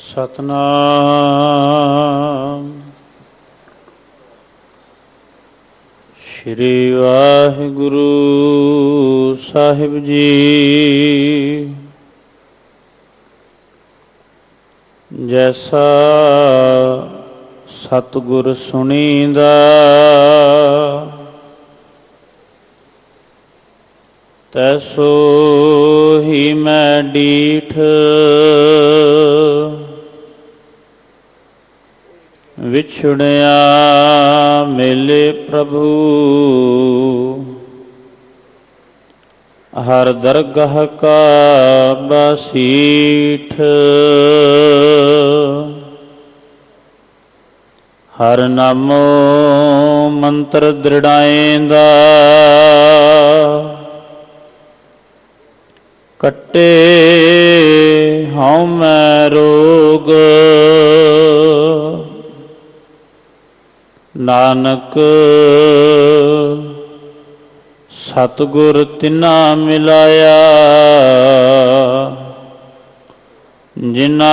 ਸਤਨਾਮ ਸ਼੍ਰੀ ਵਾਹਿਗੁਰੂ ਸਾਹਿਬ ਜੀ। ਜੈਸਾ ਸਤਿਗੁਰ ਸੁਣੀਂਦਾ ਤੈਸੋ ਹੀ ਮੈਂ ਡੀਠ। ਵਿਛੜਿਆ ਮਿਲੇ ਪ੍ਰਭੂ ਹਰ ਦਰਗਾਹ ਕਾ ਬਸੀਠ। ਹਰ ਨਾਮੋ ਮੰਤਰ ਦ੍ਰਿੜਾਏਂਦਾ ਕੱਟੇ ਹਉ ਮੈਂ ਰੋਗ। ਨਾਨਕ ਸਤਿਗੁਰ ਤਿਨਾ ਮਿਲਾਇਆ ਜਿਨਾ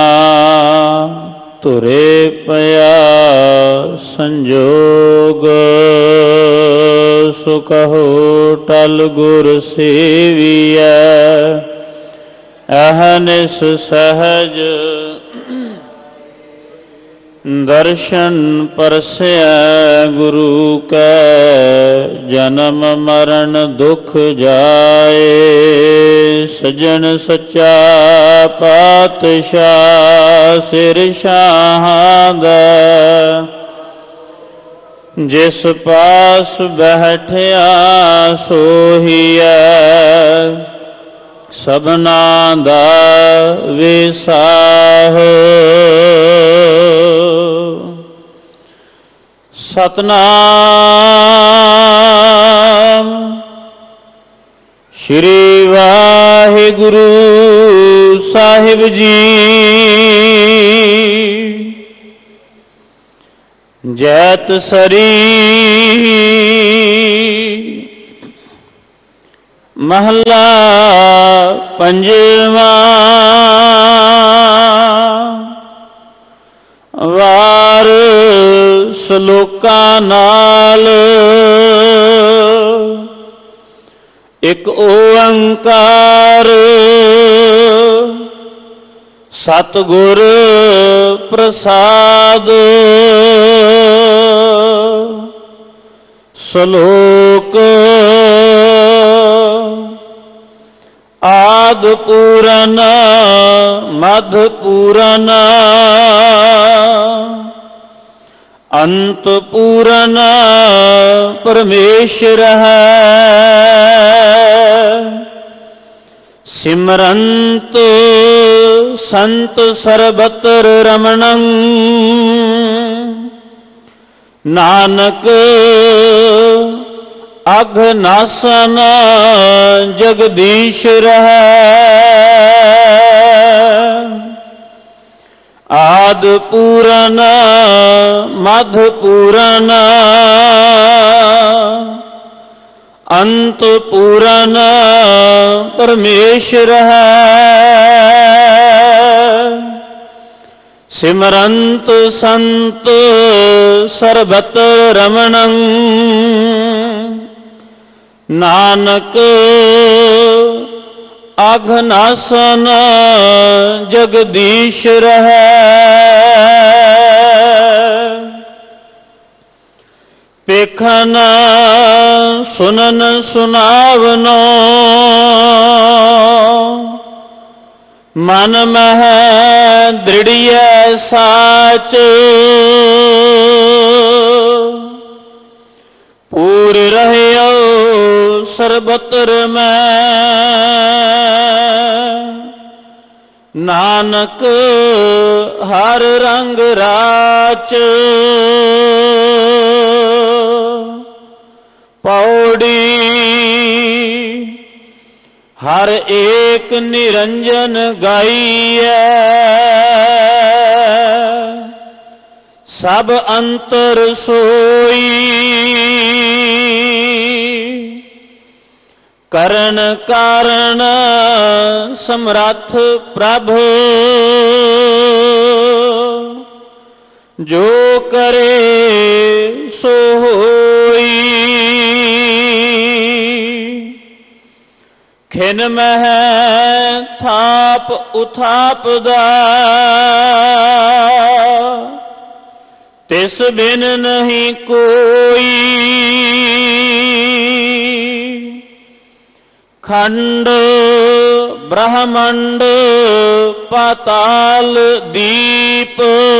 ਧੁਰੇ ਪਿਆ ਸੰਜੋਗ। ਸੋ ਕਹੋ ਟਲ ਗੁਰ ਸੇਵੀਐ ਅਹਨਿਸ ਸਹਜ। ਦਰਸ਼ਨ ਪਰਸੈ ਗੁਰੂ ਕੈ ਜਨਮ ਮਰਨ ਦੁਖ ਜਾਏ। ਸਜਣ ਸੱਚਾ ਪਾਤਸ਼ਾਹ ਸਿਰ ਸ਼ਾਹਾਂ ਦਾ ਜਿਸ ਪਾਸ ਬੈਠਿਆ ਸੋਹੀਐ ਸਭਨਾ ਦਾ ਵਿਸਾਹ। ਸਤਨਾਮ ਸ਼੍ਰੀ ਵਾਹਿਗੁਰੂ ਸਾਹਿਬ ਜੀ। ਜੈਤ ਸਰੀ ਮਹਲਾ ਪੰਜਵਾਂ। ਵਾਰ ਸਲੋਕਾਂ ਨਾਲ ਇੱਕ ਓੰਕਾਰ ਸਤਿਗੁਰ ਪ੍ਰਸਾਦ। ਸਲੋਕ ਆਦਿ ਪੂਰਨ ਮਧ ਪੂਰਨ ਅੰਤ ਪੂਰਨ ਪਰਮੇਸ਼ਰ ਹੈ। ਸਿਮਰੰਤ ਸੰਤ ਸਰਬਤਰ ਰਮਣੰ ਨਾਨਕ ਅਘਨਾਸਨ ਜਗਦੀਸ਼ਰ ਹੈ। ਆਦਿ ਪੂਰਨ ਮਧ ਪੂਰਨ ਅੰਤ ਪੂਰਨ ਪਰਮੇਸ਼ਰ ਹੈ। ਸਿਮਰੰਤ ਸੰਤ ਸਰਬਤਰ ਰਮਣੰ ਨਾਨਕ ਅਘਨਾਸਨ ਜਗਦੀਸ਼ਰ ਹੈ। ਪੇਖਨ ਸੁਨਨ ਸੁਨਾਵਨੋ ਮਨ ਮਹਿ ਦ੍ਰਿੜੀਐ ਸਾਚ। ਪੂਰ ਰਹਿਓ ਸਰਬਤਰ ਮੈਂ ਨਾਨਕ ਹਰ ਰੰਗ ਰਾਚ। ਪੌੜੀ ਹਰ ਏਕ ਨਿਰੰਜਨ ਗਾਈਐ ਸਭ ਅੰਤਰ ਸੋਈ। ਕਰਨ ਕਾਰਨ ਸਮਰੱਥ ਪ੍ਰਭ ਜੋ ਕਰੇ ਸੋ ਹੋਈ। ਖਿਨ ਮਹਿ ਥਾਪ ਉਥਾਪ ਦਾ ਤਿਸ ਬਿਨ ਨਹੀਂ ਕੋਈ। ਖੰਡ ਬ੍ਰਹਮੰਡ ਪਾਤਾਲ ਦੀਪ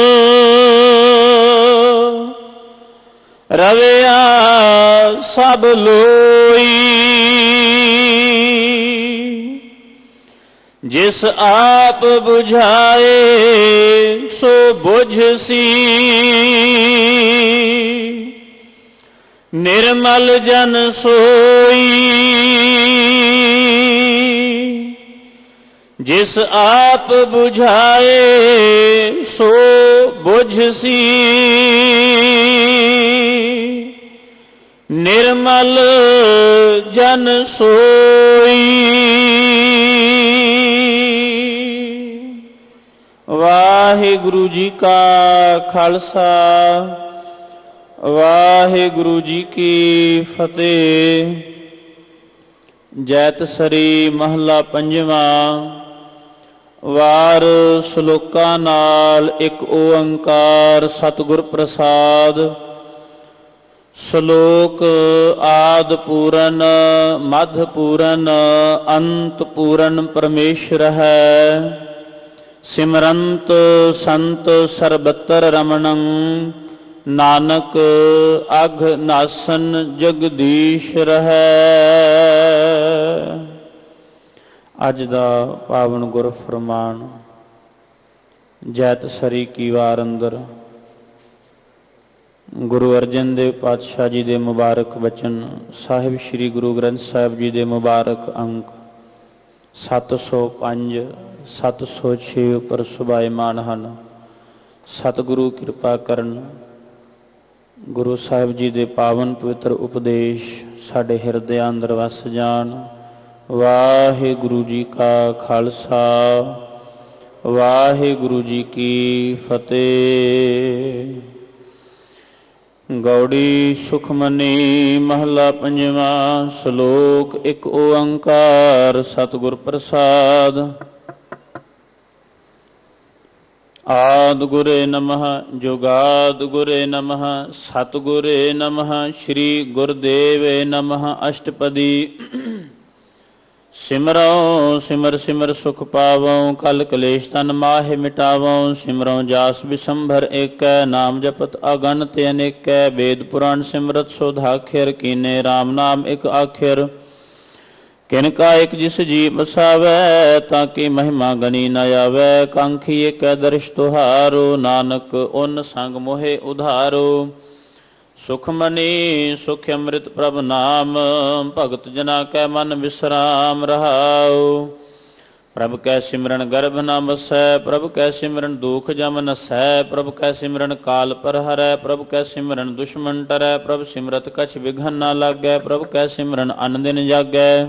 ਰਵਿਆ ਸਭ ਲੋਈ। ਜਿਸ ਆਪ ਬੁਝਾਏ ਸੋ ਬੁਝਸੀ। ਨਿਰਮਲ ਜਨ ਸੋਈ। ਜਿਸ ਆਪ ਬੁਝਾਏ ਸੋ ਬੁਝਸੀ। ਨਿਰਮਲ ਜਨ ਸੋਈ। ਵਾਹਿਗੁਰੂ ਜੀ ਕਾ ਖਾਲਸਾ ਵਾਹਿਗੁਰੂ ਜੀ ਕੀ ਫਤਿਹ। ਜੈਤ ਸਰੀ ਮਹਲਾ ਪੰਜਵਾਂ। ਵਾਰ ਸ਼ਲੋਕਾਂ ਨਾਲ ਇੱਕ ਓੰਕਾਰ ਸਤਿਗੁਰ ਪ੍ਰਸਾਦ। ਸ਼ਲੋਕ ਆਦਿ ਪੂਰਨ ਮੱਧ ਪੂਰਨ ਅੰਤ ਪੂਰਨ ਪਰਮੇਸ਼ਰ ਹੈ। ਸਿਮਰੰਤ ਸੰਤ ਸਰਬਤਰ ਰਮਣੰ ਨਾਨਕ ਅਘ ਨਾਸਨ ਜਗਦੀਸ਼ ਰਹੈ। ਅੱਜ ਦਾ ਪਾਵਨ ਗੁਰ ਫਰਮਾਨ ਜੈਤ ਸਰੀ ਕੀ ਵਾਰ ਅੰਦਰ ਗੁਰੂ ਅਰਜਨ ਦੇਵ ਪਾਤਸ਼ਾਹ ਜੀ ਦੇ ਮੁਬਾਰਕ ਬਚਨ ਸਾਹਿਬ ਸ੍ਰੀ ਗੁਰੂ ਗ੍ਰੰਥ ਸਾਹਿਬ ਜੀ ਦੇ ਮੁਬਾਰਕ ਅੰਕ 705 706 ਉੱਪਰ ਸੁਭਾਇਮਾਨ ਹਨ। ਸਤਿਗੁਰੂ ਕਿਰਪਾ ਕਰਨ ਗੁਰੂ ਸਾਹਿਬ ਜੀ ਦੇ ਪਾਵਨ ਪਵਿੱਤਰ ਉਪਦੇਸ਼ ਸਾਡੇ ਹਿਰਦਿਆਂ ਅੰਦਰ ਵਸ ਜਾਣ। ਵਾਹਿਗੁਰੂ ਜੀ ਕਾ ਖਾਲਸਾ ਵਾਹਿਗੁਰੂ ਜੀ ਕੀ ਫਤਿਹ। ਗੌੜੀ ਸੁਖਮਨੀ ਮਹਲਾ ਪੰਜਵਾਂ। ਸ਼ਲੋਕ ਇੱਕ ਓੰਕਾਰ ਸਤਿਗੁਰ ਪ੍ਰਸਾਦ। ਆਦਿ ਗੁਰੇ ਨਮః ਜੁਗਾਦਿ ਗੁਰੇ ਨਮః ਸਤਿਗੁਰੇ ਨਮঃ ਸ੍ਰੀ ਗੁਰਦੇਵੇ ਨਮঃ। ਅਸ਼ਟਪਦੀ। ਸਿਮਰਉ ਸਿਮਰ ਸਿਮਰ ਸੁਖ ਪਾਵਉ ਕਲ ਕਲੇਸ਼ ਤਨ ਮਾਹਿ ਮਿਟਾਵਉ। ਸਿਮਰਉ ਜਾਸ ਬਿਸੰਭਰ ਏਕੈ ਨਾਮ ਜਪਤ ਅਗਣਤ ਅਨੇਕੈ। ਵੇਦ ਪੁਰਾਣ ਸਿਮਰਤ ਸੋਧਾਖਿਰ ਕੀਨੇ ਰਾਮ ਨਾਮ ਇਕ ਆਖਿਰ। ਕਿਨ ਕਾ ਇਕ ਜਿਸ ਜੀ ਬਸਾਵੈ ਤਾਂ ਕੀ ਮਹਿਮਾ ਗਣੀ ਨ ਆਵੈ। ਕਾਂਖੀ ਏਕੈ ਦਰਸ਼ ਤੁਹਾਰੋ ਨਾਨਕ ਓਨ ਸੰਗ ਮੋਹਿ ਉਧਾਰੋ। ਸੁਖਮਨੀ ਸੁਖ ਅੰਮ੍ਰਿਤ ਪ੍ਰਭ ਨਾਮ ਭਗਤ ਜਨਾ ਕੈ ਮਨ ਵਿਸਰਾਮ ਰਹਾਉ। ਪ੍ਰਭ ਕੈ ਸਿਮਰਨ ਗਰਭ ਨ ਬਸੈ ਪ੍ਰਭ ਕੈ ਸਿਮਰਨ ਦੁਖ ਜਮ ਨਸੈ। ਪ੍ਰਭ ਕੈ ਸਿਮਰਨ ਕਾਲ ਪਰ ਹਰੈ ਪ੍ਰਭ ਕੈ ਸਿਮਰਨ ਦੁਸ਼ਮਨ ਟਰੈ। ਪ੍ਰਭ ਸਿਮਰਤ ਕਛ ਵਿਘਨ ਨ ਲਾਗੈ ਪ੍ਰਭ ਕੈ ਸਿਮਰਨ ਅਨ ਦਿਨ ਜਾਗੈ।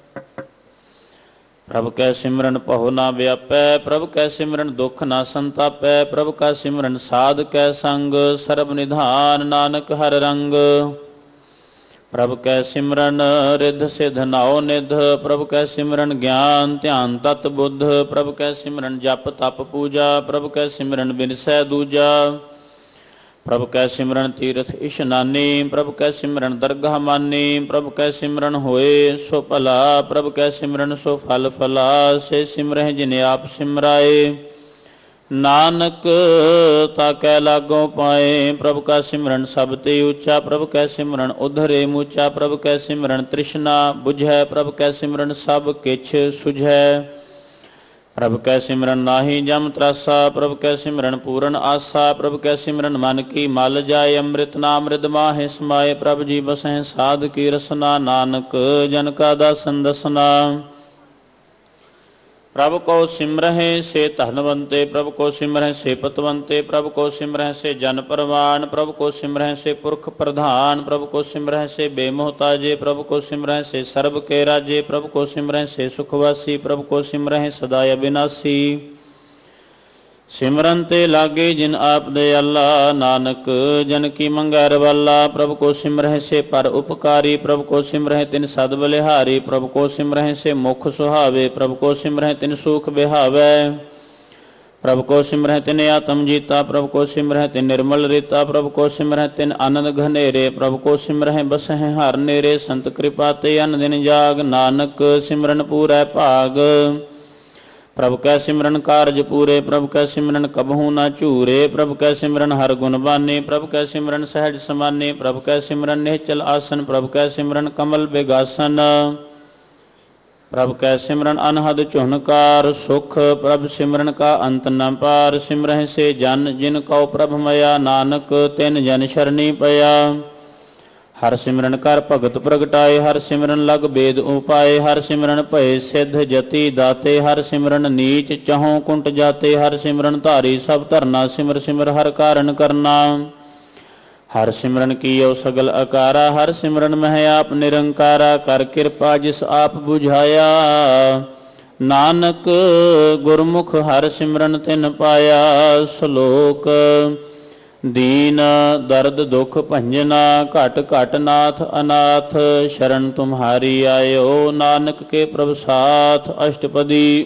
ਪ੍ਰਭ ਕੈ ਸਿਮਰਨ ਪਹੁ ਨਾ ਵਿਆਪੈ ਪ੍ਰਭ ਕੈ ਸਿਮਰਨ ਦੁਖ ਨਾ ਸੰਤਾਪੈ। ਪ੍ਰਭ ਕੈ ਸਿਮਰਨ ਸਾਧ ਕੈ ਸੰਗ ਸਰਬ ਨਿਧਾਨ ਨਾਨਕ ਹਰ ਰੰਗ। ਪ੍ਰਭ ਕੈ ਸਿਮਰਨ ਰਿੱਧ ਸਿਧ ਨਾਉ ਨਿਧ ਪ੍ਰਭ ਕੈ ਸਿਮਰਨ ਗਿਆਨ ਧਿਆਨ ਤਤ ਬੁੱਧ। ਪ੍ਰਭ ਕੈ ਸਿਮਰਨ ਜਪ ਤਪ ਪੂਜਾ ਪ੍ਰਭ ਕੈ ਸਿਮਰਨ ਬਿਨਸੈ ਦੂਜਾ। ਪ੍ਰਭ ਕੈ ਸਿਮਰਨ ਤੀਰਥ ਇਸ਼ਨਾਨੀ ਪ੍ਰਭ ਕੈ ਸਿਮਰਨ ਦਰਗਾਹ ਮਾਨੀ। ਪ੍ਰਭ ਕੈ ਸਿਮਰਨ ਹੋਏ ਸੋ ਭਲਾ ਪ੍ਰਭ ਕੈ ਸਿਮਰਨ ਸੋ ਫਲ ਫਲਾ। ਸੇ ਸਿਮਰਹਿ ਜਿਨ ਆਪ ਸਿਮਰਾਏ ਨਾਨਕ ਤਾ ਕੈ ਲਾਗੋ ਪਾਏ। ਪ੍ਰਭ ਕਾ ਸਿਮਰਨ ਸਭ ਤੇ ਉੱਚਾ ਪ੍ਰਭ ਕੈ ਸਿਮਰਨ ਉਧਰੇ ਮੂਚਾ। ਪ੍ਰਭ ਕੈ ਸਿਮਰਨ ਤ੍ਰਿਸ਼ਨਾ ਬੁਝੈ ਪ੍ਰਭ ਕੈ ਸਿਮਰਨ ਸਭ ਕਿਛ ਸੁਝੈ। ਪ੍ਰਭ ਕੈ ਸਿਮਰਨ ਨਾਹੀ ਜਮ ਤਰਾਸਾ ਪ੍ਰਭ ਕੈ ਸਿਮਰਨ ਪੂਰਨ ਆਸਾ। ਪ੍ਰਭ ਕੈ ਸਿਮਰਨ ਮਨ ਕੀ ਮਲ ਜਾਏ ਅੰਮ੍ਰਿਤ ਨਾਮ ਰਿਦ ਮਾਹਿ ਸਮਾਏ। ਪ੍ਰਭ ਜੀ ਬਸਹਿ ਸਾਧ ਕੀ ਰਸਨਾ ਨਾਨਕ ਜਨ ਕਾ ਦਾਸਨ ਦਸਨਾ। ਪ੍ਰਭ ਕੋ ਸਿਮਰਹਿ ਸੇ ਧਨਵੰਤੇ ਪ੍ਰਭ ਕੋ ਸਿਮਰਹਿ ਸੇ ਪਤਵੰਤੇ। ਪ੍ਰਭ ਕੋ ਸਿਮਰਹਿ ਸੇ ਜਨ ਪਰਵਾਨ ਪ੍ਰਭ ਕੋ ਸਿਮਰਹਿ ਸੇ ਪੁਰਖ ਪ੍ਰਧਾਨ। ਪ੍ਰਭ ਕੋ ਸਿਮਰਹਿ ਸੇ ਬੇਮੋਹਤਾਜੇ ਪ੍ਰਭ ਕੋ ਸਿਮਰਹਿ ਸੇ ਸਰਬ ਕੇ ਰਾਜੇ। ਪ੍ਰਭ ਕੋ ਸਿਮਰਹਿ ਸੇ ਸੁਖਵਾਸੀ ਪ੍ਰਭ ਕੋ ਸਿਮਰਹਿ ਸਦਾ ਅਬਿਨਾਸੀ। ਸਿਮਰਨ ਤੇ ਲਾਗੇ ਜਿਨ ਆਪ ਦਇਆਲਾ, ਨਾਨਕ ਜਨ ਕੀ ਮੰਗੈ ਰਵਾਲਾ। ਪ੍ਰਭ ਕੋ ਸਿਮਰਹਿ ਸੇ ਪਰ ਉਪਕਾਰੀ, ਪ੍ਰਭ ਕੋ ਸਿਮਰਹਿ ਤਿਨ ਸਦ ਬਲਿਹਾਰੀ। ਪ੍ਰਭ ਕੋ ਸਿਮਰਹਿ ਸੇ ਮੁਖ ਸੁਹਾਵੇ, ਪ੍ਰਭ ਕੋ ਸਿਮਰਹਿ ਤਿਨ ਸੂਖ ਬਿਹਾਵੈ। ਪ੍ਰਭ ਕੋ ਸਿਮਰਹਿ ਤਿਨ ਆਤਮ ਜੀਤਾ, ਪ੍ਰਭ ਕੋ ਸਿਮਰਹਿ ਤਿਨ ਨਿਰਮਲ ਰੀਤਾ। ਪ੍ਰਭ ਕੋ ਸਿਮਰਹਿ ਤਿਨ ਆਨੰਦ ਘਨੇਰੇ, ਪ੍ਰਭ ਕੋ ਸਿਮਰਹਿ ਬਸਹਿ ਹਰ ਨੇਰੇ। ਸੰਤ ਕਿਰਪਾ ਤੇ ਅਨ ਦਿਨ ਜਾਗ, ਨਾਨਕ ਸਿਮਰਨ ਪੂਰੈ ਭਾਗ। ਪ੍ਰਭ ਕੈ ਸਿਮਰਨ ਕਾਰਜ ਪੂਰੇ, ਪ੍ਰਭ ਕੈ ਸਿਮਰਨ ਕਬਹੂ ਨਾ ਝੂਰੇ। ਪ੍ਰਭ ਕੈ ਸਿਮਰਨ ਹਰ ਗੁਣ ਬਾਨੇ, ਪ੍ਰਭ ਕੈ ਸਿਮਰਨ ਸਹਿਜ ਸਮਾਨੇ। ਪ੍ਰਭ ਕੈ ਸਿਮਰਨ ਨਿਹਚਲ ਆਸਨ, ਪ੍ਰਭ ਕੈ ਸਿਮਰਨ ਕਮਲ ਬਿਗਾਸਨ। ਪ੍ਰਭ ਕੈ ਸਿਮਰਨ ਅਨਹਦ ਝੁਨਕਾਰ ਸੁਖ, ਪ੍ਰਭ ਸਿਮਰਨ ਕਾ ਅੰਤ ਨ ਪਾਰ। ਸਿਮਰਹਿ ਸੇ ਜਨ ਜਿਨ ਕਉ ਪ੍ਰਭ ਮਇਆ, ਨਾਨਕ ਤਿਨ ਜਨ ਸ਼ਰਣੀ ਪਿਆ। ਹਰ ਸਿਮਰਨ ਕਰ ਭਗਤ ਪ੍ਰਗਟਾਏ, ਹਰ ਸਿਮਰਨ ਲਗ ਬੇਦ ਉਪਾਏ। ਹਰ ਸਿਮਰਨ ਭਏ ਸਿੱਧ ਜਤੀ ਦਾਤੇ, ਹਰ ਸਿਮਰਨ ਨੀਚ ਚਹੋਂ ਕੁੰਟ ਜਾਤੇ। ਹਰ ਸਿਮਰਨ ਧਾਰੀ ਸਭ ਧਰਨਾ, ਸਿਮਰ ਸਿਮਰ ਹਰ ਕਾਰਨ ਕਰਨਾ। ਹਰ ਸਿਮਰਨ ਕੀਓ ਸਗਲ ਅਕਾਰਾ, ਹਰ ਸਿਮਰਨ ਮਹਿ ਆਪ ਨਿਰੰਕਾਰਾ। ਕਰ ਕਿਰਪਾ ਜਿਸ ਆਪ ਬੁਝਾਇਆ, ਨਾਨਕ ਗੁਰਮੁਖ ਹਰ ਸਿਮਰਨ ਤਿਨ ਪਾਇਆ। ਸ਼ਲੋਕ ਦੀਨ ਦਰਦ ਦੁਖ ਭੰਜਨਾ, ਘਟ ਘਟ ਨਾਥ ਅਨਾਥ। ਸ਼ਰਨ ਤੁਮਹਾਰੀ ਆਇਓ, ਨਾਨਕ ਕੇ ਪ੍ਰਭ ਸਾਥ। ਅਸ਼ਟਪਦੀ।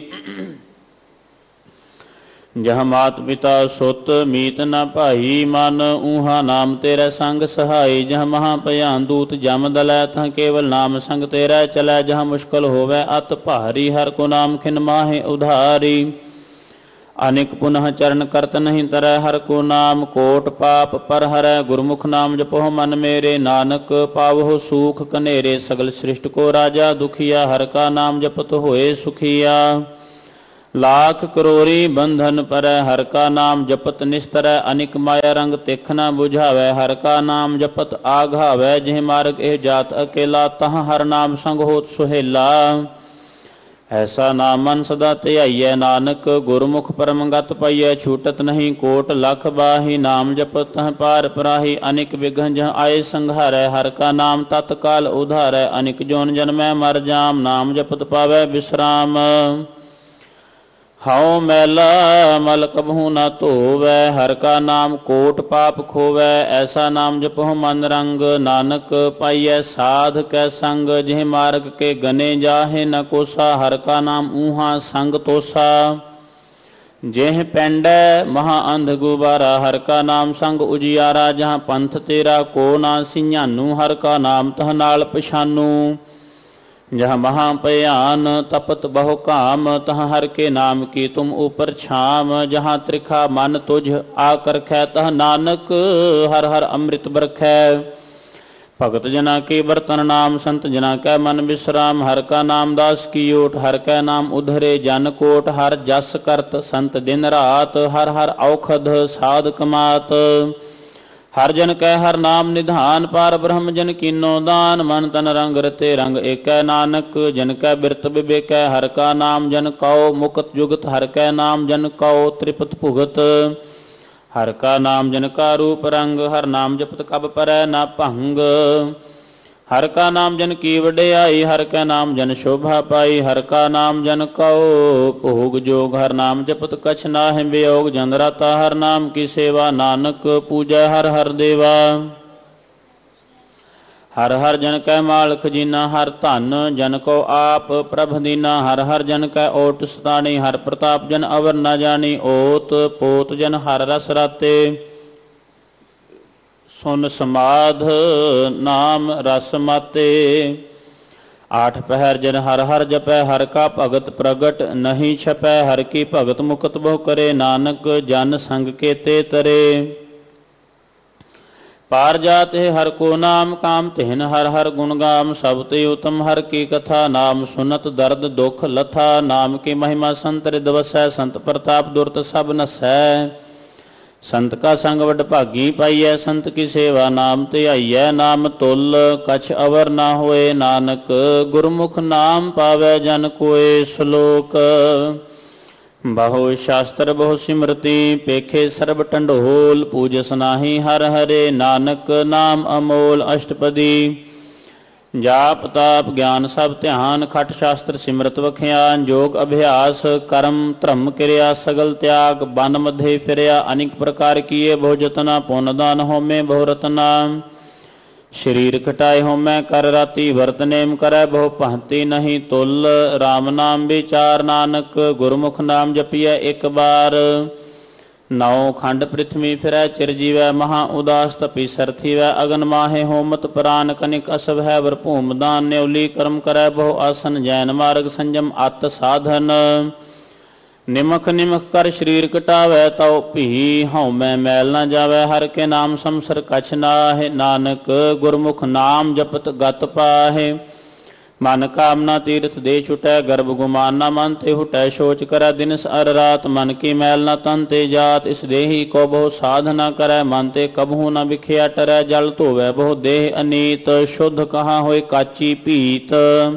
ਜਹ ਮਾਤ ਪਿਤਾ ਸੁਤ ਮੀਤ ਨ ਭਾਈ, ਮਨ ਊਹਾ ਨਾਮ ਤੇਰਾ ਸੰਗ ਸਹਾਈ। ਜਹ ਮਹਾ ਭਿਆਨ ਦੂਤ ਜਮ ਦਲੈ, ਤਹ ਕੇਵਲ ਨਾਮ ਸੰਗ ਤੇਰਾ ਚਲੈ। ਜਹ ਮੁਸ਼ਕਲ ਹੋਵੈ ਅਤ ਭਾਰੀ, ਹਰ ਕੋ ਨਾਮ ਖਿਨ ਮਾਹੇ ਉਧਾਰੀ। ਅਨੇਕ ਪੁਨਹ ਚਰਨ ਕਰਤ ਨਹੀਂ ਤਰੈ, ਹਰ ਕੋ ਨਾਮ ਕੋਟ ਪਾਪ ਪਰ ਹਰੈ। ਗੁਰਮੁਖ ਨਾਮ ਜਪੋ ਮਨ ਮੇਰੇ, ਨਾਨਕ ਪਾਵਹੁ ਸੂਖ ਕਨੇਰੇ। ਸਗਲ ਸ੍ਰਿਸ਼ਟ ਕੋ ਰਾਜਾ ਦੁਖੀਆ, ਹਰ ਕਾ ਨਾਮ ਜਪਤ ਹੋਏ ਸੁਖੀਆ। ਲਾਖ ਕਰੋੜੀ ਬੰਧਨ ਪਰੈ, ਹਰ ਕਾ ਨਾਮ ਜਪਤ ਨਿਸਤਰੈ। ਅਨਿਕ ਮਾਇਆ ਰੰਗ ਤਿਖ ਨ ਬੁਝਾਵੈ, ਹਰ ਕਾ ਨਾਮ ਜਪਤ ਆਘਾਵੈ। ਜਿਹ ਮਾਰਗ ਇਹ ਜਾਤ ਅਕੇਲਾ, ਤਹ ਹਰ ਨਾਮ ਸੰਗ ਹੋਤ ਸੁਹੇਲਾ। ਐਸਾ ਨਾਮ ਮਨ ਸਦਾ ਧਿਆਈਐ, ਨਾਨਕ ਗੁਰਮੁਖ ਪਰਮ ਗਤ ਪਾਈਐ। ਛੂਟਤ ਨਹੀਂ ਕੋਟ ਲਖ ਬਾਹੀ, ਨਾਮ ਜਪਤ ਤਹ ਪਾਰ ਪਰਾਹੀ। ਅਨਿਕ ਵਿਘਨ ਜਹ ਆਏ ਸੰਘਾਰੈ, ਹਰ ਕਾ ਨਾਮ ਤਤਕਾਲ ਉਧਾਰੈ। ਅਨਿਕ ਜੋਨ ਜਨਮੈ ਮਰ ਜਾਮ, ਨਾਮ ਜਪਤ ਪਾਵੈ ਬਿਸਰਾਮ। ਹਉ ਮੈਲਾ ਮਲ ਕਬਹੂ ਨਾ ਧੋਵੈ, ਹਰ ਕਾ ਨਾਮ ਕੋਟ ਪਾਪ ਖੋਵੈ। ਐਸਾ ਨਾਮ ਜਪਹੁ ਮਨ ਰੰਗ, ਨਾਨਕ ਪਾਈਐ ਸਾਧ ਕੈ ਸੰਗ। ਜਿਹ ਮਾਰਗ ਕੇ ਗਨੇ ਜਾਹੇ ਨ ਕੋਸਾ, ਹਰ ਕਾ ਨਾਮ ਊਹਾ ਸੰਗ ਤੋਸਾ। ਜਿਹ ਪੈਂਡੈ ਮਹਾ ਅੰਧ ਗੁਬਾਰਾ, ਹਰ ਕਾ ਨਾਮ ਸੰਗ ਉਜਿਆਰਾ। ਜਹਾਂ ਪੰਥ ਤੇਰਾ ਕੋ ਨਾ ਸਿਆਨੂ, ਹਰ ਕਾ ਨਾਮ ਤਹ ਨਾਲ ਪਛਾਨੂ। ਜਹ ਮਹਾ ਭਿਆਨ ਤਪਤ ਬਹੁ ਕਾਮ, ਤਹ ਹਰ ਕੇ ਨਾਮ ਕੀ ਤੁਮ ਉਪਰ ਛਾਮ। ਜਹਾਂ ਤ੍ਰਿਖਾ ਮਨ ਤੁਝ ਆਕਰਖੈ, ਤਹ ਨਾਨਕ ਹਰ ਹਰ ਅੰਮ੍ਰਿਤ ਬਰਖੈ। ਭਗਤ ਜਨਾ ਕੇ ਬਰਤਨ ਨਾਮ, ਸੰਤ ਜਨਾ ਕੈ ਮਨ ਬਿਸਰਾਮ। ਹਰ ਕਾ ਨਾਮ ਦਾਸ ਕੀ ਓਟ, ਹਰ ਕੈ ਨਾਮ ਉਧਰੇ ਜਨ ਕੋਟ। ਹਰ ਜਸ ਕਰਤ ਸੰਤ ਦਿਨ ਰਾਤ, ਹਰ ਹਰ ਔਖਦ ਸਾਧ ਕਮਾਤ। ਹਰ ਜਨ ਕੈ ਹਰ ਨਾਮ ਨਿਧਾਨ, ਪਾਰ ਬ੍ਰਹਮ ਜਨ ਕੀਨੋ ਦਾਨ। ਮਨ ਤਨ ਰੰਗ ਰਤੇ ਰੰਗ ਏਕੈ, ਨਾਨਕ ਜਨ ਕੈ ਬਿਰਤ ਬਿਬੇਕੈ। ਹਰ ਕਾ ਨਾਮ ਜਨ ਕਉ ਮੁਕਤ ਜੁਗਤ, ਹਰ ਕੈ ਨਾਮ ਜਨ ਕਉ ਤ੍ਰਿਪਤ ਭੁਗਤ। ਹਰ ਕਾ ਨਾਮ ਜਨ ਕਾ ਰੂਪ ਰੰਗ, ਹਰ ਨਾਮ ਜਪਤ ਕਬ ਪਰੈ ਨਾ ਭੰਗ। ਹਰ ਕਾ ਨਾਮ ਜਨ ਕੀ ਵਡਿਆਈ, ਹਰ ਕੈ ਨਾਮ ਜਨ ਸ਼ੋਭਾ ਪਾਈ। ਹਰ ਕਾ ਨਾਮ ਜਨ ਕਉ ਭੋਗ ਜੋਗ, ਹਰ ਨਾਮ ਜਪਤ ਕਛ ਨਾਹਿ ਵਿਯੋਗ। ਜਨ ਰਾਤਾ ਹਰ ਨਾਮ ਕੀ ਸੇਵਾ, ਨਾਨਕ ਪੂਜੈ ਹਰ ਹਰ ਦੇਵਾ। ਹਰ ਹਰ ਜਨ ਕੈ ਮਾਲ ਖਜੀਨਾ, ਹਰ ਧਨ ਜਨ ਕੋ ਆਪ ਪ੍ਰਭ ਦੀਨਾ। ਹਰ ਹਰ ਜਨ ਕੈ ਓਟ ਸਤਾਣੀ, ਹਰ ਪ੍ਰਤਾਪ ਜਨ ਅਵਰ ਨ ਜਾਣੀ। ਓਤ ਪੋਤ ਜਨ ਹਰ ਰਸ ਰਾਤੇ, ਸੁਨ ਸਮਾਧ ਨਾਮ ਰਸ ਮਾਤੇ। ਆਠ ਪਹਿਰ ਜਨ ਹਰ ਹਰ ਜਪੈ, ਹਰ ਕਾ ਭਗਤ ਪ੍ਰਗਟ ਨਹੀਂ ਛਪੈ। ਹਰ ਕੀ ਭਗਤ ਮੁਕਤ ਬਹੁ ਕਰੇ, ਨਾਨਕ ਜਨ ਸੰਗ ਕੇਤੇ ਤਰੇ। ਪਾਰ ਜਾਤ ਹੈ ਹਰ ਕੋ ਨਾਮ, ਕਾਮ ਤਿਨ ਹਰ ਹਰ ਗੁਣ ਗਾਮ। ਸਭ ਤੇ ਉਤਮ ਹਰ ਕੀ ਕਥਾ, ਨਾਮ ਸੁਨਤ ਦਰਦ ਦੁਖ ਲਥਾ। ਨਾਮ ਕੀ ਮਹਿਮਾ ਸੰਤ ਰਿਦ ਵਸੈ, ਸੰਤ ਪ੍ਰਤਾਪ ਦੁਰਤ ਸਭ ਨਸੈ। ਸੰਤ ਕਾ ਸੰਗ ਵਡ ਭਾਗੀ ਪਾਈਐ, ਸੰਤ ਕੀ ਸੇਵਾ ਨਾਮ ਧਿਆਈਐ। ਨਾਮ ਤੁਲ ਕਛ ਅਵਰ ਨਾ ਹੋਏ, ਨਾਨਕ ਗੁਰਮੁਖ ਨਾਮ ਪਾਵੈ ਜਨ ਕੋਏ। ਸ਼ਲੋਕ ਬਹੁ ਸ਼ਾਸਤਰ ਬਹੁ ਸਿਮਰਤੀ, ਪੇਖੇ ਸਰਬ ਟੰਡੋਲ। ਪੂਜਸ ਨਾਹੀ ਹਰ ਹਰੇ, ਨਾਨਕ ਨਾਮ ਅਮੋਲ। ਅਸ਼ਟਪਦੀ। ਜਾਪ ਤਾਪ ਗਿਆਨ ਸਭ ਧਿਆਨ, ਖਟ ਸ਼ਾਸਤਰ ਸਿਮਰਤ ਵਖਿਆਨ, ਜੋਗ ਅਭਿਆਸ ਕਰਮ ਧਰਮ ਕਿਰਿਆ, ਸਗਲ ਤਿਆਗ ਬਨ ਮਧੇ ਫਿਰਿਆ, ਅਨੇਕ ਪ੍ਰਕਾਰ ਕੀਏ ਬਹੁ ਜਤਨਾ, ਪੁੰਨ ਦਾਨ ਹੋਮੇ ਬਹੁ ਰਤਨਾ, ਸ਼ਰੀਰ ਘਟਾਏ ਹੋਮੈ ਕਰ ਰਾਤੀ, ਵਰਤ ਨੇਮ ਕਰੈ ਬਹੁ ਭਾਂਤੀ, ਨਹੀਂ ਤੁਲ ਰਾਮ ਨਾਮ ਵਿਚਾਰ, ਨਾਨਕ ਗੁਰਮੁਖ ਨਾਮ ਜਪੀਐ ਇੱਕ ਬਾਰ, ਨੌ ਖੰਡ ਪ੍ਰਿਥਵੀ ਫਿਰੈ ਚਿਰ ਜੀਵੈ, ਮਹਾ ਉਦਾਸ ਤਪੀ ਸਰਥੀਵੈ, ਅਗਨ ਮਾਹੇ ਹੋਮਤ ਪ੍ਰਾਨ, ਕਨਿਕ ਅਸਵ ਹੈ ਵਰ ਭੂਮ ਦਾਨ, ਨਿਉਲੀ ਕਰਮ ਕਰੈ ਬਹੁ ਆਸਨ, ਜੈਨ ਮਾਰਗ ਸੰਜਮ ਅਤ ਸਾਧਨ, ਨਿਮਖ ਨਿਮਖ ਕਰ ਸਰੀਰ ਘਟਾਵੈ, ਤਉ ਭੀ ਹਉਮੈ ਮੈਲ ਨਾ ਜਾਵੈ, ਹਰਿ ਕੇ ਨਾਮ ਸੰਸਰ ਕਛ ਨਾਹਿ, ਨਾਨਕ ਗੁਰਮੁਖ ਨਾਮ ਜਪਤ ਗਤ ਪਾਹੇ, ਮਨ ਕਾਮਨਾ ਤੀਰਥ ਦੇ ਛੁਟੈ, ਗਰਭ ਗੁਮਾਨ ਨਾ ਮਨ ਤੇ ਹੁਟੈ, ਸੋਚ ਕਰੈ ਦਿਨਸ ਅਰ ਰਾਤ, ਮਨ ਕੀ ਮੈਲ ਨਾ ਤਨ ਤੇ ਜਾਤ, ਇਸ ਦੇਹੀ ਕੋ ਬਹੁ ਸਾਧ ਨਾ ਕਰੈ, ਮਨ ਤੇ ਕਬਹੂ ਨਾ ਵਿਖਿਆ ਟਰੈ, ਜਲ ਧੋਵੈ ਬਹੁ ਦੇਹ ਅਨੀਤ, ਸ਼ੁੱਧ ਕਹਾ ਹੋਏ ਕਾਚੀ ਭੀਤ,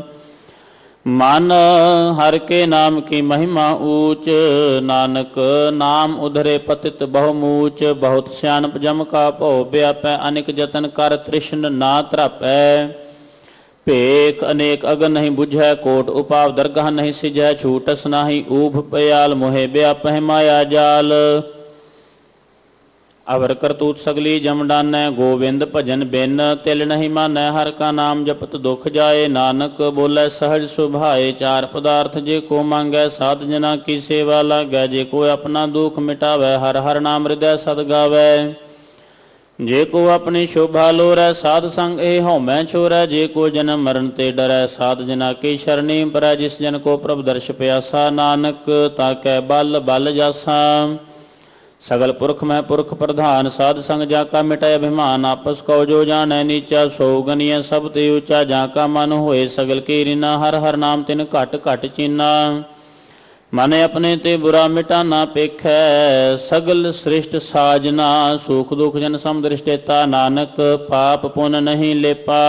ਮਨ ਹਰ ਕੇ ਨਾਮ ਕੀ ਮਹਿਮਾ ਊਚ, ਨਾਨਕ ਨਾਮ ਉਧਰੇ ਪਤਿਤ ਬਹੁ ਮੂਚ, ਬਹੁਤ ਸਿਆਣਪ ਜਮ ਕਾ ਭਉ ਵਿਆਪੈ, ਅਨੇਕ ਜਤਨ ਕਰ ਤ੍ਰਿਸ਼ਨ ਨਾ ਧਰਾਪੈ, ਭੇਖ ਅਨੇਕ ਅਗਨ ਨਹੀਂ ਬੁਝੈ, ਕੋਟ ਉਪਾਵ ਦਰਗਾਹ ਨਹੀਂ ਸਿਜੈ, ਛੂਟਸ ਨਾਹੀ ਊਭ ਪਿਆਲ, ਮੋਹਿ ਵਿਆਪਹਿ ਮਾਇਆ ਜਾਲ, ਅਵਰ ਕਰਤੂਤ ਸਗਲੀ ਜਮ ਡਾਨੈ, ਗੋਵਿੰਦ ਭਜਨ ਬਿਨ ਤਿਲ ਨਹੀਂ ਮਾਨੈ, ਹਰਿ ਕਾ ਨਾਮ ਜਪਤ ਦੁਖ ਜਾਏ, ਨਾਨਕ ਬੋਲੇ ਸਹਜ ਸੁਭਾਏ, ਚਾਰ ਪਦਾਰਥ ਜੇ ਕੋ ਮੰਗੈ, ਸਾਧ ਜਨਾ ਕੀ ਸੇਵਾ ਲਾਗੈ, ਜੇ ਕੋ ਆਪਣਾ ਦੁਖ ਮਿਟਾਵੈ, ਹਰ ਹਰ ਨਾਮ ਹਿਰਦੈ ਸਦ ਗਾਵੈ, ਜੇ ਕੋ ਆਪਣੀ ਸ਼ੋਭਾ ਲੋਰੈ, ਸਾਧ ਸੰਗ ਇਹ ਹਉਮੈ ਛੋਰੈ, ਜੇ ਕੋ ਜਨਮ ਮਰਨ ਤੇ ਡਰੈ, ਸਾਧ ਜਨਾ ਕੀ ਸ਼ਰਣੀ ਪਰੈ, ਜਿਸ ਜਨ ਕੋ ਪ੍ਰਭ ਦਰਸ਼ ਪਿਆਸਾ, ਨਾਨਕ ਤਾਕੈ ਬਲ ਬਲ ਜਾਸਾ, ਸਗਲ ਪੁਰਖ ਮੈਂ ਪੁਰਖ ਪ੍ਰਧਾਨ, ਸਾਧ ਸੰਗ ਜਾ ਕਾ ਮਿਟੈ ਅਭਿਮਾਨ, ਆਪਸ ਕਉ ਜੋ ਜਾਣੈ ਨੀਚਾ, ਸੋ ਗਨੀਐ ਸਭ ਤੇ ਉੱਚਾ, ਜਾ ਕਾ ਮਨ ਹੋਏ ਸਗਲ ਕੀ ਰੀਨਾ, ਹਰ ਹਰ ਨਾਮ ਤਿਨ ਘਟ ਘਟ ਚੀਨਾ, ਮਨ ਆਪਣੇ ਤੇ ਬੁਰਾ ਮਿਟਾਨਾ ਪੇਖੈ, ਸਗਲ ਸ੍ਰਿਸ਼ਟ ਸਾਜਨਾ, ਸੁਖ ਦੁਖ ਜਨ ਸਮ ਦ੍ਰਿਸ਼ਟੇਤਾ, ਨਾਨਕ ਪਾਪ ਪੁੰਨ ਨਹੀਂ ਲੇਪਾ,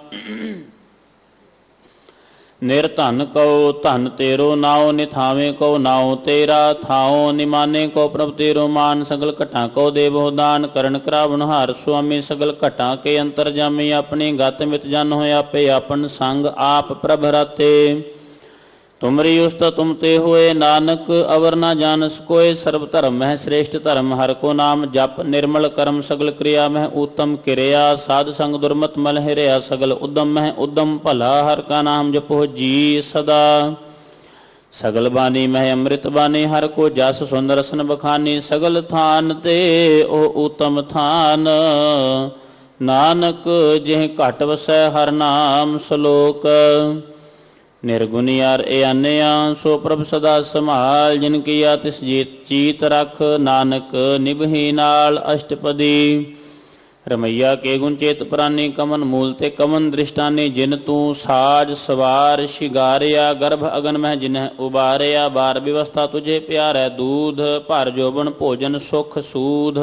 ਨਿਰਧਨ ਕਉ ਧਨ ਤੇਰੋ, ਨਾਉ ਨਿਥਾਵੇਂ ਕਉ ਨਾਉ ਤੇਰਾ, ਥਾਉ ਨਿਮਾਨੇ ਕਉ ਪ੍ਰਭ ਤੇਰੋ ਮਾਨ, ਸਗਲ ਘਟਾਂ ਕਉ ਦੇਵੋ ਦਾਨ, ਕਰਨ ਕਰਾਵਨ ਹਾਰ ਸੁਆਮੀ, ਸਗਲ ਘਟਾਂ ਕੇ ਅੰਤਰ ਜਾਮੀ, ਆਪਣੀ ਗਤ ਮਿਤ ਜਨ ਹੋਇ ਆਪੇ, ਆਪਨ ਸੰਗ ਆਪ ਪ੍ਰਭ ਰਾਤੇ, ਤੁਮਰੀ ਉਸਤ ਤੁਮ ਤੇ ਹੋਏ, ਨਾਨਕ ਅਵਰ ਨਾ ਜਾਣਸ ਕੋਇ, ਸਰਬ ਧਰਮ ਮਹਿ ਸ੍ਰੇਸ਼ਟ ਧਰਮ, ਹਰਿ ਕੋ ਨਾਮ ਜਪ ਨਿਰਮਲ ਕਰਮ, ਸਗਲ ਕਿਰਿਆ ਮਹਿ ਊਤਮ ਕਿਰਿਆ, ਸਾਧ ਸੰਗ ਦੁਰਮਤ ਮਲ ਹਿਰਿਆ, ਸਗਲ ਉਦਮ ਮਹਿ ਉਦਮ ਭਲਾ, ਹਰਿ ਕਾ ਨਾਮ ਜਪੋ ਜੀ ਸਦਾ, ਸਗਲ ਬਾਣੀ ਮਹਿ ਅੰਮ੍ਰਿਤ ਬਾਣੀ, ਹਰਿ ਕੋ ਜਸ ਸੁਨ ਰਸਨ ਬਖਾਨੀ, ਸਗਲ ਥਾਨ ਤੇ ਉਹ ਊਤਮ ਥਾਨ, ਨਾਨਕ ਜਿਹ ਘਟ ਵਸੈ ਹਰਿ ਨਾਮ ਸਲੋਕ, ਨਿਰਗੁਣਿਆਰ ਏ ਆਨਿਆ, ਸੋ ਪ੍ਰਭ ਸਦਾ ਸੰਭਾਲ, ਜਿਨ ਕੀਆ ਤਿਸ ਚੀਤ ਰਖ, ਨਾਨਕ ਨਿਭੀ ਨਾਲ ਅਸ਼ਟਪਦੀ, ਰਮਈਆ ਕੇ ਗੁਣ ਚੇਤ ਪ੍ਰਾਨੀ, ਕਮਨ ਮੂਲ ਤੇ ਕਮਨ ਦ੍ਰਿਸ਼ਟਾਨੀ, ਜਿਨ ਤੂੰ ਸਾਜ ਸਵਾਰ ਸ਼ਿਗਾਰਿਆ, ਗਰਭ ਅਗਨ ਮਹਿ ਜਿਨਹਿ ਉਬਾਰਿਆ, ਬਾਰ ਵਿਵਸਥਾ ਤੁਝੇ ਪਿਆਰੈ, ਦੂਧ ਭਰ ਜੋਬਨ ਭੋਜਨ ਸੁਖ ਸੂਧ,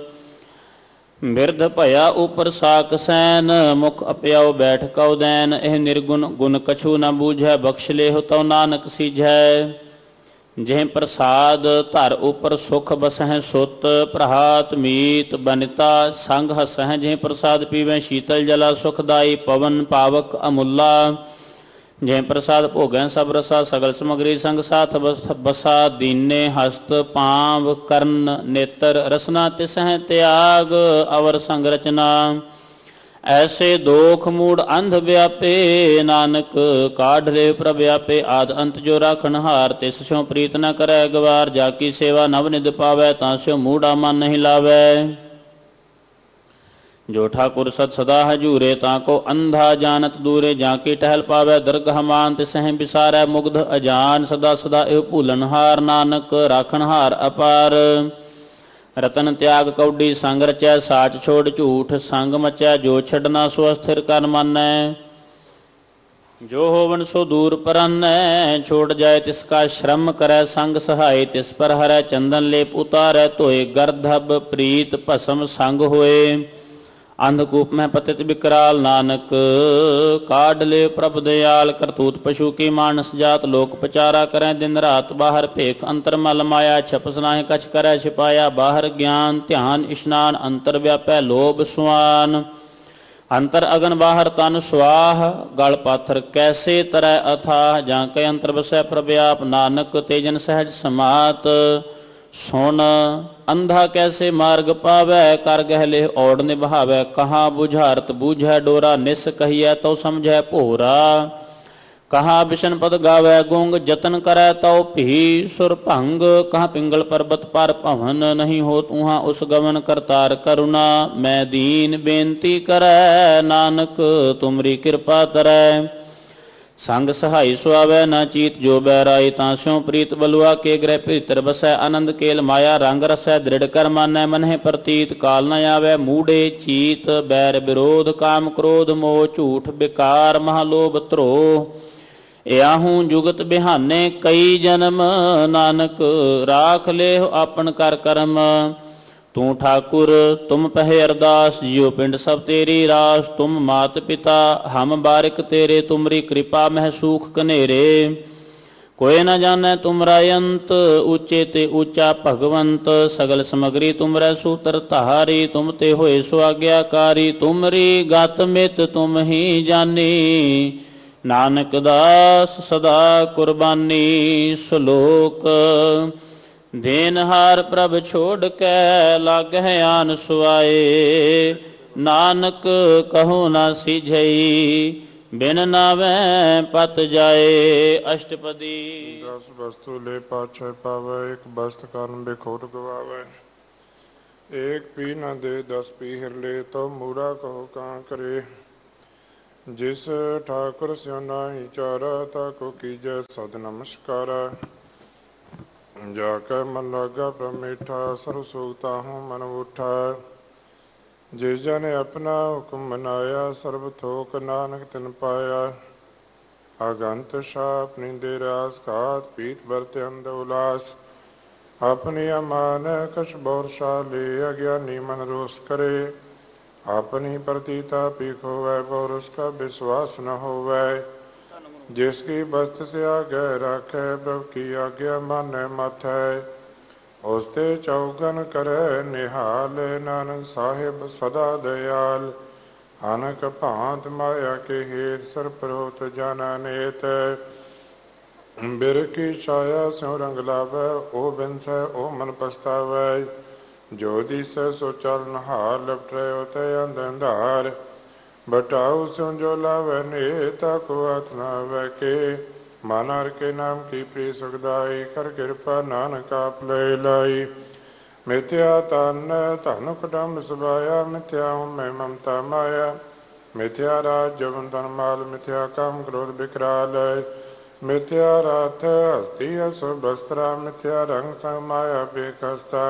ਬਿਰਧ ਭਇਆ ਉਪਰ ਸਾਕ ਸੈਨ, ਮੁਖ ਅਪਿਆਉ ਬੈਠ ਕਉ ਦੈਨ, ਇਹ ਨਿਰਗੁਣ ਗੁਣ ਕਛੂ ਨ ਬੂਝੈ, ਬਖਸ਼ ਲੇਹੁ ਤਉ ਨਾਨਕ ਸੀਝੈ, ਜਿਹ ਪ੍ਰਸਾਦ ਧਰ ਉਪਰ ਸੁਖ ਬਸਹਿ ਸੁਤ, ਪ੍ਰਹਾਤ ਮੀਤ ਬਨਿਤਾ ਸੰਗ ਹਸਹਿ, ਜਿਹ ਪ੍ਰਸਾਦ ਪੀਵੈ ਸ਼ੀਤਲ ਜਲਾ, ਸੁਖਦਾਈ ਪਵਨ ਪਾਵਕ ਅਮੁੱਲਾ, ਜਿਹ ਪ੍ਰਸਾਦ ਭੋਗੈ ਸਭ ਰਸਾ, ਸਗਲ ਸਮਗਰੀ ਸੰਗ ਸਾਥ ਬਸਾ, ਦੀਨੇ ਹਸਤ ਪਾਂਵ ਕਰਨ ਨੇਤਰ, ਰਸਨਾ ਤਿਸਹਿ ਤਿਆਗ, ਅਵਰ ਸੰਗ ਰਚਨਾ, ਐਸੇ ਦੋਖ ਮੂੜ ਅੰਧ ਵਿਆਪੇ, ਨਾਨਕ ਕਾਢ ਲੇ ਪ੍ਰਭ ਆਪੇ, ਆਦ ਅੰਤ ਜੋ ਰਾਖਣ ਹਾਰ, ਤਿਸ ਸਿਉ ਪ੍ਰੀਤ ਨ ਕਰੈ ਗਵਾਰ, ਜਾ ਕੀ ਸੇਵਾ ਨਵ ਨਿਧ ਪਾਵੈ, ਤਾਂ ਸਿਉ ਮੂੜਾ ਮਨ ਨਹੀਂ ਲਾਵੈ, ਜੋ ਠਾਕੁਰ ਸਤ ਸਦਾ ਹਜੂਰੇ, ਤਾਂ ਕੋ ਅੰਧਾ ਜਾਣਤ ਦੂਰੇ, ਜਾਂ ਕੀ ਟਹਿਲ ਪਾਵੈ ਦਰਗਹ ਮਾਨ, ਤਿਸਹਿ ਵਿਸਾਰੈ ਮੁਗਧ ਅਜਾਨ, ਸਦਾ ਸਦਾ ਇਹ ਭੂਲਨ ਹਾਰ, ਨਾਨਕ ਰਾਖਣ ਹਾਰ ਅਪਾਰ, ਰਤਨ ਤਿਆਗ ਕੌਡੀ ਸੰਗ ਰਚੈ, ਸਾਚ ਛੋੜ ਝੂਠ ਸੰਗ ਮਚੈ, ਜੋ ਛੱਡਣਾ ਸੋ ਅਸਥਿਰ ਕਰ ਮਾਨੈ, ਜੋ ਹੋਵਨ ਸੋ ਦੂਰ ਪਰਾਨੈ, ਛੋੜ ਜਾਏ ਤਿਸ ਕਾ ਸ਼ਰਮ ਕਰੈ, ਸੰਗ ਸਹਾਏ ਤਿਸ ਪਰ ਹਰੈ, ਚੰਦਨ ਲੇਪ ਉਤਾਰੈ ਧੋਏ, ਗਰਧਬ ਪ੍ਰੀਤ ਭਸਮ ਸੰਗ ਹੋਏ, ਅੰਧਕੂਪ ਮੈਂ ਪਤਿਤ ਬਿਕਰਾਲ, ਨਾਨਕ ਕਾਢ ਲੇ ਪ੍ਰਭ ਦਿਆਲ, ਕਰਤੂਤ ਪਸ਼ੂ ਕੀ ਮਾਨਸ ਜਾਤ, ਲੋਕ ਪਚਾਰਾ ਕਰੈ ਦਿਨ ਰਾਤ, ਬਾਹਰ ਭੇਖ ਅੰਤਰ ਮਲ ਮਾਇਆ, ਛਪਸ ਨਾਹਿ ਕਛ ਕਰੈ ਛਿਪਾਇਆ, ਬਾਹਰ ਗਿਆਨ ਧਿਆਨ ਇਸ਼ਨਾਨ, ਅੰਤਰ ਵਿਆਪੈ ਲੋਭ ਸੁਆਨ, ਅੰਤਰ ਅਗਨ ਬਾਹਰ ਤਨ ਸੁਆਹ ਗਲ ਪਾਥਰ ਕੈਸੇ ਤਰੈ ਅਥਾਹ ਜਾਂ ਕੈ ਅੰਤਰ ਵਸੈ ਪ੍ਰਭ ਆਪ ਨਾਨਕ ਤੇਜਨ ਸਹਿਜ ਸਮਾਤ ਸੁਣ ਅੰਧਾ ਕੈਸੇ ਮਾਰਗ ਪਾਵੈ ਕਰ ਗਹਿ ਲੇਹ ਔੜ ਨਿਭਾਵੈ ਕਹਾਂ ਬੁਝਾਰਤ ਬੂਝੈ ਡੋਰਾ ਨਿਸ ਕਹੀਐ ਤਉ ਸਮਝੈ ਭੋਰਾ ਕਹਾਂ ਬਿਸ਼ਨ ਪਦ ਗਾਵੈ ਗੁੰਗ ਜਤਨ ਕਰੈ ਤਉ ਭੀ ਸੁਰ ਭੰਗ ਕਹਾਂ ਪਿੰਗਲ ਪਰਬਤ ਪਰ ਭਵਨ ਨਹੀਂ ਹੋਤ ਉਹਾਂ ਉਸ ਗਮਨ ਕਰਤਾਰ ਕਰੁਣਾ ਮੈਂ ਦੀਨ ਬੇਨਤੀ ਕਰੈ ਨਾਨਕ ਤੁਮਰੀ ਕਿਰਪਾ ਤਰੈ ਸੰਗ ਸਹਾਈ ਸੁਆਵੈ ਨਾ ਚੀਤ ਜੋ ਬੈਰਾਈ ਤਾਂ ਸਿਉ ਪ੍ਰੀਤ ਬਲੁਆ ਕੇ ਗ੍ਰਹਿ ਭੀਤਰ ਬਸੈ ਆਨੰਦ ਕੇਲ ਮਾਇਆ ਰੰਗ ਰਸੈ ਦ੍ਰਿੜ ਕਰ ਮਾਨੈ ਮਨਹਿ ਪ੍ਰਤੀਤ ਕਾਲ ਨ ਆਵੈ ਮੂੜੇ ਚੀਤ ਬੈਰ ਵਿਰੋਧ ਕਾਮ ਕ੍ਰੋਧ ਮੋਹ ਝੂਠ ਬਿਕਾਰ ਮਹਾਲੋਭ ਧਰੋਹ ਇਆਹੂ ਜੁਗਤ ਬਿਹਾਨੇ ਕਈ ਜਨਮ ਨਾਨਕ ਰਾਖ ਲੇਹ ਆਪਨ ਕਰ ਕਰਮ ਤੂੰ ਠਾਕੁਰ ਤੁਮ ਪਹਿ ਅਰਦਾਸ ਜਿਉ ਪਿੰਡ ਸਭ ਤੇਰੀ ਰਾਸ ਤੁਮ ਮਾਤ ਪਿਤਾ ਹਮ ਬਾਰਿਕ ਤੇਰੇ ਤੁਮਰੀ ਕਿਰਪਾ ਮਹਿ ਸੂਖ ਕਨੇਰੇ ਕੋਈ ਨ ਜਾਣੈ ਤੁਮਰਾ ਅੰਤ ਉੱਚੇ ਤੇ ਉੱਚਾ ਭਗਵੰਤ ਸਗਲ ਸਮਗਰੀ ਤੁਮਰੈ ਸੂਤਰ ਧਾਰੀ ਤੁਮ ਤੇ ਹੋਏ ਸੁਆਗਿਆਕਾਰੀ ਤੁਮਰੀ ਗਤ ਮਿਤ ਤੁਮ ਹੀ ਜਾਨੀ ਨਾਨਕ ਦਾਸ ਸਦਾ ਕੁਰਬਾਨੀ ਸ਼ਲੋਕ ਦੇਨਹਾਰ ਪ੍ਰਭ ਛੋੜ ਕੇ ਲਾਗਹਿ ਆਨ ਸੁਆਏ ਨਾਨਕ ਕਹੋ ਨਾ ਸਿਝਈ ਬਿਨ ਨਾਵੈ ਪਤ ਜਾਏ ਅਸ਼ਟਪਦੀ 10 ਵਸਤੂ ਲੈ ਪਾਛੈ ਪਾਵੈ ਇੱਕ ਬਸਤ ਕਰਨ ਬੇਖੋਟ ਗਵਾਵੈ ਏਕ ਪੀ ਨ ਦੇ 10 ਪੀਹਰ ਲੈ ਤੋ ਮੂੜਾ ਕਹੋ ਕਾਂ ਕਰੇ ਜਿਸ ਠਾਕੁਰ ਸਿਉ ਨਾਹੀ ਚਾਰਾ ਤਾ ਕੋ ਕੀਜੈ ਸਦ ਨਮਸਕਾਰਾ ਜਾ ਕੇ ਮਨ ਲਾਗਾ ਪ੍ਰਮੇਠਾ ਸਰਬ ਸੁਖਤਾ ਹੂੰ ਮਨ ਉਠਾ ਜਿਸ ਜਨ ਆਪਣਾ ਹੁਕਮ ਮਨਾਇਆ ਸਰਬ ਥੋਕ ਨਾਨਕ ਤਿਨ ਪਾਇਆ ਅਗੰਤ ਛਾਪ ਨਿੰਦੇ ਰਾਸ ਘਾਤ ਪੀਤ ਵਰਤ ਅੰਧ ਉਲਾਸ ਆਪਣੀ ਅਮਾਨ ਕਛ ਬੌਰ ਸ਼ਾਲੇ ਅਗਿਆਨੀ ਮਨ ਰੋਸ ਕਰੇ ਆਪਣੀ ਪ੍ਰਤੀਤਾ ਪੀਖ ਹੋਵੈ ਬੌਰ ਉਸਕਾ ਵਿਸ਼ਵਾਸ ਨ ਹੋਵੈ ਜਿਸ ਕੀ ਬਸਤ ਸੇ ਆਗੇ ਰਾਖੈ ਪ੍ਰਭ ਕੀ ਆਗਿਆ ਮਾਨੈ ਮਾਥੈ ਉਸ ਤੇ ਚੌਗਨ ਕਰੈ ਨਿਹਾਲ ਨਾਨਕ ਸਾਹਿਬ ਸਦਾ ਦਇਆਲ ਅਨਕ ਭਾਂਤ ਮਾਇਆ ਕੇ ਹੇਤ ਸਰ ਪਰੋਤ ਜਾਨਾ ਨੇਤ ਬਿਰ ਕੀ ਛਾਇਆ ਸਿਉ ਰੰਗ ਲਾਵੈ ਉਹ ਬਿਨਸੈ ਉਹ ਮਨ ਪਛਤਾਵੈ ਜੋ ਦਿਸੈ ਸੋ ਚਰਨ ਹਾਰ ਲਪਟੈ ਉਤੈ ਅੰਧ ਅੰਧਾਰ ਬਟਾਉ ਸਿਉ ਜੋ ਲਾਵੈ ਨੇਤਾ ਕੋ ਹੱਥ ਨਾ ਵੈ ਕੇ ਮਨ ਹਰਿ ਕੇ ਨਾਮ ਕੀ ਪ੍ਰੀ ਸੁਖਦਾਈ ਕਰ ਕਿਰਪਾ ਨਾਨਕ ਆਪ ਲੈ ਲਾਈ ਮਿਥਿਆ ਤਨ ਧਨ ਕੁਟੰਬ ਸੁਭਾਇਆ ਮਿਥਿਆ ਮੈਂ ਮਮਤਾ ਮਾਇਆ ਮਿਥਿਆ ਰਾਜ ਜਵਨ ਧਨ ਮਾਲ ਮਿਥਿਆ ਕਾਮ ਕ੍ਰੋਧ ਬਿਕਰਾਲ ਮਿਥਿਆ ਰਾਤ ਹਸਤੀ ਅਸੁ ਬਸਤਰਾ ਮਿਥਿਆ ਰੰਗ ਸੰਗ ਮਾਇਆ ਬੇਖਸਤਾ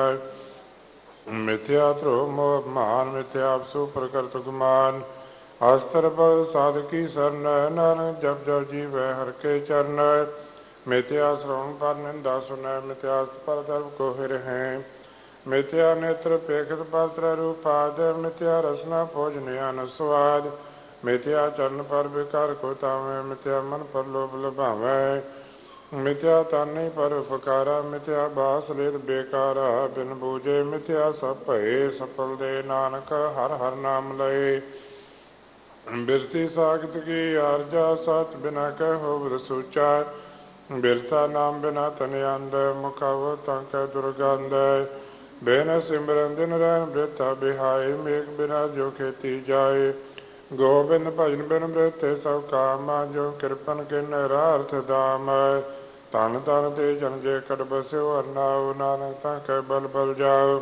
ਮਿਥਿਆ ਧਰੋ ਮੋਹ ਮਾਨ ਮਿਥਿਆ ਆਪਸੂ ਪ੍ਰਕਰਤ ਗੁਮਾਨ ਅਸਤਰ ਬਲ ਸਾਧਕੀ ਸਰਨ ਨਾਨਕ ਜਪ ਜਪ ਜੀਵੈ ਹਰਿ ਕੇ ਚਰਨ ਮਿਥਿਆ ਸ਼੍ਰਵਣ ਪਰ ਨਿੰਦਾ ਸੁਨੈ ਮਿਥਿਆ ਪਰ ਦਰਬ ਕੋ ਹਿਰ ਹੈ ਮਿਥਿਆ ਨੇਤਰ ਪੇਖਤ ਪਾਤਰ ਰੂਪਾਦ ਮਿਥਿਆ ਰਸਨਾ ਭੋਜਨ ਅਨ ਸਵਾਦ ਮਿਥਿਆ ਚਰਨ ਪਰ ਵਿਕਾਰ ਕੋ ਤਾਵੈ ਮਿਥਿਆ ਮਨ ਪਰ ਲੋਭ ਲਭਾਵੈ ਮਿਥਿਆ ਤਾਨੀ ਪਰ ਉਪਕਾਰਾ ਮਿਥਿਆ ਬਾਸ ਲੇਤ ਬੇਕਾਰਾ ਬਿਨ ਬੂਝੇ ਮਿਥਿਆ ਸਭ ਭਏ ਸਫਲ ਦੇ ਨਾਨਕ ਹਰ ਹਰ ਨਾਮ ਲਏ ਬਿਰਤੀ ਸਾਖਤ ਕੀ ਆਰਜਾ ਸਤ ਬਿਨਾ ਕਹਿ ਹੋਵਦ ਸੂਚਾ ਬਿਰਤਾ ਨਾਮ ਬਿਨਾ ਤਨ ਅੰਦ ਮੁਖਾਵ ਤਾਂ ਕੈ ਦੁਰਗੰਧ ਬਿਨ ਸਿਮਰਨ ਦਿਨ ਰਹਿਣ ਬਿਰਤਾ ਬਿਹਾਏ ਮੇਘ ਬਿਨਾ ਜੋ ਖੇਤੀ ਜਾਏ ਗੋਬਿੰਦ ਭਜਨ ਬਿਨ ਬ੍ਰਿਤੇ ਸਭ ਕਾਮਾ ਜੋ ਕਿਰਪਨ ਕਿਨ ਰਾਰਥ ਦਾਮ ਤਨ ਤਨ ਤੇ ਜਨ ਜੇ ਕੜ ਬਸਿਓ ਅਰਨਾਉ ਨਾਨਕ ਤਾਂ ਕੈ ਬਲ ਬਲ ਜਾਓ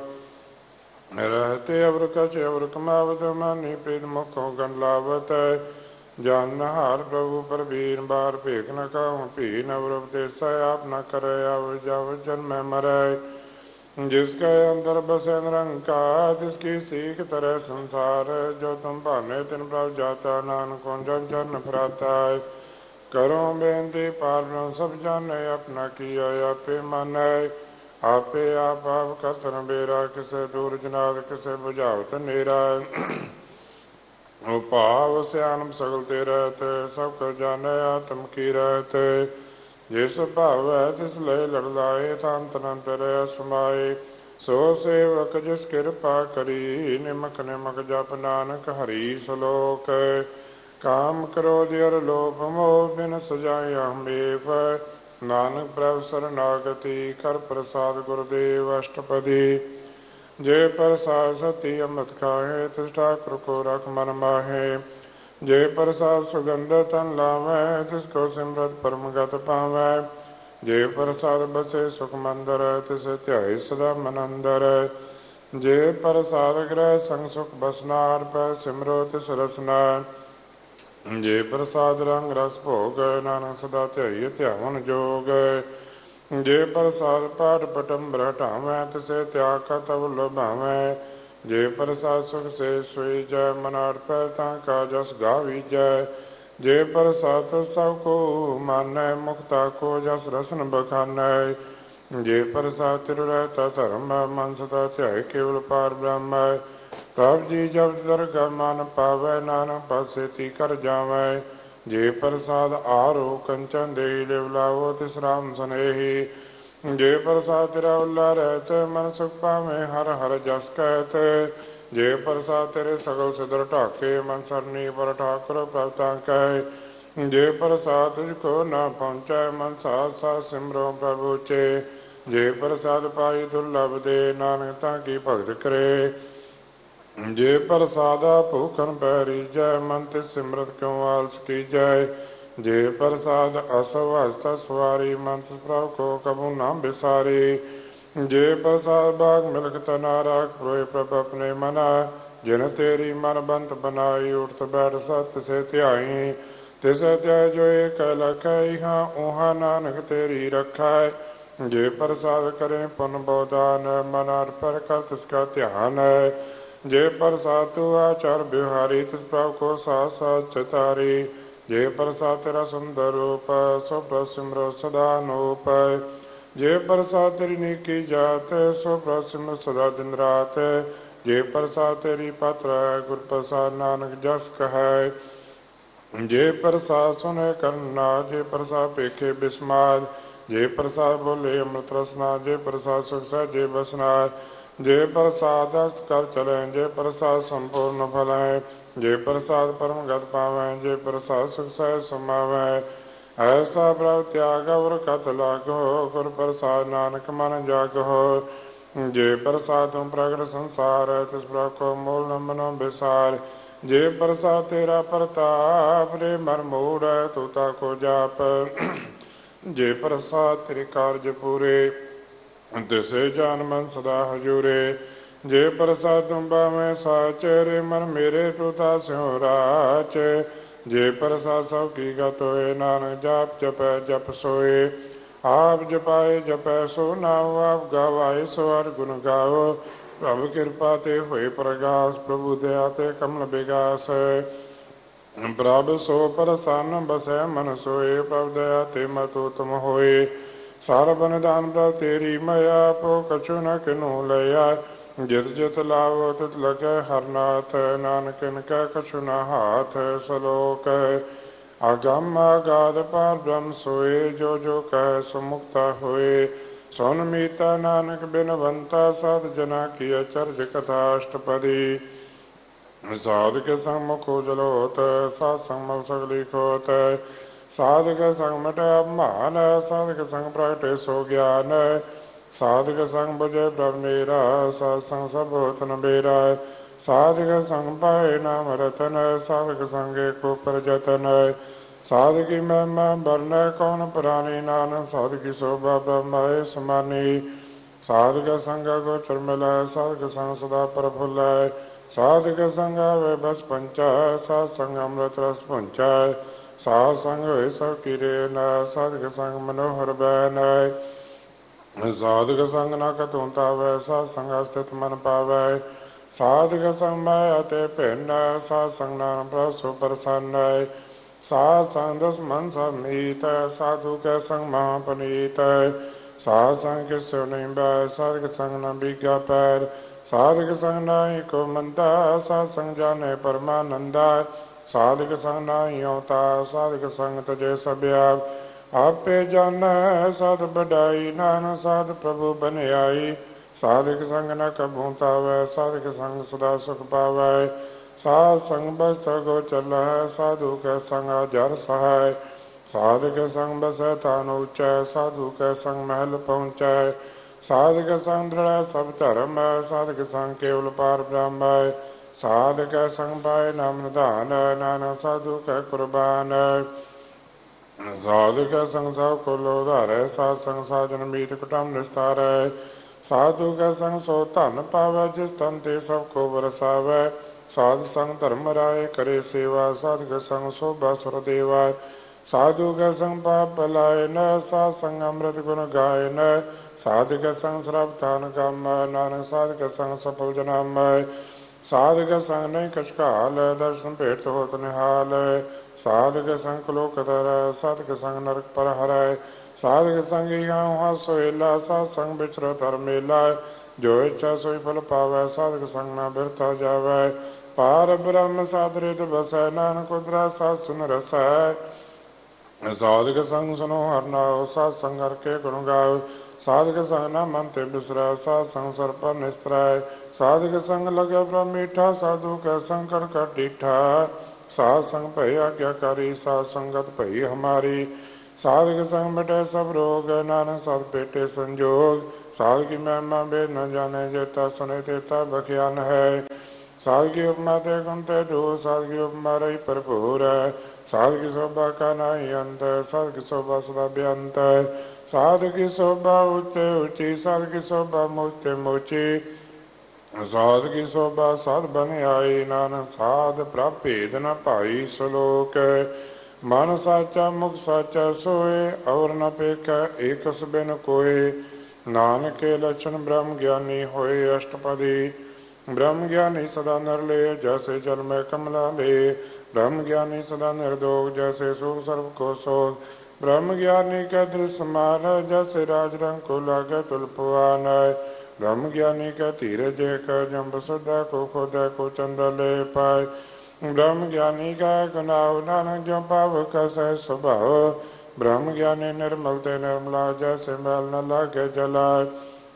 रहते अवर कछ अवर कमावत मानी प्रीत मुखों गण लावत जान हार प्रभु पर वीर बार भेख न खाऊं भी नवर उपदेसा आप न करे आवर जावर जन्म मरै जिसके अंदर बसे निरंकार तिसकी सीख तरह संसार जो तुम भाने तिन प्रभ जाता नानक जन जन फराता करो बेनती पालन सब जाने अपना किया आपे मानै ਆਪੇ ਆਪ ਆਪ ਕਥਨ ਬੇਰਾ ਕਿਸੇ ਦੂਰ ਜਨਾਦ ਕਿਸੇ ਬੁਝਾਵਤ ਨੇਰਾ ਉਹ ਭਾਵ ਸਿਆਨਮ ਸਗਲ ਤੇ ਰਹਿਤ ਸਭ ਕਰ ਜਾਣੈ ਆਤਮ ਕੀ ਰਹਿਤ ਜਿਸ ਭਾਵ ਹੈ ਤਿਸ ਲੈ ਲੜ ਲਾਏ ਤਾਂ ਤਨੰਤਰ ਸਮਾਏ ਸੋ ਸੇਵਕ ਜਿਸ ਕਿਰਪਾ ਕਰੀ, ਨਿਮਕ ਨਿਮਕ ਜਪ ਨਾਨਕ ਹਰੀ ਸਲੋਕ। ਕਾਮ ਕ੍ਰੋਧ ਅਰ ਲੋਭ ਮੋਹ ਬਿਨ ਸਜਾਇਆ ਮੇਵ, ਨਾਨਕ ਪ੍ਰਭ ਸਰਨਾਗਤੀ ਕਰ ਪ੍ਰਸਾਦ ਗੁਰਦੇਵ ਅਸ਼ਟਪਦੀ। ਜੇ ਪ੍ਰਸਾਦ ਸਤੀ ਅੰਮ੍ਰਿਤ ਖਾਹੇ, ਤਿਸ ਠਾਕੁਰ ਕੋ ਰਖ ਮਨ ਮਾਹੇ। ਜੇ ਪ੍ਰਸਾਦ ਸੁਗੰਧ ਤਨ ਲਾਵੈ, ਤਿਸ ਕੋ ਸਿਮਰਤ ਪਰਮ ਗਤ ਪਾਵੈ। ਜੇ ਪ੍ਰਸਾਦ ਬਸੇ ਸੁਖ ਮੰਦਰ, ਤਿਸ ਧਿਆਏ ਸਦਾ ਮਨ ਅੰਦਰ। ਜੇ ਪ੍ਰਸਾਦ ਗ੍ਰਹਿ ਸੰਗ ਸੁਖ ਬਸਨਾਰ, ਪੈ ਸਿਮਰੋ ਤਿਸ ਰਸਨਾ। ਜੇ ਪ੍ਰਸਾਦ ਰੰਗ ਰਸ ਭੋਗ, ਨਾਨਕ ਸਦਾ ਧਿਆਈ ਧਿਆਵਨ ਜੋਗ। ਜੇ ਪ੍ਰਸਾਦ ਪਾਠ ਪਟੰਬਰ ਹਟਾਵੈ, ਤਿਸੇ ਤਿਆਗ ਕਾ ਤਵ ਲੁਭਾਵੈ। ਜੇ ਪ੍ਰਸਾਦ ਸੁਖ ਸੇ ਸੋਈ ਜੈ, ਮਨ ਅਰਪੈ ਤਾਂ ਕਾ ਜਸ ਗਾਵੀਜੈ। ਜੇ ਪ੍ਰਸਾਦ ਸਭ ਕੋ ਮਾਨੈ, ਮੁਕਤਾ ਕੋ ਜਸ ਰਸਨ ਬਖਾਨੈ। ਜੇ ਪ੍ਰਸਾਦ ਤਿਰ ਰਹਿਤਾ ਧਰਮ, ਮਨ ਸਦਾ ਧਿਆਏ ਕੇਵਲ ਪਾਰ ਬ੍ਰਹਮ। ਪ੍ਰਭ ਜੀ ਜਬ ਦਰਗਹ ਮਨ ਪਾਵੈ, ਨਾਨਕ ਪਾਸੇ ਤੀ ਕਰ ਜਾਵੈ। ਜੇ ਪ੍ਰਸਾਦ ਆਰੋ ਕੰਚਨ ਦੇਈ, ਲਿਵ ਲਾਵੋ ਤਿਸ ਰਾਮ ਸਨੇਹੀ। ਜੇ ਪ੍ਰਸਾਦ ਤੇਰਾ ਉੱਲਾ ਰਹਿਤ, ਮਨ ਸੁਖ ਪਾਵੇਂ ਹਰ ਹਰ ਜਸ ਕਹਿਤ। ਜੇ ਪ੍ਰਸਾਦ ਤੇਰੇ ਸਗਲ ਸਿਦਰ ਢਾਕੇ, ਮਨ ਸਰਨੀ ਪਰ ਠਾਕੁਰ ਪ੍ਰਭ ਤਾਂ ਕਹਿ। ਜੇ ਪ੍ਰਸਾਦ ਤੁਝ ਕੋ ਨਾ ਪਹੁੰਚੈ, ਮਨ ਸਾਥ ਸਾਥ ਸਿਮਰੋ ਪ੍ਰਭੂ ਚੇ। ਜੇ ਪ੍ਰਸਾਦ ਪਾਈ ਦੁਰਲਭ ਦੇ, ਨਾਨਕ ਤਾਂ ਕੀ ਭਗਤ ਕਰੇ। ਜੇ ਪ੍ਰਸਾਦਾ ਭੂਖਨ ਪੈ ਰੀਜੈ, ਮਨ ਤੇ ਸਿਮਰਤ ਕਿਉ ਆਲਸ ਕੀਜੈ। ਜੇ ਪ੍ਰਸਾਦ ਅਸਵ ਹਸਤ ਸਵਾਰੀ, ਮਨ ਤਿਸ ਪ੍ਰਭ ਕੋ ਕਬੂ ਨਾ ਬਿਸਾਰੀ। ਜੇ ਪ੍ਰਸਾਦ ਬਾਗ ਮਿਲਕ ਤਨਾ ਰਾਖ, ਪ੍ਰੋਏ ਪ੍ਰਭ ਆਪਣੇ ਮਨਾ। ਜਿਨ ਤੇਰੀ ਮਨ ਬੰਤ ਬਨਾਈ, ਉਠਤ ਬੈਠ ਸਤ ਸੇ ਧਿਆਈ। ਤਿਸ ਧਿਆਏ ਜੋ ਏਕ ਲਖੈ, ਹਾਂ ਉਹਾਂ ਨਾਨਕ ਤੇਰੀ ਰਖੈ। ਜੇ ਪ੍ਰਸਾਦ ਕਰੇ ਪੁਨ ਬੋਦਾਨ, ਮਨ ਅਰਪਿ ਕਰ ਤਿਸ ਕਾ ਧਿਆਨ। ਜੇ ਪ੍ਰਸਾਦ ਤੂ ਆਚਾਰ ਬਿਹਾਰੀ, ਤਿਸ ਪ੍ਰਭ ਕੋ ਸਾਥ ਸਾਥ ਚਿਤਾਰੀ। ਜੇ ਪ੍ਰਸਾਦ ਤੇਰਾ ਸੁੰਦਰ ਰੂਪ, ਸੋ ਪ੍ਰਭ ਸਿਮਰੋ ਸਦਾ ਅਨੂਪ। ਜੇ ਪ੍ਰਸਾਦ ਤੇਰੀ ਨੀਕੀ ਜਾਤ, ਸੋ ਪ੍ਰਭ ਸਿਮਰੋ ਸਦਾ ਦਿਨ ਰਾਤ। ਜੇ ਪ੍ਰਸਾਦ ਤੇਰੀ ਪਤਰ, ਗੁਰ ਪ੍ਰਸਾਦ ਨਾਨਕ ਜਸ ਕਹੈ। ਜੇ ਪ੍ਰਸਾਦ ਸੁਨੇ ਕਰਨਾ, ਜੇ ਪ੍ਰਸਾਦ ਪੇਖੇ ਬਿਸਮਾਦ। ਜੇ ਪ੍ਰਸਾਦ ਬੋਲੇ ਅੰਮ੍ਰਿਤ ਰਸਨਾ, ਜੇ ਪ੍ਰਸਾਦ ਸੁਖ ਸਹਿਜੇ ਬਸਨਾ। ਜੇ ਪ੍ਰਸਾਦ ਅਸਤ ਕਰ ਚਲੈ, ਜੇ ਪ੍ਰਸਾਦ ਸੰਪੂਰਨ ਫਲੈ। ਜੇ ਪ੍ਰਸਾਦ ਪਰਮ ਗਤ ਪਾਵੈ, ਜੇ ਪ੍ਰਸਾਦ ਸੁਖ ਸਹਿਜ ਸਮਾਵੈ। ਐਸਾ ਪ੍ਰਭ ਤਿਆਗ ਔਰ ਕਤ ਲਾਗੋ, ਗੁਰ ਪ੍ਰਸਾਦ ਨਾਨਕ ਮਨ ਜਾਗੋ। ਜੇ ਪ੍ਰਸਾਦ ਤੁਮ ਪ੍ਰਗਟ ਸੰਸਾਰ, ਤਿਸ ਪ੍ਰਭ ਕੋ ਮੂਲ ਨ ਮਨੋ ਵਿਸਾਰ। ਜੇ ਪ੍ਰਸਾਦ ਤੇਰਾ ਪ੍ਰਤਾਪ, ਰੇ ਮਨ ਮੂੜੈ ਤੂ ਤਾ ਕੋ ਜਾਪ। ਜੇ ਪ੍ਰਸਾਦ ਤੇਰੇ ਕਾਰਜ ਪੂਰੇ, ਤਿਸੇ ਜਾਨ ਮਨ ਸਦਾ ਹਜੂਰੇ। ਜੇ ਪ੍ਰਸਾਦ ਤੁਮ ਪਾਵੈ ਸਾਚ, ਰੇ ਮਨ ਮੇਰੇ ਤੂ ਤਾ ਸਿਉ ਰਾਚ। ਜੇ ਪ੍ਰਸਾਦ ਸਭ ਕੀ ਗਤ ਹੋਏ, ਨਾਨਕ ਜਾਪ ਜਪੈ ਜਪ ਸੋਏ। ਆਪ ਜਪਾਏ ਜਪੈ ਸੋ ਨਾਉ, ਆਪ ਗਵਾਏ ਸੋ ਹਰਿ ਗੁਣ ਗਾਓ। ਪ੍ਰਭ ਕਿਰਪਾ ਤੇ ਹੋਏ ਪ੍ਰਗਾਸ, ਪ੍ਰਭੂ ਦਇਆ ਤੇ ਕਮਲ ਬਿਗਾਸ। ਪ੍ਰਭ ਸੋ ਪ੍ਰਸੰਨ ਬਸੈ ਮਨ ਸੋਏ, ਪ੍ਰਭ ਦਇਆ ਤੇ ਮਤ ਉਤਮ ਹੋਏ। ਸਰਬ ਨਿਧਾਨ ਪ੍ਰਭ ਤੇਰੀ ਮਇਆ, ਆਪੋ ਕਛੁ ਨ ਕਿਨੂ ਲਿਆ। ਜਿਤ ਜਿਤ ਲਾਵੋ ਤਿਤ ਲਗੈ ਹਰਨਾਥ, ਨਾਨਕ ਇਨ ਕੈ ਕਛੁ ਨ ਹਾਥ। ਸਲੋਕ ਅਗੰਮ ਅਗਾਧ ਪਾਰ ਬ੍ਰਹਮ ਸੋਏ, ਜੋ ਜੋ ਕਹਿ ਸੋ ਮੁਕਤਾ ਹੋਏ। ਸੁਨ ਮੀਤਾ ਨਾਨਕ ਬਿਨਵੰਤਾ, ਸਤ ਜਨਾ ਕੀ ਅਚਰਜ ਕਥਾ ਅਸ਼ਟਪਦੀ। ਸਾਧਕ ਸੰਗ ਮੁਖ ਉਜਲ ਹੋਤ, ਸਾਧ ਸੰਗ ਮਲ ਸਗਲੀ ਖੋਤ। ਸਾਧਕ ਸੰਗ ਮਿਟੈ ਅਭਿਮਾਨ, ਸਾਧਕ ਸੰਗ ਪ੍ਰਗਟੇ ਸੋ ਗਿਆਨ। ਸਾਧਕ ਸੰਗ ਬੁਝੈ ਪ੍ਰਭ ਨੀਰਾ, ਸਾਧ ਸੰਗ ਸਭ ਹੋਤ ਨਬੇਰਾ। ਸਾਧਕ ਸੰਗ ਪਾਏ ਨਾਮ ਰਤਨ, ਸਾਧਕ ਸੰਗ ਏਕੋ ਪ੍ਰਜਤਨ। ਸਾਧਕੀ ਮਹਿਮਾ ਬਰਨੈ ਕੌਣ ਪੁਰਾਣੀ, ਨਾਨਕ ਸਾਧਕੀ ਸੋਭਾ ਬ੍ਰਹਮਾਏ ਸਮਾਨੀ। ਸਾਧਕ ਸੰਗ ਗੋਚਰ ਮਿਲੈ, ਸਾਧਕ ਸੰਗ ਸਦਾ ਪ੍ਰਫੁੱਲੈ। ਸਾਧਕ ਸੰਗ ਆਵੇ ਬਸ ਪੰਚੈ, ਸਾਧ ਸੰਗ ਅੰਮ੍ਰਿਤ ਰਸ ਪੁੰਚੈ। ਸਾਧ ਸੰਗ ਹੋਏ ਸਭ ਕੀਰੇ ਨੈ, ਸਾਧਕ ਸੰਗ ਮਨੋਹਰ ਬੈ ਨੈ। ਸਾਧਕ ਸੰਗ ਨ ਕਤਹੁ ਧਾਵੈ, ਸਾਧ ਸੰਗ ਸਥਿਤ ਮਨ ਪਾਵੈ। ਸਾਧਕ ਸੰਗ ਮਾਇਆ ਤੇ ਭਿੰਨ, ਸਾਧ ਸੰਗ ਨਾਨਕ ਪ੍ਰਭ ਸੋ ਪ੍ਰਸੰਨ। ਸਾਧ ਸੰਗ ਦਸ ਮਨ ਸਭ ਮੀਤ, ਸਾਧੂ ਕੈ ਸੰਗ ਮਹਾ ਪਨੀਤ। ਸਾਧ ਸੰਗ ਕਿਸੁ ਨਹੀਂ ਬੈ, ਸਾਧਕ ਸੰਗ ਨ ਬੀਗਾ ਪੈਰ। ਸਾਧਕ ਸੰਗ ਨਾਹੀ ਕੋ ਮੰਦਾ, ਸਾਧ ਸੰਗ ਜਾਣੈ ਪਰਮਾਨੰਦਾ। ਸਾਧਕ ਸੰਗ ਨਾਹੀ ਔਤਾ, ਸਾਧਕ ਸੰਗ ਤਜੈ ਸਭ ਆਪੇ ਜਾਣੈ ਸਾਧ ਬਡਾਈ। ਨਾਨਕ ਸਾਧ ਪ੍ਰਭੂ ਬਨਿਆਈ, ਸਾਧਕ ਸੰਗ ਨ ਕਭੂ ਤਾਵੈ, ਸਾਧਕ ਸੰਗ ਸਦਾ ਸੁਖ ਪਾਵੈ। ਸਾਧ ਸੰਗ ਬਸਤਰ ਗੋ ਚੱਲੈ, ਸਾਧੂ ਕੈ ਸੰਗ ਜਰ ਸਹਾਇ। ਸਾਧਕ ਸੰਗ ਬਸੈ ਤਾਨ ਉਚੈ, ਸਾਧੂ ਕੈ ਸੰਗ ਮਹਿਲ ਪਹੁੰਚੈ। ਸਾਧਕ ਸੰਗ ਦ੍ਰਿੜ੍ਹੈ ਸਭ ਧਰਮ, ਸਾਧਕ ਸੰਗ ਕੇਵਲ ਪਾਰ ਬ੍ਰਹਮ। ਸਾਧਕ ਕੈ ਸੰਗ ਪਾਏ ਨਾਮ ਨਿਧਾਨ, ਨਾਨਕ ਸਾਧੂ ਕੈ ਕੁਰਬਾਨ। ਸਾਧਕ ਕੈ ਸੰਗ ਸਭ ਕੁਲ ਉਧਾਰੈ, ਸਾਧ ਸੰਗ ਸਾਜਨ ਮੀਤ ਕੁਟੁੰਬ ਨਿਸਤਾਰੈ। ਸਾਧੂ ਕੈ ਸੰਗ ਸੋ ਧਨ ਪਾਵੈ, ਜਿਸ ਤਨ ਤੇ ਸਭ ਕੋ ਵਰਸਾਵੈ। ਸਾਧ ਸੰਗ ਧਰਮ ਰਾਏ ਕਰੇ ਸੇਵਾ, ਸਾਧਕ ਸੰਗ ਸੋਭਾ ਸੁਰ ਦੇਵਾ। ਸਾਧੂ ਕੈ ਸੰਗ ਪਾਪ ਪਲਾਏ ਨ, ਸਾਧ ਸੰਗ ਅੰਮ੍ਰਿਤ ਗੁਣ ਗਾਏ ਨ। ਸਾਧਕ ਸੰਗ ਸਰਬ ਥਾਨ ਕੰਮ, ਨਾਨਕ ਸਾਧਕ ਸੰਗ ਸਫਲ ਜਨਮ। ਸਾਧਕ ਸੰਗ ਨਹੀਂ ਕਛ ਘਾਲ, ਦਰਸ਼ਨ ਭੇਟ ਹੋਤ ਨਿਹਾਲ। ਸਾਧਕ ਸੰਗ ਕਲੋਕ ਧਰੈ, ਸਾਧਕ ਸੰਗ ਨਰਕ ਪਰ ਹਰੈ। ਸਾਧਕ ਸੰਗ ਇਹਾਂ ਸੋਹਿਲਾ, ਸਾਧ ਸੰਗ ਵਿਚਰੈ ਧਰ ਮੇਲਾ। ਜੋ ਇੱਛਾ ਸੋਈ ਫਲ ਪਾਵੈ, ਸਾਧਕ ਸੰਗ ਨਾ ਬਿਰਥਾ ਜਾਵੈ। ਪਾਰ ਬ੍ਰਹਮ ਸਾਧ ਰਿਤ ਬਸੈ, ਨਾਨਕ ਉਦਰਾ ਸਾਧ ਸੁਨ ਰਸੈ। ਸਾਧਕ ਸੰਗ ਸੁਨੋ ਹਰਿ ਨਾਉ, ਸਾਧ ਸੰਗ ਹਰਿ ਕੇ ਗੁਣ ਗਾਉ। ਸਾਧਕ ਸੰਗ ਨਾ ਮਨ ਤੇ ਬਿਸਰੈ, ਸਾਧ ਸੰਗ ਸਰ ਪਰ ਨਿਸਤਰੈ। ਸਾਧਕ ਸੰਗ ਲਗੈ ਬ੍ਰਹਮ ਮੀਠਾ, ਸਾਧੂ ਕੈ ਸੰਗ ਕਰ ਕਰ ਡੀਠਾ। ਸਾਧ ਸੰਗ ਭਈ ਆਗਿਆਕਾਰੀ, ਸਾਧ ਸੰਗਤ ਭਈ ਹਮਾਰੀ। ਸਾਧਕ ਸੰਗ ਮਿਟੈ ਸਭ ਰੋਗ, ਨਾਨਕ ਸਤ ਭੇਟੇ ਸੰਜੋਗ। ਸਾਧ ਕੀ ਮਹਿਮਾ ਬੇਦ ਨ ਜਾਣੈ, ਜੇਤਾ ਸੁਨੇ ਤੇਤਾ ਬਖਿਆਨ ਹੈ। ਸਾਧ ਕੀ ਉਪਮਾ ਤੇ ਗੁਣ ਤੇ ਦੂਰ, ਸਾਧ ਕੀ ਉਪਮਾ ਰਹੀ ਭਰਪੂਰ। ਸਾਧ ਕੀ ਸ਼ੋਭਾ ਕਾ ਨਾਹੀ ਅੰਤ, ਸਾਧ ਕੀ ਸ਼ੋਭਾ ਸਦਾ ਬੇਅੰਤ। ਸਾਧ ਕੀ ਸ਼ੋਭਾ ਉੱਤੇ ਉੱਚੀ, ਸਾਧ ਕੀ ਸ਼ੋਭਾ ਮੋਤੇ ਮੋਚੀ। ਸਾਧ ਕੀ ਸ਼ੋਭਾ ਸਾਧ ਬਨ ਆਈ, ਨਾਨਕ ਸਾਧ ਪ੍ਰਭ ਭੇਦ ਨ ਭਾਈ। ਸਲੋਕ ਮਨ ਸਾਚਾ ਮੁਖ ਸਾਚਾ ਸੋਏ, ਔਰ ਨ ਪੇਖੈ ਏਕਸ ਬਿਨ ਕੋਏ। ਨਾਨਕ ਕੇ ਲਛਣ ਬ੍ਰਹਮ ਗਿਆਨੀ ਹੋਏ ਅਸ਼ਟਪਦੀ। ਬ੍ਰਹਮ ਗਿਆਨੀ ਸਦਾ ਨਿਰਲੇ, ਜੈਸੇ ਜਲ ਮੈਂ ਕਮਲਾ ਲੇ। ਬ੍ਰਹਮ ਗਿਆਨੀ ਸਦਾ ਨਿਰਦੋਗ, ਜੈਸੇ ਸੂਰ ਸਰਬ ਕੋ ਸੋਗ। ਬ੍ਰਹਮ ਗਿਆਨੀ ਕੈ ਦ੍ਰਿਸ਼ ਸਮਾਨ, ਜੈਸੇ ਰਾਜ ਰੰਗ ਕੋ ਲਾਗੈ ਤੁਲ ਪਵਾਨ। ਬ੍ਰਹਮ ਗਿਆਨੀ ਕੈ ਧੀਰਜ ਕੈ ਜੰਬ ਸਦਾ ਕੋ ਖੋਦੈ ਕੋ ਚੰਦਰ ਲੈ ਪਾਏ। ਬ੍ਰਹਮ ਗਿਆਨੀ ਕੈ ਗੁਨਾਹ, ਨਾਨਕ ਜੋ ਪਾਵ ਕਸੈ ਸੁਭਾਉ। ਬ੍ਰਹਮ ਗਿਆਨੀ ਨਿਰਮਲ ਤੇ ਨਿਰਮਲਾ, ਜੈਸੇ ਮੈਲ ਨ ਲਾਗੇ ਜਲਾ।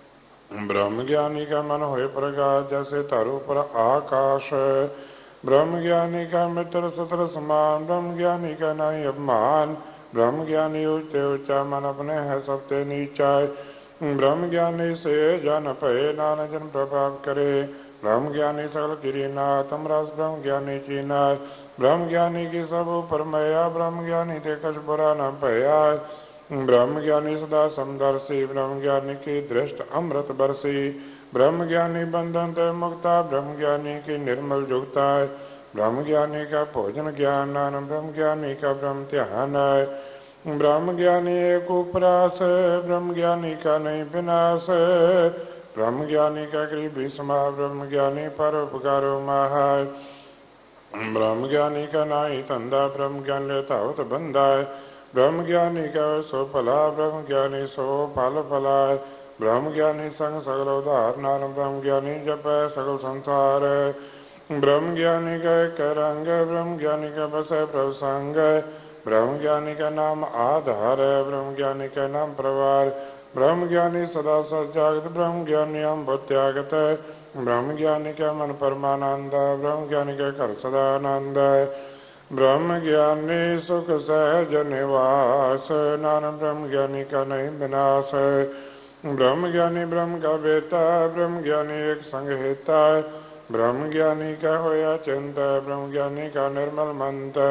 ਬ੍ਰਹਮ ਗਿਆਨੀ ਕੈ ਮਨ ਹੋਏ ਪ੍ਰਗਾਸ, ਜੈਸੇ ਧਰ ਉਪਰ ਆਕਾਸ਼। ਬ੍ਰਹਮ ਗਿਆਨੀ ਕੈ ਮਿੱਤਰ ਸਤਰ ਸਮਾਨ, ਬ੍ਰਹਮ ਗਿਆਨੀ ਕੈ ਨਾਹੀ ਅਭਿਮਾਨ। ਬ੍ਰਹਮ ਗਿਆਨੀ ਉੱਚੇ ਉੱਚਾ, ਮਨ ਆਪਣੇ ਹੈ ਸਭ ਤੇ ਨੀਚਾ। ਬ੍ਰਹਮ ਗਿਆਨੀ ਸੇ ਜਨ ਭਏ, ਨਾਨਕ ਜਨ ਪ੍ਰਭਾਵ ਕਰੇ। ਬ੍ਰਹਮ ਗਿਆਨੀ ਸਗਲ ਕਿਰੀ ਨਾਥ, ਅਮਰਸ ਬ੍ਰਹਮ ਗਿਆਨੀ ਚੀਨਾ। ਬ੍ਰਹਮ ਗਿਆਨੀ ਕੀ ਸਭ ਉਪਰ ਮਇਆ, ਬ੍ਰਹਮ ਗਿਆਨੀ ਤੇ ਕਛ ਬੁਰਾ ਨ ਭਇਆ। ਬ੍ਰਹਮ ਗਿਆਨੀ ਸਦਾ ਸਮਦਰਸੀ, ਬ੍ਰਹਮ ਗਿਆਨੀ ਕੀ ਦ੍ਰਿਸ਼ਟ ਅੰਮ੍ਰਿਤ ਬਰਸੀ। ਬ੍ਰਹਮ ਗਿਆਨੀ ਬੰਧਨ ਤੇ ਮੁਕਤਾ, ਬ੍ਰਹਮ ਗਿਆਨੀ ਕੀ ਨਿਰਮਲ ਜੁਗਤਾ। ਬ੍ਰਹਮ ਗਿਆਨੀ ਕਾ ਭੋਜਨ ਗਿਆਨ, ਨਾਨਕ ਬ੍ਰਹਮ ਗਿਆਨੀ ਕਾ ਬ੍ਰਹਮ ਧਿਆਨ। ਬ੍ਰਹਮ ਗਿਆਨੀ ਏਕ ਉਪਰਾਸ, ਬ੍ਰਹਮ ਗਿਆਨੀ ਕਾ ਨਹੀਂ ਵਿਨਾਸ਼। ਬ੍ਰਹਮ ਗਿਆਨੀ ਕਾ ਗਰੀਬੀ ਸਮਾ, ਬ੍ਰਹਮ ਗਿਆਨੀ ਪਰ ਉਪਕਾਰੋ ਮਾਹ। ਬ੍ਰਹਮ ਗਿਆਨੀ ਕਾ ਨਾਹੀ ਧੰਦਾ, ਬ੍ਰਹਮ ਗਿਆਨੀ ਧਾਵਤ ਬੰਧਾ। ਬ੍ਰਹਮ ਗਿਆਨੀ ਕੈ ਸੋ ਭਲਾ, ਬ੍ਰਹਮ ਗਿਆਨੀ ਸੋ ਫਲ ਫਲਾ। ਬ੍ਰਹਮ ਗਿਆਨੀ ਸੰਗ ਸਗਲ ਉਧਾਰ, ਨਾਨਕ ਬ੍ਰਹਮ ਗਿਆਨੀ ਜਪੈ ਸਗਲ ਸੰਸਾਰ। ਬ੍ਰਹਮ ਗਿਆਨੀ ਕੈ ਇੱਕ ਰੰਗ, ਬ੍ਰਹਮ ਗਿਆਨੀ ਕੈ ਬਸੈ ਪ੍ਰਭ ਸੰਗ। ਬ੍ਰਹਮ ਗਿਆਨੀ ਕੈ ਨਾਮ ਆਧਾਰ, ਬ੍ਰਹਮ ਗਿਆਨੀ ਕੈ ਨਾਮ ਪਰਵਾਰ। ਬ੍ਰਹਮ ਗਿਆਨੀ ਸਦਾ ਸਚ ਜਾਗਤ, ਬ੍ਰਹਮ ਗਿਆਨੀ ਅੰਮ੍ਰਿਤ ਤਿਆਗਤ। ਬ੍ਰਹਮ ਗਿਆਨੀ ਕੈ ਮਨ ਪਰਮਾਨੰਦ, ਬ੍ਰਹਮ ਗਿਆਨੀ ਕੈ ਘਰ ਸਦਾ ਆਨੰਦ। ਬ੍ਰਹਮ ਗਿਆਨੀ ਸੁਖ ਸਹਿਜ ਨਿਵਾਸ, ਨਾਨਕ ਬ੍ਰਹਮ ਗਿਆਨੀ ਕਾ ਨਹੀਂ ਵਿਨਾਸ਼। ਬ੍ਰਹਮ ਗਿਆਨੀ ਬ੍ਰਹਮ ਕਾ ਵੇਤਾ, ਬ੍ਰਹਮ ਗਿਆਨੀ ਏਕ ਸੰਗ ਹੇਤਾ। ਬ੍ਰਹਮ ਗਿਆਨੀ ਕਾ ਹੋਇਆ ਚਿੰਤ, ਬ੍ਰਹਮ ਗਿਆਨੀ ਕਾ ਨਿਰਮਲ ਮੰਤ।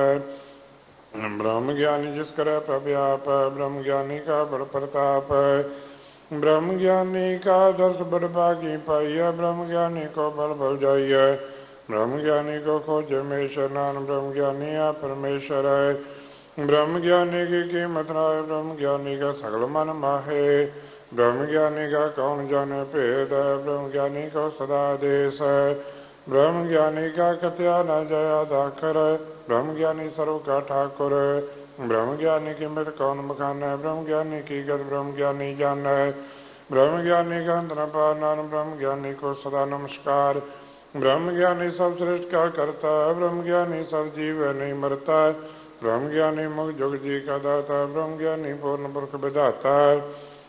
ਬ੍ਰਹਮ ਗਿਆਨੀ ਜਿਸ ਕਰੈ ਪ੍ਰਭ ਆਪ, ਬ੍ਰਹਮ ਗਿਆਨੀ ਕਾ ਬੜ ਪ੍ਰਤਾਪ। ਬ੍ਰਹਮ ਗਿਆਨੀ ਕਾ ਦਰਸ ਬੜ ਭਾਗੀ ਪਾਈਐ, ਬ੍ਰਹਮ ਗਿਆਨੀ ਕੋ ਬਲ ਬਲ ਜਾਈਐ। ਬ੍ਰਹਮ ਗਿਆਨੀ ਕੋ ਖੋਜੈ ਮੇਸ਼ਰ, ਨਾਨਕ ਬ੍ਰਹਮ ਗਿਆਨੀ ਆ ਪਰਮੇਸ਼ਰ ਹੈ। ਬ੍ਰਹਮ ਗਿਆਨੀ ਕੀ ਕੀਮਤ ਨਾਇ, ਬ੍ਰਹਮ ਗਿਆਨੀ ਕਾ ਸਗਲ ਮਨ ਮਾਹੇ। ਬ੍ਰਹਮ ਗਿਆਨੀ ਕਾ ਕੌਣ ਜਾਣੈ ਭੇਦ, ਬ੍ਰਹਮ ਗਿਆਨੀ ਕੋ ਸਦਾ ਆਦੇਸ। ਬ੍ਰਹਮ ਗਿਆਨੀ ਕਾ ਕਥਿਆ ਨ ਜਇਆ ਦਾਖਰ, ਬ੍ਰਹਮ ਗਿਆਨੀ ਸਰਬ ਕਾ ਠਾਕੁਰ। ਬ੍ਰਹਮ ਗਿਆਨੀ ਕੀ ਮਿਤ ਕੌਣ ਬਖਾਨੈ, ਬ੍ਰਹਮ ਗਿਆਨੀ ਕੀ ਗਤ ਬ੍ਰਹਮ ਗਿਆਨੀ ਜਾਣੈ। ਬ੍ਰਹਮ ਗਿਆਨੀ ਕਾ ਅੰਤ ਨ ਪਾਰ, ਨਾਨਕ ਬ੍ਰਹਮ ਗਿਆਨੀ ਕੋ ਸਦਾ ਨਮਸਕਾਰ। ਬ੍ਰਹਮ ਗਿਆਨੀ ਸਭ ਸ੍ਰਿਸ਼ਟ ਕਾ ਕਰਤਾ, ਬ੍ਰਹਮ ਗਿਆਨੀ ਸਭ ਜੀਵ ਨਹੀਂ ਮਰਤਾ। ਬ੍ਰਹਮ ਗਿਆਨੀ ਮੁਖ ਜੁਗ ਜੀ ਕਾ ਦਾਤਾ, ਬ੍ਰਹਮ ਗਿਆਨੀ ਪੂਰਨ ਪੁਰਖ ਵਿਧਾਤਾ।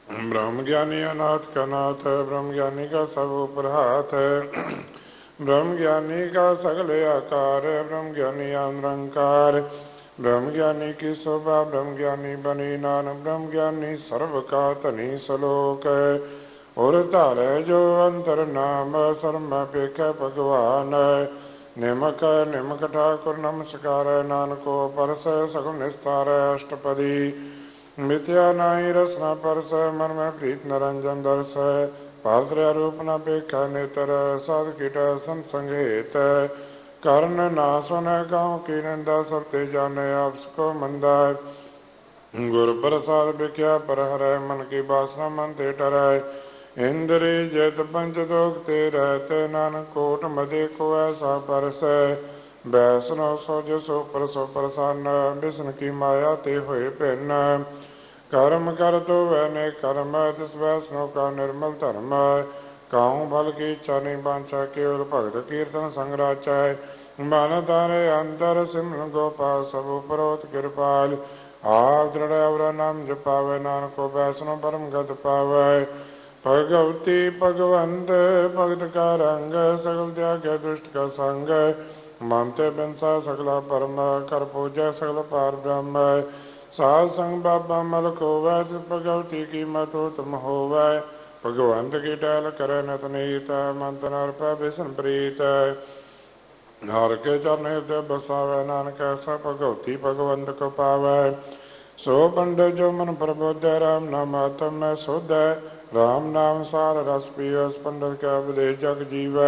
ब्रह्म ज्ञानी अनाथ का नाथ है, ब्रह्म ज्ञानी का सब ऊपर हाथ है, ब्रह्म ज्ञानी का सगले आकार है, ब्रह्म ज्ञानी निरंकार, ब्रह्म ज्ञानी की शोभा ब्रह्म ज्ञानी बनी नानक, ब्रह्म ज्ञानी सर्व का धनी सलोक है। और धारे जो अंतर नाम सर्म पेख भगवान है, निमक निमक ठाकुर नमस्कार नानको परस सगुन निस्तार अष्टपदी, मिथ्या नाई रसना परस मन में प्रीत निरंजन दर्श, पात्र रूप न पेखा नेतर साध कीट संसंगेत, कर्ण ना सुन गाँव की निंदा सब ते जाने आपको मंदा, गुरु प्रसाद बिख्या पर हरै मन की बासना मन ते टरै, इंद्री जत पंच दोग ते रहते नानक कोट मदे को ऐसा परस, वैष्णो सो जसो परसो प्रसन्न विष्णु की माया ते हुए भिन्न, कर्म कर तो वैने कर्म तिस वैष्णो का निर्मल धर्म, काहू फल की इच्छा नहीं बांछा केवल भगत कीर्तन संग्राचा, मन तारे अंतर सिमरन गोपाल सब उपरोत कृपाल, आप दृढ़ अवर नाम जपावे नानको वैष्णो परम गत पावे, भगवती भगवंत भगत का रंग सकल त्याग दुष्ट का संग, मानते बिनसा सकला परम कर पूजा सकल पार ब्रह्म, साध संग बाबा मल खोवै जिस भगवती की मत उत्तम होवै, भगवंत की टहल करे नत नीत मंत्र अर्प बिसन प्रीत, हर के चरण हृदय बसावै नानक ऐसा भगवती भगवंत को पावै, सो पंडित जो मन प्रबोध राम नाम आत्म में शुद्ध, राम नाम सार रस पियो पंडित का उपदेश जग जीवै,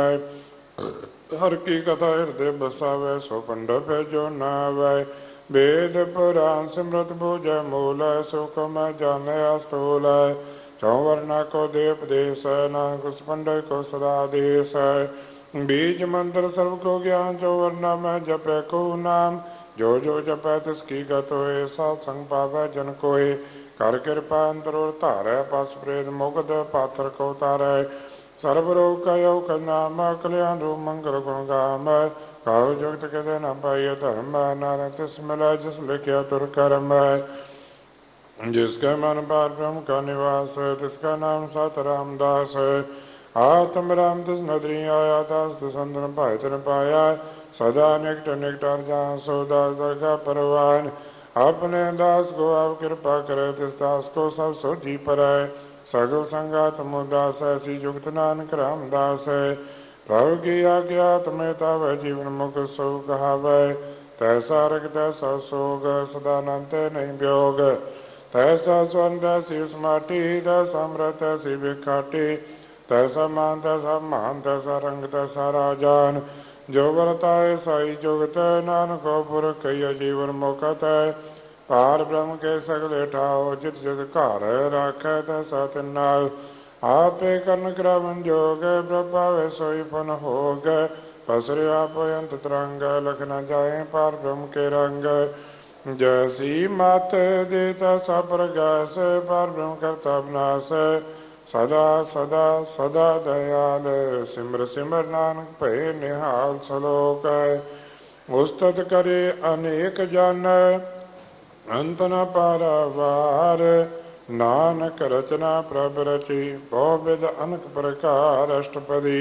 हर की कथा हृदय बसावै सो पंडित है जो न आवै, वेद पुराण सिमरत भुजै मूल सुख में जाने अस्तूल, चौवर्णा को दे उपदेश नानक उस पंडित को सदा देश, बीज मंत्र सर्व को ज्ञान चौवर्णा में जपै को नाम, जो जो जपै तिसकी गत होए सात संग पावै जन कोय, कर कृपा अंतरो धारै पस प्रेत मुगध पात्र को तारै, सर्व रोग कयो नाम कल्याण रूप मंगल गुण गाम, काहु जगत के न पाइय धर्म, नानक तिस मिलै जिस लिखिया तुर कर्म, जिसका मन पार ब्रह्म का निवास तिसका नाम सत रामदास, आत्म राम तिस नदरी आया दास तिस अंदर भाई तिन पाया, सदा निकट निकट जहाँ सो दास दरगाह परवान, अपने दास को आप कृपा करे तिस दास को सब सोझी परै, सगल संगात मुदास ऐसी युक्त नानक रामदास है, प्रभु की आज्ञा तुम्हें तावै जीवन मुख सो कहावै, तैसा रख तैसा सोग सदा नंते नहीं व्योग, तैसा स्वर्ण तैसी स्माटी तैसा अमृत तैसी भिखाटी, तैसा मान तैसा महान तैसा रंग तैसा राजान, जो वर्ताए साई जुगत नानक पुर कई जीवन मुकत, पार ब्रह्म के सगले ठाओ जित जित घर राखै तैसा तिन्नाल, आपे कर्ण क्रमन जोग प्रभावे सोई फन होग, पसरे आप अंत तरंग लख न जाए पार ब्रह्म के रंग, जैसी मात देता सा प्रगास पार ब्रह्म करता विनाश, सदा सदा सदा दयाल सिमर सिमर नानक भय निहाल सलोक, उस्तत करे अनेक जन अंत न पारावार, नानक रचना प्रभ रची बहुविध अनक प्रकार अष्टपदी,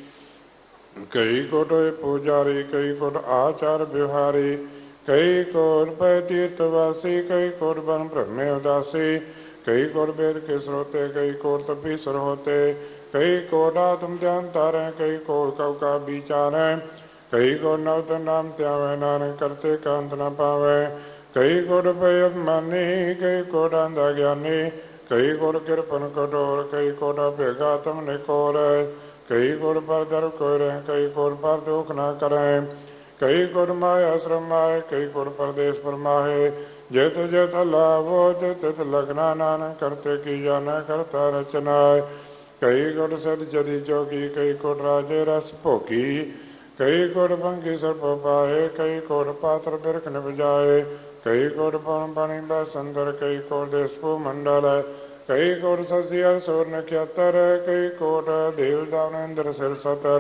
कई कोट पुजारी कई कोट आचार व्यवहारी, कई कोट पै तीर्थवासी कई कोट बन ब्रह्मे उदासी, कई कोट वेद के स्रोते कई कोट तपीसर होते, कई कोट आत्म ध्यान तारे कई कोट कव का विचारे, कई कोट नवतन नाम त्यावे नानक करते कांत न पावे, कई कोट भय अभिमानी कई कोट अंधा ज्ञानी, कई कोट कृपन कठोर कई कोट भेगा तम निकोर, कई कोट पर दर कोरे कई कोट पर दुख न करे, कई कोट माया श्रम आए कई कोट परदेश पर माहे, जित जित लाभो तित तित लगना नानक करते की जाना करता रचना, कई कोट सद जदि जोगी कई कोट राजे रस भोगी, कई कोट भंगी सर्प पाए कई कोट पात्र बिरख निपजाए, कई कोट पवन पानी बसंदर कई कोट देशपु मंडल, कई कोट शशि सूर नक्षत्र कई कोट देव दानेन्द्र सिर सतर,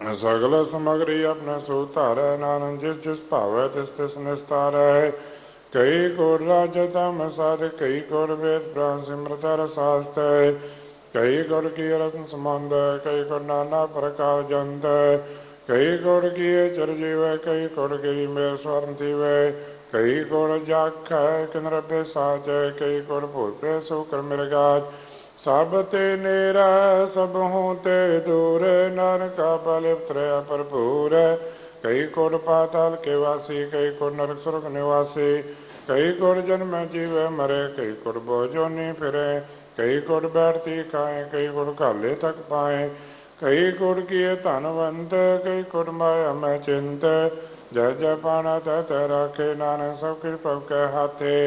सगल समग्री अपने सुतार नानक जिस जिस पावे तिस तिस निस्तार, ਕਈ ਕੋਟ ਰਾਜ ਤਮ ਸਾਧ, ਕਈ ਕੋਟ ਵੇਦ ਪ੍ਰਾਨ ਸਿਮਰਤ ਰਸਾਸਤ, ਕਈ ਕੋਟ ਕੀ ਰਤਨ ਸੰਬੰਧ, ਕਈ ਕੋਟ ਨਾਨਾ ਪ੍ਰਕਾਰ ਜੰਤ, ਕਈ ਕੋਟ ਕੀਏ ਚਰ ਜੀਵੈ, ਕਈ ਕੋਟ ਕੀ ਮੇਰ ਸਵਰਨ ਥੀਵੈ, ਕਈ ਕੋਟ ਜਾਖ ਕਿਨਰਬੇ ਸਾਚ, ਕਈ ਕੋਟ ਭੂਤ ਪ੍ਰੇਤ ਸੂਕਰ ਮਿਰਗਾਜ, ਸਭ ਤੇ ਨੇਰਾ ਸਭ ਹੋਂ ਤੇ ਦੂਰ, ਨਾਨਕਾ ਬਲ ਉਤਰਿਆ ਭਰਪੂਰ, ਕਈ ਕੋਟ ਪਾਤਾਲ ਕੇ ਵਾਸੀ, ਕਈ ਕੋਟ ਨਰਕ ਸੁਰਗ ਨਿਵਾਸੀ, ਕਈ ਕੋਟ ਜਨਮ ਜੀਵੈ ਮਰੇ, ਕਈ ਕੋਟ ਬਹੁ ਜੋਨੀ ਫਿਰੇ, ਕਈ ਕੋਟ ਬੈਠਤੀ ਖਾਏ, ਕਈ ਕੋਟ ਘਾਲੇ ਤੱਕ ਪਾਏ, ਕਈ ਕੋਟ ਕੀਏ ਧਨਵੰਤ, ਕਈ ਕੋਟ ਮਾਇਆ ਮੈਂ ਚਿੰਤ, ਜੈ ਜੈ ਪਾਣਾ ਤੈ ਤੈ ਰਾਖੇ, ਨਾਨਕ ਸਭ ਕਿਰਪਾ ਕੈ ਹਾਥੇ,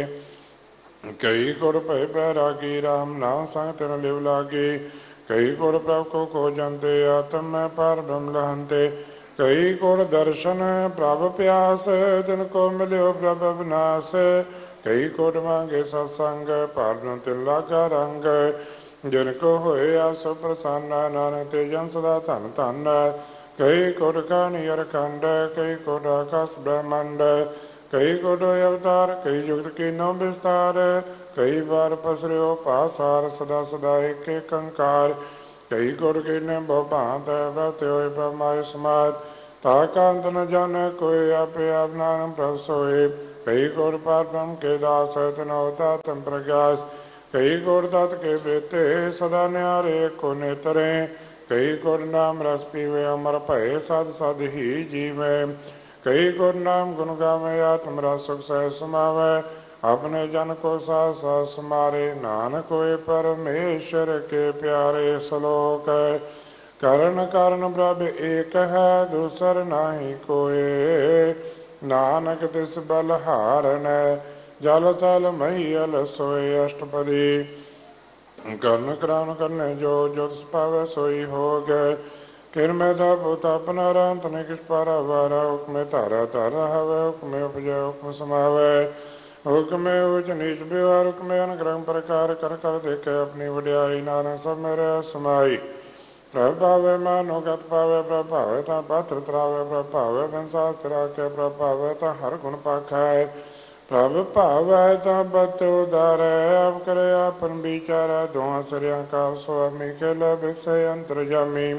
ਕਈ ਕੋਟ ਭੈ ਬੈਰਾਗੀ, ਰਾਮ ਨਾਮ ਸੰਗ ਤਿਨ ਲਿਵ ਲਾਗੀ, ਕਈ ਕੋਟ ਪ੍ਰਭ ਕੋ ਖੋਜੰਤੇ, ਆਤਮ ਮੈਂ ਪਾਰ ਬ੍ਰਹਮ ਲਹੰਤੇ, ਕਈ ਕੋਟ ਦਰਸ਼ਨ ਪ੍ਰਭ ਪਿਆਸ, ਤਿਨ ਕੋ ਮਿਲਿਓ ਪ੍ਰਭ ਅਬਨਾਸ, ਕਈ ਕੋਟ ਮੰਗੇ ਸਤਸੰਗ, ਭਾਰ ਬ੍ਰਹਮ ਤਿਨ ਲਾਗਾ ਰੰਗ, ਜਿਨ ਕੋ ਹੋਏ ਆਪ ਸਭ ਪ੍ਰਸੰਨ, ਨਾਨਕ ਤੇ ਜਨ ਸਦਾ ਧਨ ਧਨ, ਕਈ ਕੋਟ ਕਾਣੀ ਅਰਖੰਡ, ਕਈ ਕੋਟ ਆਕਾਸ ਬ੍ਰਹਮੰਡ, ਕਈ ਕੋਟ ਅਵਤਾਰ, ਕਈ ਜੁਗਤ ਕੀਨੋ ਵਿਸਤਾਰ, ਕਈ ਵਾਰ ਪਸਰਿਓ ਪਾਸਾਰ, ਸਦਾ ਸਦਾ ਏਕ ਏਕ ਅੰਕਾਰ, ਕਈ ਕੋਟ ਕੀਨੇ ਬਹੁ ਭਾਂਤ, ਵਰਤੇ ਹੋਏ ਬ੍ਰਹਮਾਇ ਸਮਾਜ, ਤਾ ਕਾਂਤ ਨ ਜਾਣੈ ਕੋਈ, ਆਪੇ ਆਪ ਨਾਨਕ ਪ੍ਰਭ ਸੋਏ, ਕਈ ਕੋਟ ਪਾਰ ਬ੍ਰਹਮ ਕੇ ਦਾਸ, ਤਿਨੋ ਤਾਤਮ ਪ੍ਰਗਾਸ, ਕਈ ਕੋਟ ਤਤ ਕੇ ਬੇਤੇ, ਸਦਾ ਨਿਆਰੇ ਕੋ ਨੇਤਰੇ, ਕਈ ਕੋਟ ਨਾਮ ਰਸ ਪੀਵੇ, ਅਮਰ ਭਏ ਸਦ ਸਦ ਹੀ ਜੀਵੇ, ਕਈ ਕੋਟ ਨਾਮ ਗੁਣ ਗਾਵੇ, ਆਤਮ ਰਸ ਸੁਖ ਸਹਿ ਸਮਾਵੈ, ਆਪਣੇ ਜਨ ਕੋ ਸਾਥ ਸਾਥ ਸਮਾਰੇ, ਨਾਨਕ ਹੋਏ ਪਰਮੇਸ਼ਰ ਕੇ ਪਿਆਰੇ, ਸਲੋਕ ਕਰਨ ਕਾਰਨ ਪ੍ਰਭ ਏਕ ਹੈ, ਦੂਸਰ ਨਾਹੀ ਕੋਏ, ਨਾਨਕ ਤਿਸ ਬਲ ਹਾਰਨੈ, ਜਲ ਥਲ ਮਹੀਲ ਸੋਏ, ਅਸ਼ਟਪਦੀ ਕਰਨ ਕਰਾਨ ਕਰਨੇ ਜੋ, ਜੋ ਤਿਸ ਪਾਵੈ ਸੋਈ ਹੋ ਗਏ, ਕਿਰਮੈ ਦਾ ਪੁੱਤ ਆਪਣਾ ਰਾਂਤ ਨੇ ਕਿਛ ਪਾਰਾ ਵਾਰਾ, ਹੁਕਮੇ ਧਾਰਾ ਧਾਰਾ ਹਵੈ, ਹੁਕਮੇ ਉਪਜੈ ਹੁਕਮ ਸਮਾਵੈ, ਹੁਕਮੇ ਉਚ ਨੀਚ ਵਿਵਹਾਰ, ਹੁਕਮੇ ਅਨਗ੍ਰਹ ਪ੍ਰਕਾਰ, ਕਰ ਕਰ ਦੇਖੇ ਆਪਣੀ ਵਡਿਆਈ, ਨਾਨਕ ਸਭ ਮੇਰੇ ਸਮਾਈ, ਪ੍ਰਭ ਭਾਵੈ ਮਾਨੋ ਗਤ ਪਾਵੈ, ਪ੍ਰਭ ਭਾਵੈ ਤਾਂ ਪਾਤਰ ਤਰਾਵੈ, ਪ੍ਰਭ ਭਾਵੈ ਬਿਨ ਸਾਸਤਿ ਰਾਖੈ, ਪ੍ਰਭ ਭਾਵੈ ਤਾਂ ਹਰ ਗੁਣ ਪਾਖੈ, ਪ੍ਰਭ ਭਾਵੈ ਤਾਂ ਬਤ ਉਦਾਰੈ, ਆਪ ਕਰੇ ਆਪਨ ਵਿਚਾਰੈ, ਦੋਹਾਂ ਸਿਰਿਆਂ ਕਾ ਸੁਆਮੀ, ਖੇਲੇ ਬਿਕਸੈ ਅੰਤਰਜਾਮੀ,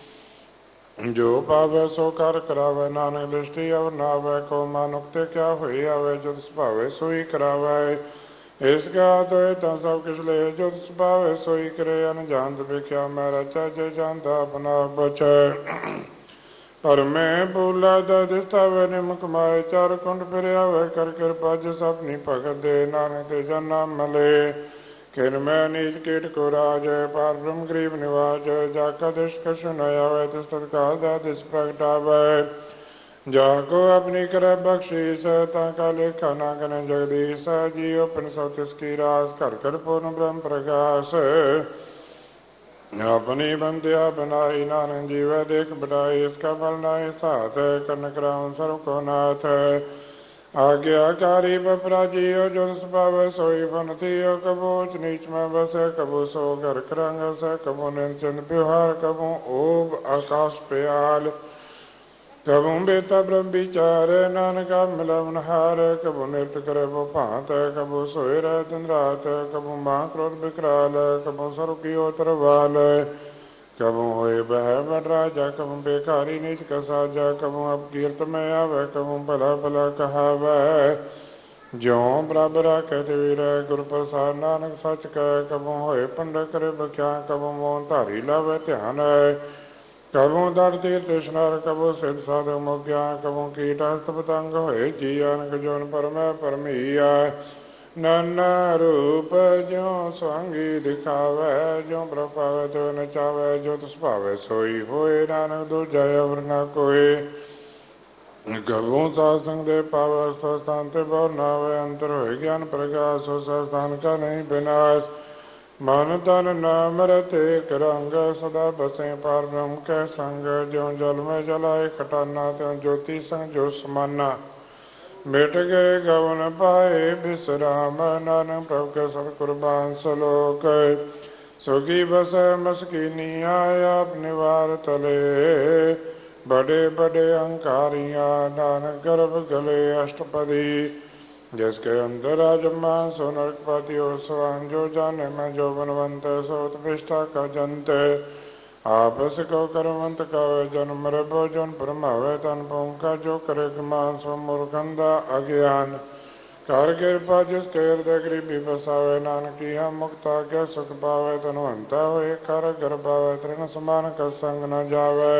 ਜੋ ਪਾਵੈ ਸੋ ਕਰ ਕਰਾਵੈ, ਨਾਨਕ ਦ੍ਰਿਸ਼ਟੀ ਅਵਰ ਨਾਵੈ, ਕੋ ਮਾਨੁਖ ਤੇ ਕਿਆ ਹੋਈ ਆਵੈ, ਜੋ ਤਿਸ ਭਾਵੈ ਸੋਈ ਕਰਾਵੈ, ਇਸ ਗਾਤ ਹੋਏ ਤਾਂ ਸਭ ਕਿਛ ਲੈ, ਜੋ ਤਿਸ ਭਾਵੈ ਸੋਈ ਕਰੇ, ਅਨਜਾਨਤ ਵੇਖਿਆ ਮੈਂ ਰਚਾ, ਜੇ ਜਾਣਦਾ ਆਪਣਾ ਬਚੈ, ਪਰ ਮੈਂ ਬੋਲਾ ਦਾ ਦਿਸਤਾਵੇ ਨਿਮਕ ਮਾਏ, ਚਾਰ ਕੁੰਡ ਫਿਰਿਆ ਵੈ, ਕਰ ਕਿਰਪਾ ਜਿਸ ਆਪਣੀ ਭਗਤ ਦੇ, ਨਾਨਕ ਤੇ ਜਨ ਨਾਮ ਮਲੇ, ਕਿਨ ਮੈਂ ਨੀਚ ਕੀਟ ਕੋ ਰਾਜ, ਪਾਰ ਬ੍ਰਹਮ ਗਰੀਬ ਨਿਵਾਜ, ਜਾ ਕਾ ਦਿਸ਼ ਕਛੁ ਨ ਆਵੈ, ਤਿਸ ਤਤਕਾਲ ਦਾ ਦਿਸ ਪ੍ਰਗਟਾਵੈ, ਜਾ ਕੋ ਆਪਣੀ ਕਰੈ ਬਖਸ਼ੀਸ, ਤਾਂ ਕਾ ਲੇਖਾ ਨਾ ਕਰੇ ਜਗਦੀਸ਼, ਜੀਉ ਆਪਨ ਸਭ ਤਿਸ ਕੀ ਰਾਸ, ਘਰ ਘਰ ਪੂਰਨ ਬ੍ਰਹਮ ਪ੍ਰਗਾਸ, ਆਪਣੀ ਬੰਦਿਆ ਬਨਾਈ, ਨਾਨਕ ਜੀਵੈ ਦੇਖ ਬਡਾਈ, ਇਸ ਕਾ ਬਲ ਨਾਹਿ ਸਾਥ, ਕਰਨ ਕਰਾਉ ਸਰਬ ਕੋ ਨਾਥ, ਆਗਿਆਕਾਰੀ ਬਪਰਾਜੀਓ, ਜੋ ਤਿਸ ਭਾਵੈ ਸੋਈ ਬਨਤੀਓ, ਕਬੋ ਉਚ ਨੀਚ ਮੈਂ ਬਸੈ, ਕਬੋ ਸੋ ਘਰ ਕਰੰਗ ਸੈ, ਕਬੋ ਨਿਰਚੰਦ ਵਿਵਹਾਰ, ਕਬੋ ਓਬ ਆਕਾਸ਼ ਪਿਆਲ, ਕਬੂ ਬੇਤਾ ਬ੍ਰਹਮ ਵਿਚਾਰ, ਨਾਨਕਾ ਮਿਲਵਨ ਹਾਰ, ਕਬੂ ਨਿਰਤ ਕਰੇ ਬੋ ਭਾਂਤ, ਕਬੂ ਸੋਏ ਰਹਿ ਦਿਨ ਰਾਤ, ਕਬੂ ਮਾਂ ਕ੍ਰੋਧ ਬਿਕਰਾਲ, ਕਬੂ ਸਰਬ ਕੀਓ ਤਰਵਾਲ, ਕਬੂ ਹੋਏ ਬਹਿ ਬੜ ਰਾਜਾ, ਕਬੂ ਬੇਕਾਰੀ ਨੀਚ ਕਸਾਜਾ, ਕਬੂ ਅਪਕੀਰਤ ਮੈਂ ਆਵੈ, ਕਬੂ ਭਲਾ ਭਲਾ ਕਹਾਵੈ, ਜਿਉ ਪ੍ਰਭ ਰਾਖੈ ਤੇ ਰਹਿ, ਗੁਰ ਪ੍ਰਸਾਦ ਨਾਨਕ ਸੱਚ ਕਹਿ, ਕਬੂ ਹੋਏ ਪੰਡਤ ਕਰੇ ਬਖਿਆ, ਕਬੂ ਮੋਹਨ ਧਾਰੀ ਲਾਵੇ ਧਿਆਨ ਹੈ, ਕਬੂ ਦਰ ਤੀਰਥ ਇਸ਼ਨਾਨ, ਕਬੂ ਸਿਧ ਸਾਧੂ ਮੁਗਿਆ, ਕਬੂ ਕੀਟ ਹਸਤ ਪਤੰਗ ਹੋਏ ਜੀ, ਅਨਕ ਜੋਨ ਪਰਮੈ ਪਰਮੀਆ, ਨਾਨਾ ਰੂਪ ਜਿਉ ਸਵਾਂਗੀ ਦਿਖਾਵੈ, ਜਿਉ ਪ੍ਰਭ ਪਾਵੈ ਤਿਉ ਨਚਾਵੈ, ਜੋ ਤਿਸ ਭਾਵੈ ਸੋਈ ਹੋਏ, ਨਾਨਕ ਦੂਜਾ ਅਵਰ ਨਾ ਕੋਇ, ਕਬੂ ਸਾਧ ਸੰਗ ਦੇ ਪਾਵੈ, ਸੋ ਸਥਾਨ ਤੇ ਬਹੁ ਨਾਵੈ, ਅੰਤਰ ਹੋਏ ਗਿਆਨ ਪ੍ਰਗਾਸ, ਸੋ ਸਥਾਨ ਕਾ ਨਹੀਂ ਬਿਨਾਸ਼, ਮਨ ਤਨ ਨਾਮ ਰਤੇ ਕਰੰਗ, ਸਦਾ ਬਸੇ ਪਾਰ ਬ੍ਰਹਮ ਕੈ ਸੰਗ, ਜਿਉ ਜਲ ਮੈਂ ਜਲਾਏ ਖਟਾਨਾ, ਤਿਉ ਜੋਤੀ ਸੰਗ ਜੋ ਸਮਾਨਾ, ਮਿਟ ਗਏ ਗਵਨ ਪਾਏ ਬਿਸਰਾਮ, ਨਾਨਕ ਪ੍ਰਭ ਕੇ ਸਤ ਕੁਰਬਾਨ, ਸਲੋਕ ਸੁਖੀ ਬਸੈ ਮਸਕੀਨੀਆ, ਆਪ ਨਿਵਾਰ ਤਲੇ, ਬੜੇ ਬੜੇ ਅੰਕਾਰੀਆਂ, ਨਾਨਕ ਗਰਭ ਗਲੇ, ਅਸ਼ਟਪਦੀ जिसके अंदर राजमान सो नरकपति और स्वान, जो जाने में जो बनवंत सो उत्कृष्टा का जनते। आपस को करवंत कावे जन मर भोजन परमावे तन का, जो करे मान सो मूर्खंदा अज्ञान। कर कृपा जिसके हृदय गरीबी बसावे, नानकी हम मुक्ता के सुख पावे। तनवंता हुए कर कर पावे, तृण समान का संग न जावे।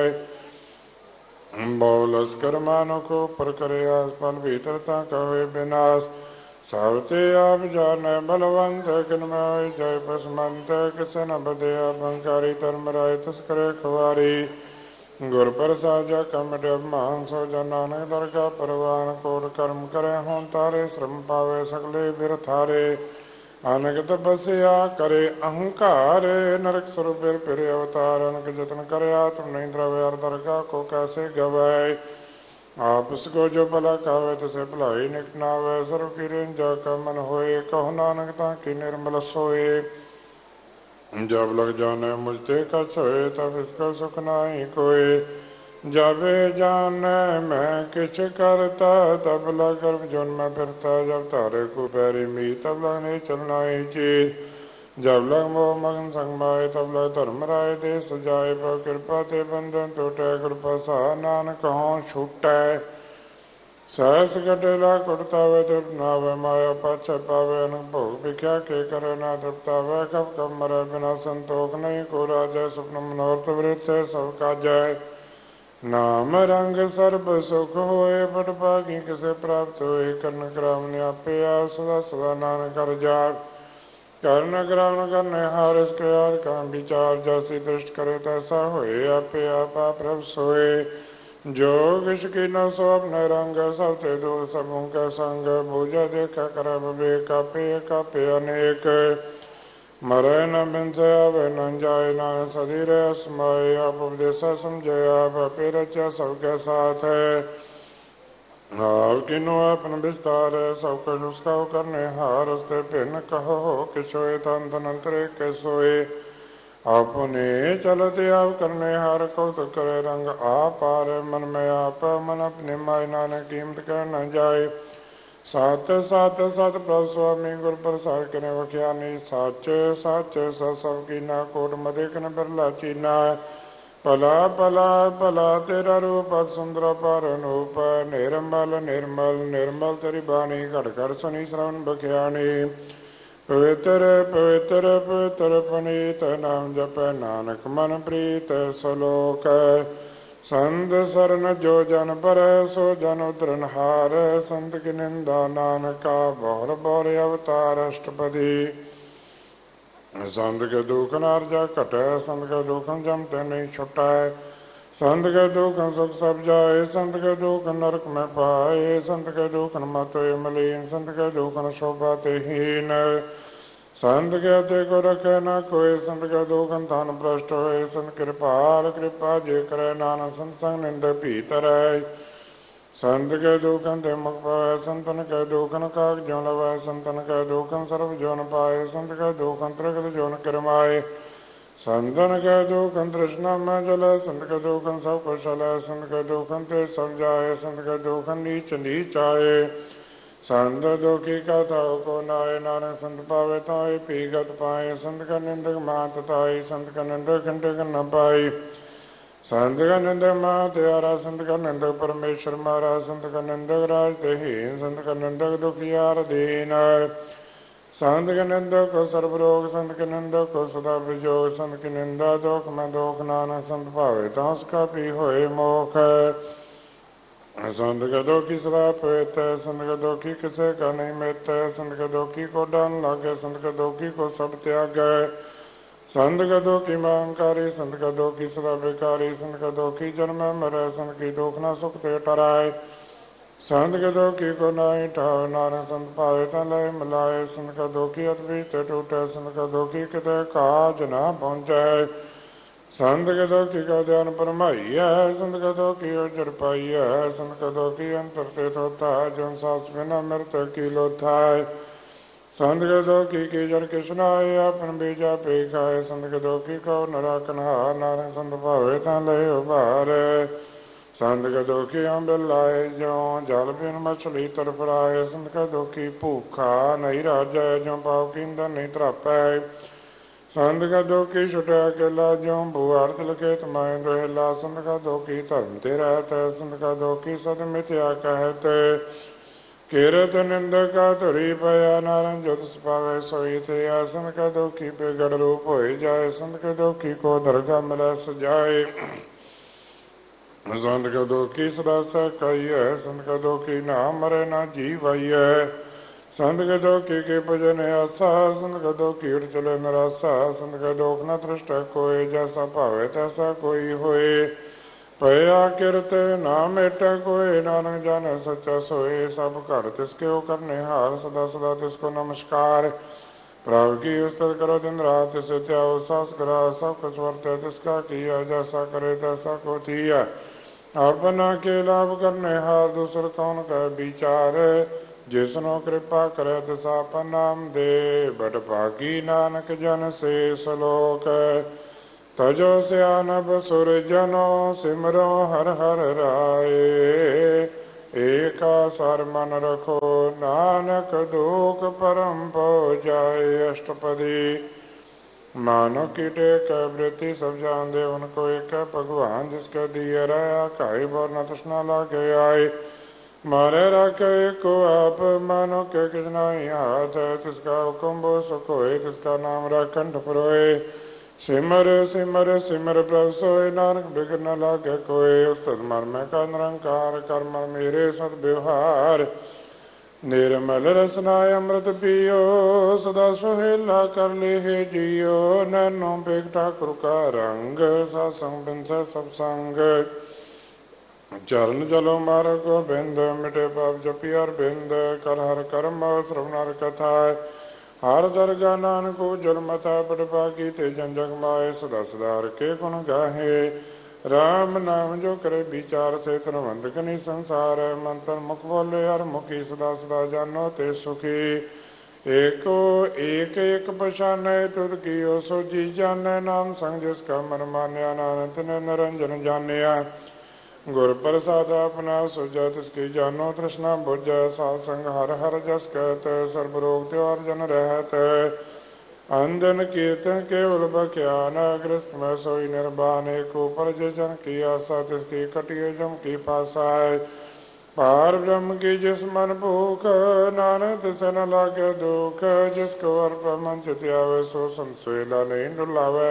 बोलस कर मानो को पर करे आस, पल भीतरता कहे विनाश। सावते आप जाने बलवंत, किनमें जय पसमंत। किसे न बदे अहंकारी, धर्म राय तस्करे खुआरी। गुर प्रसाद कमट मान सो जन, नानक दरगाह परवान। कोट कर्म करे हों तारे, श्रम पावे सकले बिर थारे। अनक तपस्या करे अहंकार, नरक स्वरूप फिर अवतार। अनक जतन करे तुम नहीं द्रव्य, दरगाह को कैसे गवाए। आपस को जो भला खावे, तसे भलाई निकनावे। सर्व की रेंजा का मन होए, कहो नानक ताकि निर्मल सोए। जब लग जाने मुझते कछ होए, तब इसका सुख नाई कोई। जावे जाने मैं किछ करता, तब लग गर्भ जोन में फिरता। जब तारे को पैरी मी, तब लग नहीं चलना ही चीज। जब लग मोह मगन संग माए, तब लग धर्म राय देश जाए। पर कृपा ते बंधन टूटे, कृपा सा नानक कहाँ छूटे। सहस कटेला कुटतावे, तृप्त नावे माया पाछे पावे। अनक भोग भिख्या के करे ना तृप्तावे, कब कब मरे बिना संतोख नहीं को राजय। स्वप्न मनोरथ वृत्त सब काजय, नाम रंग सर्ब सुख होए। बट भागी किसे प्राप्त होए, कर्ण ग्राम न्यापे आ। सदा सदा नानक कर जार, कर्ण ग्राम करने हार। इसके यार का विचार, जैसी दृष्ट करे तैसा होए। आपे आपा प्रभ सोए, जो किसकी न सो अपने रंग। सब ते दूर सबों के संग, पूजा देखा कर विवेक। कापे अनेक, मरे न बिनसे आवे न जाए। नानक सधीर समाये, आप उपदेशा समझे। आप अपे रचा सबके साथ है, आप किनो अपन विस्तार। सब कुछ उसका करने हार, उसते भिन्न कहो कि सोए। तन अंतरे के सोए, अपने चलते आप करने हार। कौतुक करे रंग आप पार, मन में आप मन अपने माय। नानक कीमत कह न जाए, सात सात सत प्रभु स्वामी। गुर प्रसाद कने वख्यानी, साच साच सब की ना। कोट मदिक न बिरला चीना, भला भला भला तेरा रूप। सुंदर पर अनूप, निर्मल निर्मल निर्मल तेरी बाणी। घट घट सुनी श्रवण बख्यानी, पवित्र पवित्र पवित्र पुनीत। नाम जप नानक मन प्रीत सलोक। संत सरन जो जन पर, सो जन उतरन हार। संत की निंदा नानका, बहुर बहुर अवतार अष्टपदी। संत के दुख नारजा कटे, संत के दुख जमते नहीं छुटाए। संत के दुख सुख सब जाए, संत के दुख नरक में पाए। संत के दुख मत मलीन, संत के दुख शोभा हीन। संत कहते को रखे न कोई, संत के दुखन थान भ्रष्ट होए। संत कृपाल कृपा जे करे, नानक संत संग निंद भीतर है। संत के दुखन ते मुख पाए, संतन के दुखन काग जो लवाए। संतन के दुखन सर्व जोन पाए, संत के दुखन त्रिगत जोन किरमाए। संतन के दुखन तृष्णा में जले, संत के दुखन सब कुशल है। संत के दुखन ते सब जाए, संत के दुखन नीच नीच आए। संत दुखी कथा को नाय, नानक संत पावे ताय पीगत पाए। संत का निंदक मात ताई, संत का निंदक खंडक न पाई। संत का निंदक मात यारा, संत का निंदक परमेश्वर मारा। संत का निंदक राज देहीन, संत का निंदक दुखियार दीन। संत के निंदक को सर्व रोग, संत के निंदक को सदा विजोग। संत की निंदा दुख में दुख, नानक संत पावे तो उसका भी होए मोख। संत के दुखी सदा पवित्र, संत के दुखी किसे का नहीं मित। संत के दुखी को डन लागे, संत के दुखी को सब त्याग। संत के दुखी महंकारी, संत के दुखी सदा बेकारी। संत के दुखी जन्म मरे, संत की दुख न सुख ते टराए। संत के दुखी को नहीं ठाव, नानक संत पावे त लय मिलाए। संत का दुखी अद्भुत टूटे, संत का दुखी किते काज न पहुँचे। संत के दुखी का ध्यान परमाई है, संत का दुखी उजर पाई है। संत का दुखी अंतर से होता है, जो सांस बिना मृत की लोथा है। संत के दुखी की जड़ किसनाए, अपन बीजा पे खाए। संत के दुखी को नरा कन्हा, नानक संत पावे ता लय उबारे। ਸੰਤ ਕਾ ਦੁਖੀਆਂ ਬਿਲਾਏ ਜਿਉ ਜਲ ਬਿਨ ਮਛਲੀ ਤਰਫਰਾਏ। ਸੰਤ ਕਾ ਦੁਖੀ ਭੂਖਾ ਨਹੀਂ ਰਾਜੈ ਜਿਉ ਪਾਪ ਕੀਂਦਰ ਨਹੀਂ ਤਰਾਪੈ। ਸੰਤ ਕਾ ਦੁਖੀ ਛੁਟਿਆ ਅਕੇਲਾ ਜਿਉ ਭੂਆਰਥ ਲਖੇ ਤਮਾਇ ਦੁਹੇਲਾ। ਸੰਤ ਕਾ ਦੁਖੀ ਧਰਮ ਤੇ ਰਹਿਤ ਸੰਤ ਕਾ ਦੁਖੀ ਸਤ ਮਿਥਿਆ ਕਹਿਤ। ਕੀਰਤ ਨਿੰਦਕਾ ਧੁਰੀ ਪਿਆ ਨਾਰਨ ਜੋ ਤਿਸ ਪਾਵੈ ਸੋਈ ਥਿਆ। ਸੰਤ ਕਾ ਦੁਖੀ ਬਿਗੜ ਰੂਪ ਹੋਇ ਜਾਏ ਸੰਤ ਕਾ ਦੁਖੀ ਕੋ ਦਰਗਾ ਮਿਲੈ ਸਜਾਏ। ਸੰਤ ਕਾ ਦੁਖੀ ਸਦਾ ਸਕਾਈਐ ਸੰਤ ਕਾ ਦੁਖੀ ਨਾ ਮਰੈ ਨਾ ਜੀਵਾਈਐ। ਸੰਤ ਕਾ ਦੁਖੀ ਕੇ ਭਜਨ ਆਸਾ ਸੰਤ ਕਾ ਦੁਖੀ ਉਠ ਚਲੇ ਨਰਾਸਾ। ਸੰਤ ਕਾ ਦੁਖ ਨ ਤ੍ਰਿਸ਼ਟੈ ਕੋਇ ਜੈਸਾ ਭਾਵੇ ਤੈਸਾ ਕੋਈ ਹੋਏ। ਭਇਆ ਕਿਰਤ ਨਾ ਮੇਟੈ ਕੋਇ ਨਾਨਕ ਜਾਣੈ ਸੱਚਾ ਸੋਏ। ਸਭ ਘਰ ਤਿਸ ਕਿਉ ਕਰਨੇ ਹਾਰ ਸਦਾ ਸਦਾ ਤਿਸ ਕੋ ਨਮਸਕਾਰ। ਪ੍ਰਭ ਕੀ ਉਸਤਤ ਕਰੋ ਦਿਨ ਰਾਤ ਤਿਸ ਧਿਆਓ ਸਾਸ ਕਰਾ। ਸਭ ਕੁਛ ਵਰਤੈ ਤਿਸ ਕਾ ਕੀਆ ਜੈਸਾ ਕਰੇ ਤੈਸਾ ਕੋ ਥੀਆ। ਆਪਨਾ ਕੇ ਲਾਭ ਕਰਨੇ ਹਾਰ ਦੂਸਰ ਕੌਣ ਕੈ ਵਿਚਾਰ। ਜਿਸਨੋ ਕਿਰਪਾ ਕਰੈ ਤਿਸ ਆਪਨ ਨਾਮ ਦੇ। ਬਟ ਭਾਗੀ ਨਾਨਕ ਜਨ ਸੇ ਸਲੋਕ। ਤਜੋ ਸਿਆਨਬ ਸੁਰਜਨੋ ਸਿਮਰੋ ਹਰ ਹਰ ਰਾਏ। ਏਕਾ ਸਰ ਮਨ ਰਖੋ ਨਾਨਕ ਦੁਖ ਪਰਮ ਪਉ ਜਾਏ। ਅਸ਼ਟਪਦੀ मानो कीटे कै वृत्ति सब जान दे उनको एक भगवान जिसके दिए रहा काई बोर न तृष्णा लागे आए। मारे राखे को आप मानो के किसनाई हाथ है। तिसका हुक्म बो सुख होए तिसका नाम राखन ठपरोए। सिमर सिमर सिमर प्रभ सोए नानक बिघ्न न लागे कोय। उस्तत मर में का निरंकार कर मर मेरे सद व्यवहार। निर्मल रसनाय अमृत पियो सदा सुहेला कर ले जियो। नैनो बेग ठाकुर का रंग सत्संग बिन सब संग। चरण जलो मार गोबिंद मिटे पाप जपि हर बिंद। कर हर कर्म श्रवण हर कथा हर दरगाह नानक उज्जवल मथा। बड़ भागी ते जन जग माए सदा सदा हर के गुण गाहे। राम नाम जो करे विचार से तनवंत कनी संसार। मंत्र मुख बोले हर मुखी सदा सदा जानो ते सुखी। एको एक एक पछाने तुद कियो सो जी जाने। नाम संग जिसका मन मान्या नानक ने निरंजन जानिया। गुर प्रसाद अपना सुजा तिसकी जानो तृष्णा बुझ। साध संग हर हर जस कहत सर्ब रोग त्योहार जन रहत। अंधन कीर्तन केवल बख्यान ग्रस्त में सोई निर्बान। एक ऊपर जन की आशा तिसकी कटिए जम की पासाय। पार ब्रह्म की जिस मन भूख नानक तिसे न लागे दुख। जिसको अर्प मन चित्यावे सो संसोला नहीं डुलावे।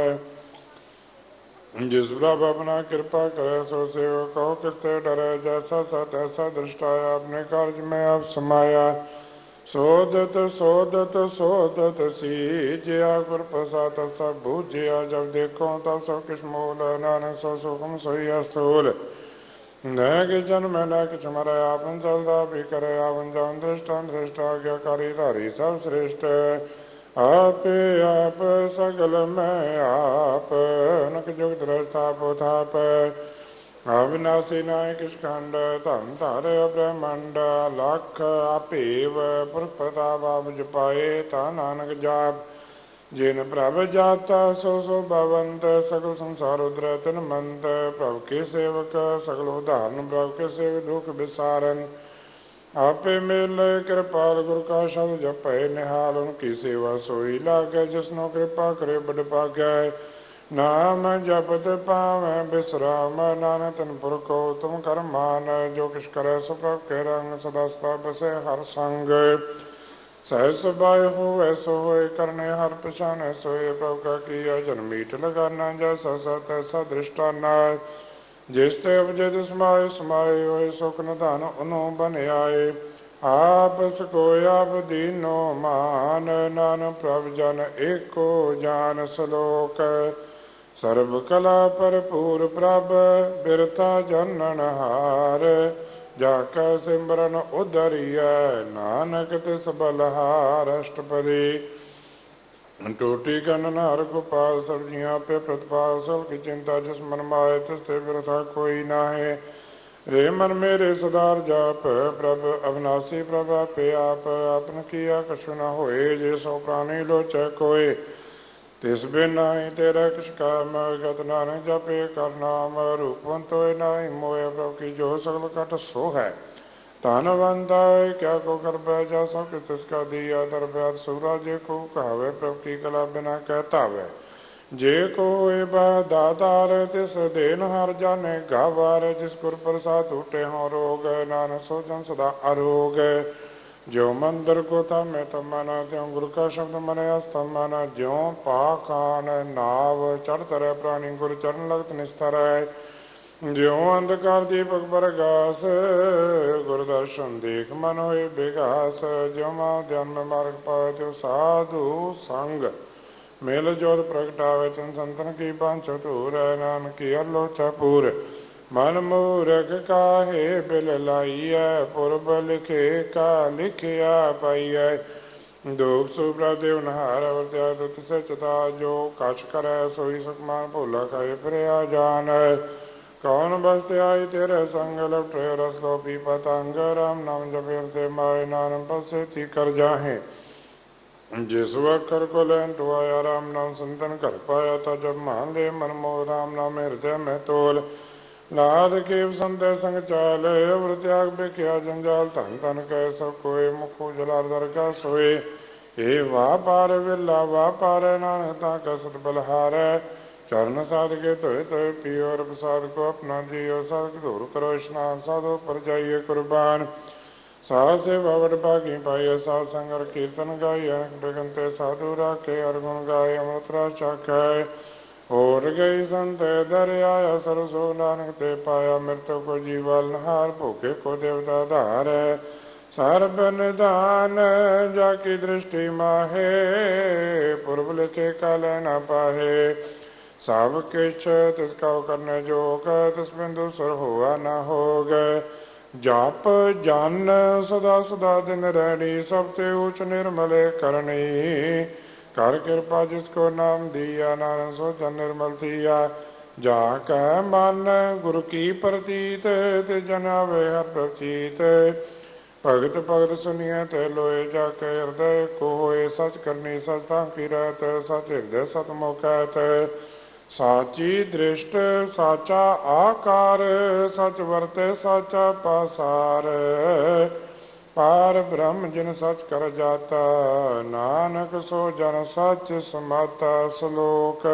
जिस प्रभ अपना कृपा करे सो सेव कहो किसते डरे। जैसा सत ऐसा दृष्टा अपने कार्य में आप समाया। सोदत सोदत सोदत सीजिया गुर प्रसाद सब बूझिया। जब देखो तब सब किस मूल नानक सो सुखम सोई अस्तूल। न कि जन्म न किछ मरे आपन चलदा भी करे। आवन जान दृष्टा दृष्टा आज्ञाकारी धारी सब श्रेष्ठ। आप आप सगल में आप नक जुग दृष्टा पोथाप। अविनाशी नाय किस खंड धन तारे ब्रह्मंड। लख अपेव पुर प्रताप आप जपाए ता नानक जाप। जिन प्रभ जाता सो सो भवंत सकल संसार उद्र तिन मंत। प्रभु के सेवक सकल उदाहरण प्रभु के सेवक दुख विसारन। आपे मेल कृपाल गुरु का शब्द जपे निहाल। उनकी सेवा सोई लागे जिसनो कृपा करे बड़ भाग्य। नाम जपत पावै बिश्राम नानक तन पुर को तुम कर मान। जो किस करे सो प्रभ के रंग सदा सदा बसे हर संग। सहस बाय हो ऐसो होए करने हर पछाने सोए। प्रभु का किया जन मीठ लगाना जैसा सत ऐसा दृष्टाना। जिस ते अवजद समाये समाये होए सुख निधान उनो बन आए। आप सको आप दीनो मान नानक प्रभ जन एको जान सलोक। सर्व कला भरपूर प्रभ बिरथा जनन हार। जाका सिमरन उधरिय नानक तिस बलहार। अष्टपदी टोटी गणन हर गोपाल सब्जियां पे प्रतिपाल। सब की चिंता जिस मन माए तिसते बिरथा कोई नाहे। रे मन मेरे सदार जाप प्रभ अविनाशी प्रभ पे आप। आपन किया कछु न होए जे सो प्राणी लोचै कोय। ਤਿਸ ਬਿਨ ਨਾਹੀ ਤੇਰਾ ਕਿਛ ਕਾਮ। ਗਤ ਨਾਨਕ ਜਪੇ ਕਰ ਨਾਮ। ਰੂਪਵੰਤ ਹੋਏ ਨਾਹੀ ਮੋਏ। ਪ੍ਰਭੁ ਕੀ ਜੋ ਸਗਲ ਘਟ ਸੋ ਹੈ। ਧਨਵੰਤ ਹੋਏ ਕਿਆ ਕੋ ਕਰਬੈ। ਜਾ ਸਭ ਕਿਸ ਤਿਸ ਕਾ ਦੀਆ ਦਰਬਿਆਤ। ਸੂਰਾ ਜੇ ਕੋ ਕਹਾਵੇ ਪ੍ਰਭੁ ਕੀ ਕਲਾ ਬਿਨਾ ਕਹਿ ਧਾਵੈ। ਜੇ ਕੋ ਹੋਏ ਬਾ ਦਾਤਾਰ ਤਿਸ ਦੇਨ ਹਰ ਜਾਣੇ ਗਾਵਾਰ। ਜਿਸ ਗੁਰ ਪ੍ਰਸਾਦ ਟੂਟੇ ਹੋਂ ਰੋਗ। ਨਾਨਕ ਸੋ ਜਨ ਸਦਾ ਅਰੋਗ। ਜਿਉ ਮੰਦਰ ਕੋ ਧਾਮੇ ਤਮਨ। ਤਿਉ ਗੁਰ ਕਾ ਸ਼ਬਦ ਮਨਿ ਅਸਤਮਨ। ਜਿਉ ਪਾਖਾਨ ਨਾਵ ਚੜ੍ਹ ਤਰੈ। ਪ੍ਰਾਣੀ ਗੁਰ ਚਰਨ ਲਗਤ ਨਿਸਤਰੈ। ਜਿਉ ਅੰਧਕਾਰ ਦੀਪਕ ਬਰਗਾਸ। ਗੁਰ ਦਰਸ਼ਨ ਦੇਖ ਮਨ ਹੋਏ ਬਿਗਾਸ। ਜਿਉ ਮਾ ਧਿਆਨ ਮੈਂ ਮਾਰਗ ਪਾਵੇ। ਤਿਉ ਸਾਧੂ ਸੰਗ ਮੇਲ ਜੋਤ ਪ੍ਰਗਟਾਵੇ। ਤਿਨ ਸੰਤਨ ਕੀ ਬਾਂਝ ਧੂਰੈ। ਨਾਨਕੀ ਅਲੋਚਾ ਪੂਰ। ਮਨ ਮੂਰਖ ਕਾਹੇ ਬਿਲ ਲਾਈਐ। ਪੁਰਬ ਲਿਖੇ ਕਾ ਲਿਖਿਆ ਪਾਈਐ। ਦੁਖ ਸੁਖ ਪ੍ਰਭ ਦੇਵ ਨਹਾਰ। ਵਰਤਿਆ ਦੁਤ ਸੇ ਚਤਾ। ਜੋ ਕਛ ਕਰੈ ਸੋਈ ਸੁਖਮਾਨ। ਭੋਲਾ ਖਾਏ ਫਿਰਿਆ ਜਾਣੈ। ਕੌਣ ਬਸਤੇ ਆਈ ਤੇਰੇ ਸੰਗ। ਲਪਟੇ ਰਸ ਲੋ ਪੀ ਪਤੰਗ। ਰਾਮ ਨਾਮ ਜਪਿ ਤੇ ਮਾਏ। ਨਾਨਕ ਪਸੇ ਤੀ ਕਰ ਜਾਹੇ। ਜਿਸ ਵਖਰ ਕੋ ਲੈਨ ਤੋ ਆਇਆ। ਰਾਮ ਨਾਮ ਸੰਤਨ ਘਰ ਪਾਇਆ। ਤਾ ਜਬ ਮਾਨ ਲੈ ਮਨ ਮੋਹ। ਰਾਮ ਨਾਮ ਹਿਰਦੈ ਮੈਂ ਤੋਲ। ਲਾਦ ਕੇ ਸੰਤੈ ਸੰਗ ਚਾਲ। ਅਵਰ ਤਿਆਗ ਬਿਖਿਆ ਜੰਜਾਲ। ਧਨ ਧਨ ਕਹਿ ਸਭ ਕੋਏ। ਮੁਖ ਉਜਲਾ ਦਰਗਾ ਸੋਏ। ਏ ਵਾਹ ਪਾਰ ਵੇਲਾ ਵਾਹ ਪਾਰੈ। ਨਾਨਕ ਤਾ ਕਾ ਸਤ ਬਲਹਾਰੈ। ਚਰਨ ਸਾਧ ਕੇ ਧੋਏ ਧੋਏ ਪੀਓ। ਰਬ ਸਾਧ ਕੋ ਆਪਣਾ ਜੀਓ। ਸਾਧ ਧੂਰ ਕਰੋ ਇਸ਼ਨਾਨ। ਸਾਧੋ ਪਰ ਜਾਈਏ ਕੁਰਬਾਨ। ਸਾਧ ਸੇਵਾ ਵਡ ਭਾਗੀ ਪਾਈਏ। ਸਾਧ ਸੰਗਰ ਕੀਰਤਨ ਗਾਈ। ਅਨਕ ਬਿਗਨ ਤੇ ਸਾਧੂ ਰਾਖੇ। ਹਰਿ ਗੁਣ ਗਾਏ ਅੰਮ੍ਰਿਤ ਰਸ ਚਾਖੈ। ਹੋਰ ਗਈ ਸੰਤੈ ਦਰ ਆਇਆ। ਸਰਸੋ ਨਾਨਕ ਤੇ ਪਾਇਆ। ਮਿਰਤੁ ਕੋ ਜੀਵਲ ਨਹਾਰ। ਭੋਗੇ ਕੋ ਦੇਵਤਾ ਧਾਰੈ। ਸਰਬ ਨਿਧਾਨ ਜਾ ਕੀ ਦ੍ਰਿਸ਼ਟੀ ਮਾਹੇ। ਪੁਰਬ ਲਿਖੇ ਕਲ ਨ ਪਾਹੇ। ਸਭ ਕਿਛ ਤਿਸ ਕਉ ਕਰਨੇ ਜੋਗ। ਤਿਸ ਬਿੰਦੂ ਸੁਰ ਹੋਆ ਨ ਹੋਗ। ਜਪ ਜਨ ਸਦਾ ਸਦਾ ਦਿਨ ਰਹਿਣੀ। ਸਭ ਤੇ ਊਚ ਨਿਰਮਲੇ ਕਰਨੀ। ਕਰ ਕਿਰਪਾ ਜਿਸ ਕੋ ਨਾਮ ਦੀਆ। ਨਾਨਕ ਸੋ ਜਨ ਨਿਰਮਲ ਥੀਆ। ਜਾ ਕੈ ਮਨ ਗੁਰ ਕੀ ਪ੍ਰਤੀਤ। ਤੇ ਜਨ ਆਵੇ ਹਰ ਪ੍ਰਚੀਤ। ਭਗਤ ਭਗਤ ਸੁਨੀਐ ਤੇ ਲੋਏ। ਜਾ ਕੇ ਹਿਰਦੈ ਕੋ ਹੋਏ। ਸਚ ਕਰਨੀ ਸਚ ਤਾਂ ਕੀ ਰਹਿਤ। ਸਚ ਹਿਰਦੈ ਸਤ ਮੁਖ ਕਹਿਤ। ਸਾਚੀ ਦ੍ਰਿਸ਼ਟ ਸਾਚਾ ਆਕਾਰ। ਸਚ ਵਰਤੈ ਸਾਚਾ ਪਾਸਾਰ। ਪਾਰ ਬ੍ਰਹਮ ਜਿਨ ਸਚ ਕਰ ਜਾਤਾ। ਨਾਨਕ ਸੋ ਜਨ ਸਚ ਸਮਾਤਾ। ਸ਼ਲੋਕ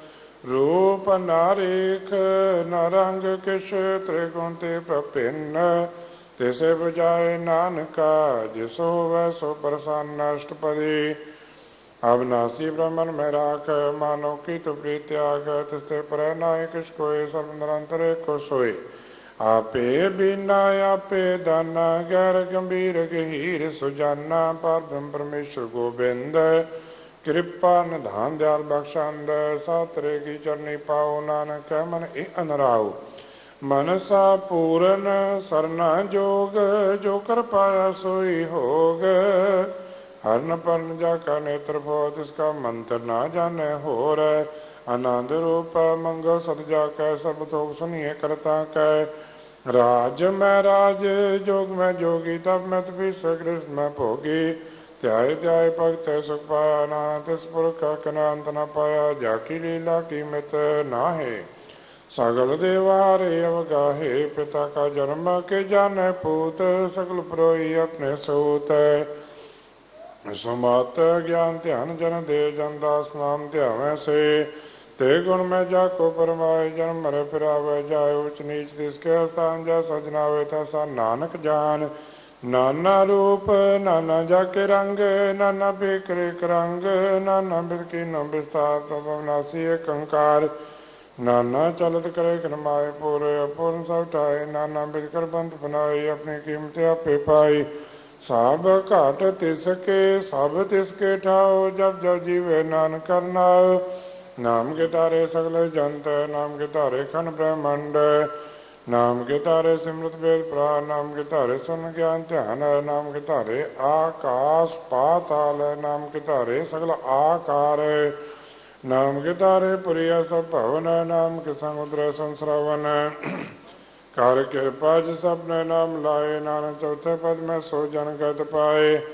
ਰੂਪ ਨਾ ਰੇਖ ਨ ਰੰਗ ਕਿਛ। ਤ੍ਰਿਗੁਣ ਤੇ ਪ੍ਰਭਿੰਨ ਤਿਸੇ ਬੁਝਾਏ ਨਾਨਕਾ। ਜਿਸ ਹੋਵੈ ਸੋ ਪ੍ਰਸੰਨ। ਅਸ਼ਟਪਦੀ ਅਵਨਾਸੀ ਬ੍ਰਹਮਨ ਮੈਂ ਰਾਖ। ਮਾਨੋ ਕੀ ਤੁ ਪ੍ਰੀਤ ਤਿਆਗ। ਤਿਸ ਤੇ ਪਰੈ ਨਾਹਿ ਕਿਛ ਕੋਇ। ਸਰਬ ਨਿਰੰਤਰ ਏਕੋ ਸੋਇ। ਆਪੇ ਬੀਨਾ ਆਪੇ ਦਾਨਾ। ਗੈਰ ਗੰਭੀਰ ਗਹੀਰ ਸੁਜਾਨਾ। ਪਰ ਬ੍ਰਹਮ ਪਰਮੇਸ਼ਰ ਗੋਬਿੰਦ। ਕਿਰਪਾ ਨਿਧਾਨ ਦਿਆਲ ਬਖਸ਼ੰਦ। ਸਾਤਰੇ ਕੀ ਚਰਨੀ ਪਾਉ। ਨਾਨਕ ਕਹਿ ਮਨ ਇਹ ਅਨਰਾਉ। ਮਨਸਾ ਪੂਰਨ ਸਰਨਾ ਜੋਗ। ਜੋ ਕਰ ਪਾਇਆ ਸੋਈ ਹੋਗ। ਹਰਨ ਪਰਨ ਜਾ ਕਾ ਨੇਤਰ ਭਉ। ਤਿਸ ਕਾ ਮੰਤਰ ਨਾ ਜਾਣੈ ਹੋਰ। ਆਨੰਦ ਰੂਪ ਮੰਗਲ ਸਤ ਜਾ ਕੈ। ਸਰਬ ਥੋਕ ਸੁਨੀਏ ਕਰਤਾ ਕੈ। ਰਾਜ ਮੈਂ ਰਾਜ ਜੋਗ ਮੈਂ ਜੋਗੀ। ਤਪ ਮੈਂ ਤਪੀਸ ਕ੍ਰਿਸ਼ਨ ਮੈਂ ਭੋਗੀ। ਧਿਆਏ ਧਿਆਏ ਭਗਤੈ ਸੁਖ ਪਾਇਆ। ਨਾਨਕ ਤਿਸ ਪੁਰਖ ਕਾ ਕਿਨਾ ਅੰਤ ਨ ਪਾਇਆ। ਜਾ ਕੀ ਲੀਲਾ ਕੀ ਮਿਤ ਨਾਹੇ। ਸਗਲ ਦੇਵਾਰੇ ਅਵਗਾਹੇ। ਪਿਤਾ ਕਾ ਜਨਮ ਕੇ ਜਾਣੈ ਪੂਤ। ਸਗਲ ਪਰੋਈ ਆਪਣੇ ਸੂਤ। ਸੁਮਤ ਗਿਆਨ ਧਿਆਨ ਜਨ ਦੇ। ਜਨ ਦਾਸ ਨਾਮ ਧਿਆਵੈ ਸੇ। ਤੇ ਗੁਣ ਮੈਂ ਜਾ ਕੋ ਪਰਮਾਏ। ਜਨਮ ਮਰੈ ਫਿਰਾਵੈ ਜਾਏ। ਉਚ ਨੀਚ ਤਿਸ ਕੇ ਅਸਥਾਨ। ਜਾ ਸਜਨਾਵੇ ਤੈਸਾ ਨਾਨਕ ਜਾਨ। ਨਾਨਾ ਰੂਪ ਨਾਨਾ ਜਾ ਕੇ ਰੰਗ। ਨਾਨਾ ਬੇਕ ਰੇਕ ਰੰਗ। ਨਾਨਾ ਬਿਧ ਕੀਨੋ ਬਿਸਤਾਰ। ਪ੍ਰਭ ਅਵਿਨਾਸੀ ਏਕ ਓੰਕਾਰ। ਨਾਨਾ ਚਲਤ ਕਰੇ ਕਰਮਾਏ। ਪੂਰੇ ਅਪੂਰਨ ਸਭ ਠਾਏ। ਨਾਨਾ ਬਿਧ ਕਰ ਬੰਧ ਬਨਾਏ। ਆਪਣੀ ਕੀਮਤ ਆਪੇ ਪਾਈ। ਸਭ ਘਾਟ ਤਿਸ ਕੇ ਸਭ ਤਿਸ ਕੇ ਠਾਓ। ਜਬ ਜਬ ਜੀਵੇ ਨਾਨਕ ਕਰਨਾਉ। ਨਾਮ ਕੇ ਤਾਰੇ ਸਗਲ ਜੰਤ। ਨਾਮ ਕੇ ਤਾਰੇ ਖੰਡ ਬ੍ਰਹਮੰਡ। ਨਾਮ ਕੇ ਤਾਰੇ ਸਿਮਰਤ ਵੇਦ ਪੁਰਾਨ। ਨਾਮ ਕੇ ਤਾਰੇ ਸੁਨ ਗਿਆਨ ਧਿਆਨ। ਨਾਮ ਕੇ ਤਾਰੇ ਆਕਾਸ ਪਾਤਾਲ। ਨਾਮ ਕੇ ਤਾਰੇ ਸਗਲ ਆਕਾਰ। ਨਾਮ ਕੇ ਤਾਰੇ ਪੁਰੀਆ ਸਭ ਭਵਨ। ਨਾਮ ਕੇ ਸੰਗ ਉਤਰੈ ਸੰਸਰਾਵਨ। ਕਰ ਕਿਰਪਾ ਜਿਸ ਆਪਣੇ ਨਾਮ ਲਾਏ। ਨਾਨਕ ਚੌਥੇ ਪਦ ਮੈਂ ਸੋ ਜਨ ਗਤ ਪਾਏ।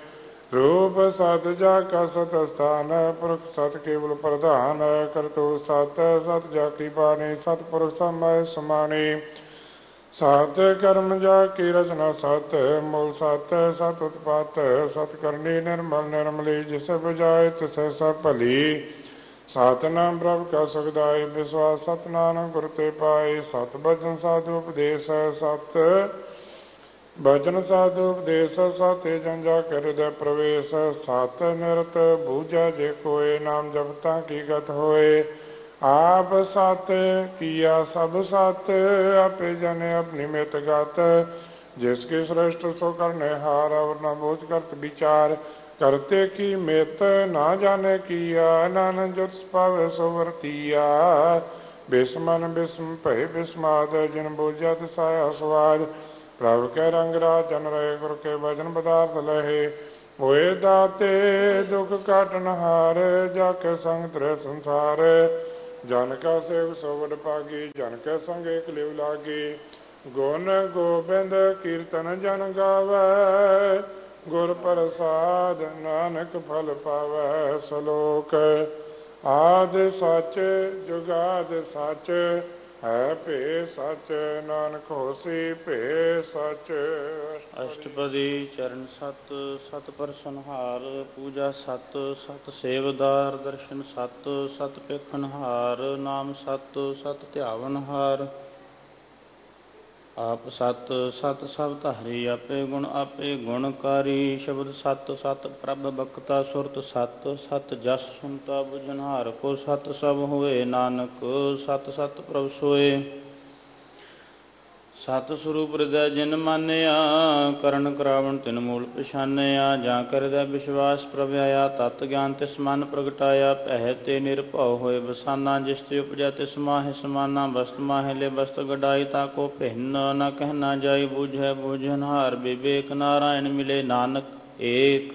ਰੂਪ ਸਤ ਜਾ ਕਾ ਸਤ ਸਥਾਨ, ਪੁਰਖ ਸਤ ਕੇਵਲ ਪ੍ਰਧਾਨ, ਕਰਤੂ ਸਤ ਸਤ ਜਾ ਕੀ ਬਾਣੀ, ਸਤਿਪੁਰਖ ਸਮਾਇ ਸਮਾਣੀ। ਸਤ ਕਰਮ ਜਾ ਕੀ ਰਚਨਾ ਸਤ, ਮੂਲ ਸਤ ਸਤ ਉਤਪਾਤ, ਸਤ ਕਰਨੀ ਨਿਰਮਲ ਨਿਰਮਲੀ, ਜਿਸ ਬੁਝਾਏ ਤਿਸ ਸਭ ਭਲੀ। ਸਤਿਨਾਮ ਪ੍ਰਭ ਕਾ ਸੁਖਦਾਈ, ਵਿਸਵਾਸ ਸਤਿਨਾਮ ਗੁਰ ਤੇ ਪਾਏ। ਸਤ ਬਚਨ ਸਾਧੂ ਉਪਦੇਸ, ਸਤ ਬਚਨ ਸਾਧੂ ਉਪਦੇਸ, ਸਤਿ ਜਨ ਜਾ ਕੇ ਹਿਰਦੈ ਪ੍ਰਵੇਸ਼। ਸਤ ਨਿਰਤ ਬੂਝੈ ਜੇ ਕੋਇ, ਨਾਮ ਜਪਤਾਂ ਕੀ ਗਤ ਹੋਏ। ਆਪ ਸਤ ਕੀਆ ਸਭ ਸਤ, ਆਪੇ ਜਾਣੇ ਆਪਣੀ ਮਿਤ ਗਤ। ਜਿਸ ਕੀ ਸ੍ਰਿਸ਼ਟ ਸੋ ਕਰਨੇ ਹਾਰ, ਅਵਰ ਨਾ ਬੋਝ ਕਰਤ ਵਿਚਾਰ। ਕਰਤੇ ਕੀ ਮਿਤ ਨਾ ਜਾਣੇ ਕੀਆ, ਨਾਨਕ ਜੁਤ ਪਾਵੇ ਸੋ ਵਰਤੀਆ। ਬਿਸਮਨ ਬਿਸਮ ਭਏ ਬਿਸਮਾਦ, ਜਿਨ ਬੋਝਿਆ ਤਿਸ ਆਇਆ ਸਵਾਦ। ਪ੍ਰਭ ਕੇ ਰੰਗ ਰਾਜ ਜਨ ਰਹੇ, ਗੁਰ ਕੇ ਭਜਨ ਪਦਾਰਥ ਲਹੇ। ਹੋਏ ਦਾਤੇ ਦੁਖ ਕਾਟਨ ਹਾਰ, ਜਾ ਕੇ ਸੰਗ ਤਰੇ ਸੰਸਾਰ। ਜਨ ਕਾ ਸੇਵ ਸੋ ਵਡ ਭਾਗੀ, ਜਨ ਕੈ ਸੰਗ ਏਕ ਲਿਵ ਲਾਗੀ। ਗੁਣ ਗੋਬਿੰਦ ਕੀਰਤਨ ਜਨ ਗਾਵੈ, ਗੁਰ ਪ੍ਰਸਾਦ ਨਾਨਕ ਫਲ ਪਾਵੈ। ਸਲੋਕ ਆਦਿ ਸਚ ਜੁਗਾਦ ਸਚ, ਹੈ ਭੇ ਸਚ ਨਾਨਕ ਹੋਸੀ ਭੇ ਸਚ। ਅਸ਼ਟਪਦੀ ਚਰਨ ਸਤ, ਸਤ ਪਰਸਨਹਾਰ, ਪੂਜਾ ਸਤ, ਸਤ ਸੇਵਦਾਰ, ਦਰਸ਼ਨ ਸਤ, ਸਤ ਪੇਖਣਹਾਰ, ਨਾਮ ਸਤ, ਸਤ ਧਿਆਵਨਹਾਰ। ਆਪ ਸਤ ਸਤ ਸਭ ਧਾਰੀ, ਆਪੇ ਆਪੇ ਗੁਣਕਾਰੀ। ਸ਼ਬਦ ਸਤ ਸਤ ਪ੍ਰਭ ਬਖਤਾ, ਸੁਰਤ ਸਤ ਸਤ ਜਸ ਸੁਨਤਾ ਬੁਝਨਹਾਰ ਕੋ। ਸਤ ਸਭ ਹੋਏ ਨਾਨਕ, ਸਤ ਸਤ ਪ੍ਰਭ ਸੋਏ। ਸਤ ਸਰੂਪ ਹਿਰਦੈ ਜਿਨ ਮਾਨਿਆ, ਕਰਨ ਕਰਾਵਣ ਤਿਨ ਮੂਲ ਪਛਾਨਿਆ। ਜਾਂ ਕਰਦੈ ਵਿਸ਼ਵਾਸ ਪ੍ਰਭ ਆਇਆ, ਤਤ ਗਿਆਨ ਤਿਸ ਮਨ ਪ੍ਰਗਟਾਇਆ। ਪਹਿ ਤੇ ਨਿਰਭਉ ਹੋਏ ਬਸਾਨਾ, ਜਿਸ ਤੇ ਉਪਜੈ ਤਿਸ ਮਾਹਿ ਸਮਾਨਾ। ਬਸਤ ਮਾਹਿ ਲੇ ਬਸਤ ਗਡਾਈ, ਤਾ ਕੋ ਭਿੰਨ ਨ ਕਹਿ ਨਾ ਜਾਈ। ਬੂਝੈ ਬੂਝਨਹਾਰ ਵਿਵੇਕ, ਨਾਰਾਇਣ ਮਿਲੇ ਨਾਨਕ ਏਕ।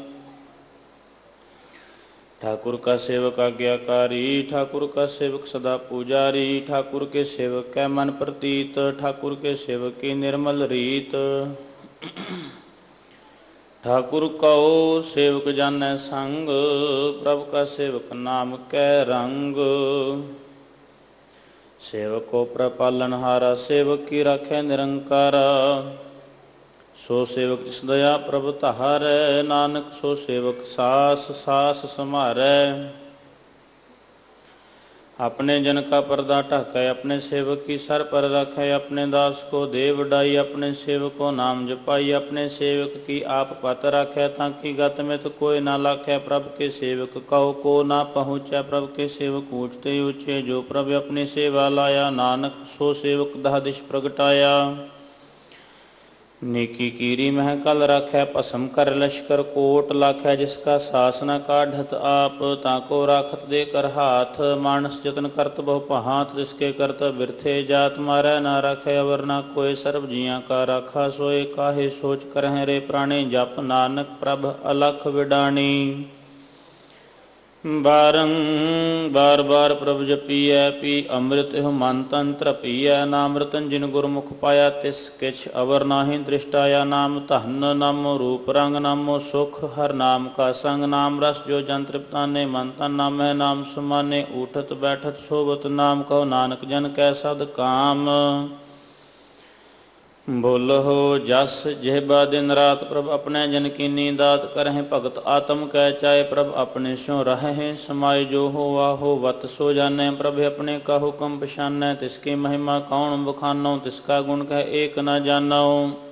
ठाकुर का सेवक आज्ञाकारी, ठाकुर का सेवक सदा पुजारी। ठाकुर के सेवक कै मन प्रतीत, ठाकुर के सेवक की निर्मल रीत। ठाकुर कहो सेवक जानै संग, प्रभु का सेवक नाम कै रंग। सेवक को प्रपालनहारा, सेवक की राखै निरंकारा। सो सेवक जिस दया प्रभ तहारै, नानक सो सेवक सास सास समारै। अपने जन का पर्दा ढाकै, अपने सेवक की सर पर रखै। अपने दास को दे वडाई, अपने सेवक को नाम जपाई। अपने सेवक की आप पत राखै, ताकि गत मित कोई ना लाखै। प्रभ के सेवक कहो को ना पहुँचै, प्रभ के सेवक ऊँचते ऊँचे। जो प्रभ अपनी सेवा लाया, नानक सो सेवक दह दिश प्रगटाया। नेकी कीरी मह कल राखै, भस्म कर लश्कर कोट लाखै। जिसका सास न काढ़त आप, ताको राखत दे कर हाथ। मानस जतन करत बहु पहात, जिसके करत बिरथे जात। मारै ना राखै अवर ना कोय, सर्व जियां का राखा सोए। काहे सोच करह रे प्राणी, जप नानक प्रभ अलख विडाणी। बार बार प्रभ जपीਐ, पी अमृत एह मन तन तृपीਐ। नाम रतन जिन गुरमुख पाया, तिस किछ अवर नाहि दृष्टाया। नाम धन नामो रूप रंग, नामो सुख हर नाम का संग। नाम रस जो जन तृप्ताने, मन तन नाम है नाम समाने। उठत बैठत सोवत नाम, कहो नानक जन कै सद काम। बोलहो जस जेहबा दिन रात, प्रभ अपने जन की नींदात। करह भगत आत्म कै चाहे, प्रभ अपने स्यों रहै समाय। जो होवा हो वत सो जानै, प्रभ अपने का हुक्म पछानै। तिसकी महिमा कौन बखानो, तिसका गुण कह एक न जानो।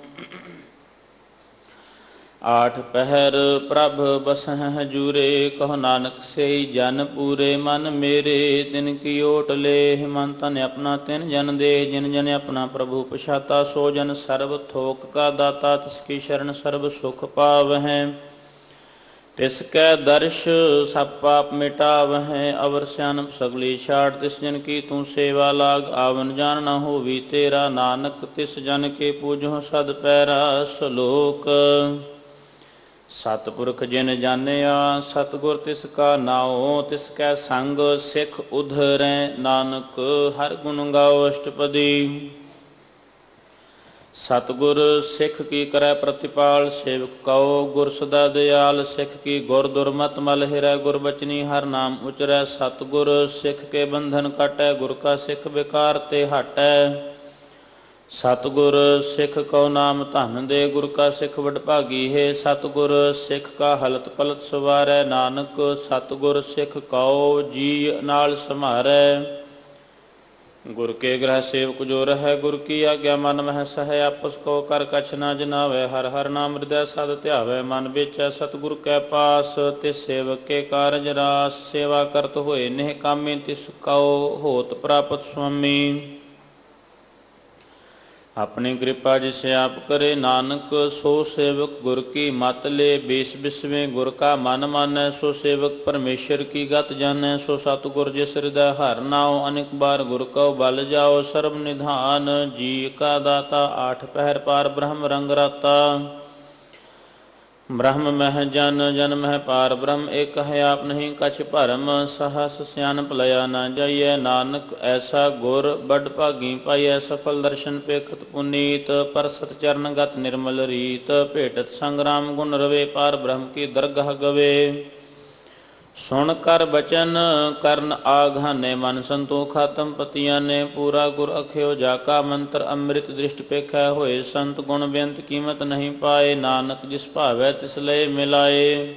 आठ पहर प्रभ बसह हजूरे, कहो नानक से जन पूरे। मन मेरे तिन की ओट ले, मन तन अपना तिन जन दे। जिन जन अपना प्रभु पछाता, सो जन सर्व थोक का दाता। तिसकी शरण सर्व सुख पावहै, तिसकै दर्श सब पाप मिटावहै। अवर स्यानप सगली छाड़, तिस जन की तू सेवा लाग। आवन जान न होवी तेरा, नानक तिस जन के पूजो सद पैरा। सलोक सतपुरख जिन जानिया, सतगुर तिसका नाओ। तिसकै संग सिख उधरै, नानक हर गुण गाओ। अष्टपदी ਸਤਿਗੁਰ ਸਿੱਖ ਕੀ ਕਰੈ ਪ੍ਰਤਿਪਾਲ, ਸੇਵਕ ਕਉ ਗੁਰ ਸਦਾ ਦਿਆਲ। ਸਿੱਖ ਕੀ ਗੁਰ ਦੁਰਮਤ ਮਲ ਹਿਰੈ, ਗੁਰ ਬਚਨੀ ਹਰ ਨਾਮ ਉਚਰੈ। ਸਤਿਗੁਰ ਸਿੱਖ ਕੇ ਬੰਧਨ ਕਾਟੈ, ਗੁਰ ਕਾ ਸਿੱਖ ਵਿਕਾਰ ਤੇ ਹਟੈ। ਸਤਿਗੁਰ ਸਿੱਖ ਕਉ ਨਾਮ ਧਨ ਦੇ, ਗੁਰ ਕਾ ਸਿੱਖ ਵਡਭਾਗੀ ਹੈ। ਸਤਿਗੁਰ ਸਿੱਖ ਕਾ ਹਲਤ ਪਲਤ ਸਵਾਰੈ, ਨਾਨਕ ਸਤਿਗੁਰ ਸਿੱਖ ਕਉ ਜੀ ਨਾਲ ਸਮਾਰੈ। ਗੁਰ ਕੇ ਗ੍ਰਹਿ ਸੇਵਕ ਜੋ ਰਹੈ, ਗੁਰ ਕੀ ਆਗਿਆ ਮਨ ਮਹਿ ਸਹੈ। ਆਪਸ ਕੋ ਕਰ ਕਛ ਨਾ ਜਨਾਵੈ, ਹਰਿ ਹਰਿ ਨਾਮ ਹਿਰਦੈ ਸਦ ਧਿਆਵੈ। ਮਨ ਵੇਚੈ ਸਤਿਗੁਰ ਕੈ ਪਾਸ, ਤਿਸ ਸੇਵਕ ਕੇ ਕਾਰਜ ਰਾਸ। ਸੇਵਾ ਕਰਤ ਹੋਏ ਨਹਿ ਕਾਮੀ, ਤਿਸ ਕਉ ਹੋਤ ਪ੍ਰਾਪਤ ਸੁਆਮੀ। ਆਪਣੀ ਕਿਰਪਾ ਜਿਸ ਆਪ ਕਰੇ, ਨਾਨਕ ਸੋ ਸੇਵਕ ਗੁਰ ਕੀ ਮਤ ਲੇ। ਬੀਸ ਬਿਸਵੇਂ ਗੁਰ ਕਾ ਮਨ ਮਾਨੈ, ਸੋ ਸੇਵਕ ਪਰਮੇਸ਼ਰ ਕੀ ਗਤ ਜਾਣੈ। ਸੋ ਸਤਿਗੁਰ ਜਿਸ ਹਿਰਦੈ ਹਰਿ ਨਾਉ, ਅਨੇਕ ਬਾਰ ਗੁਰ ਕਉ ਬਲ ਜਾਓ। ਸਰਬ ਨਿਧਾਨ ਜੀ ਕਾ ਦਾਤਾ, ਆਠ ਪਹਿਰ ਪਾਰ ਬ੍ਰਹਮ ਰੰਗ ਰਾਤਾ। ਬ੍ਰਹਮ ਮਹਿ ਜਨ, ਜਨ ਮਹਿ ਪਾਰ ਬ੍ਰਹਮ। ਏਕ ਹੈ ਆਪ ਨਹੀਂ ਕਛ ਭਰਮ, ਸਹਸ ਸਿਆਣਪ ਲਿਆ ਨਾ ਜਾਈਐ। ਨਾਨਕ ਐਸਾ ਗੁਰ ਬਡ ਭਾਗੀ ਪਾਈਐ, ਸਫਲ ਦਰਸ਼ਨ ਪੇਖਤ ਪੁਨੀਤ। ਪਰਸਤ ਚਰਨ ਗਤ ਨਿਰਮਲ ਰੀਤ, ਭੇਟਤ ਸੰਗਰਾਮ ਗੁਣ ਰਵੇ। ਪਾਰ ਬ੍ਰਹਮ ਕੀ ਦਰਗਹ ਗਵੇ। ਸੁਣ ਕਰ ਬਚਨ ਕਰਨ ਆਘਾਨੇ, ਮਨ ਸੰਤੋਖ ਆਤਮ ਪਤੀਆਂ ਨੇ। ਪੂਰਾ ਗੁਰ ਅਖਿਓ ਜਾ ਕਾ ਮੰਤਰ, ਅੰਮ੍ਰਿਤ ਦ੍ਰਿਸ਼ਟ ਪੇਖੈ ਹੋਏ ਸੰਤ। ਗੁਣ ਬੇਅੰਤ ਕੀਮਤ ਨਹੀਂ ਪਾਏ, ਨਾਨਕ ਜਿਸ ਭਾਵੈ ਤਿਸ ਲਏ ਮਿਲਾਏ।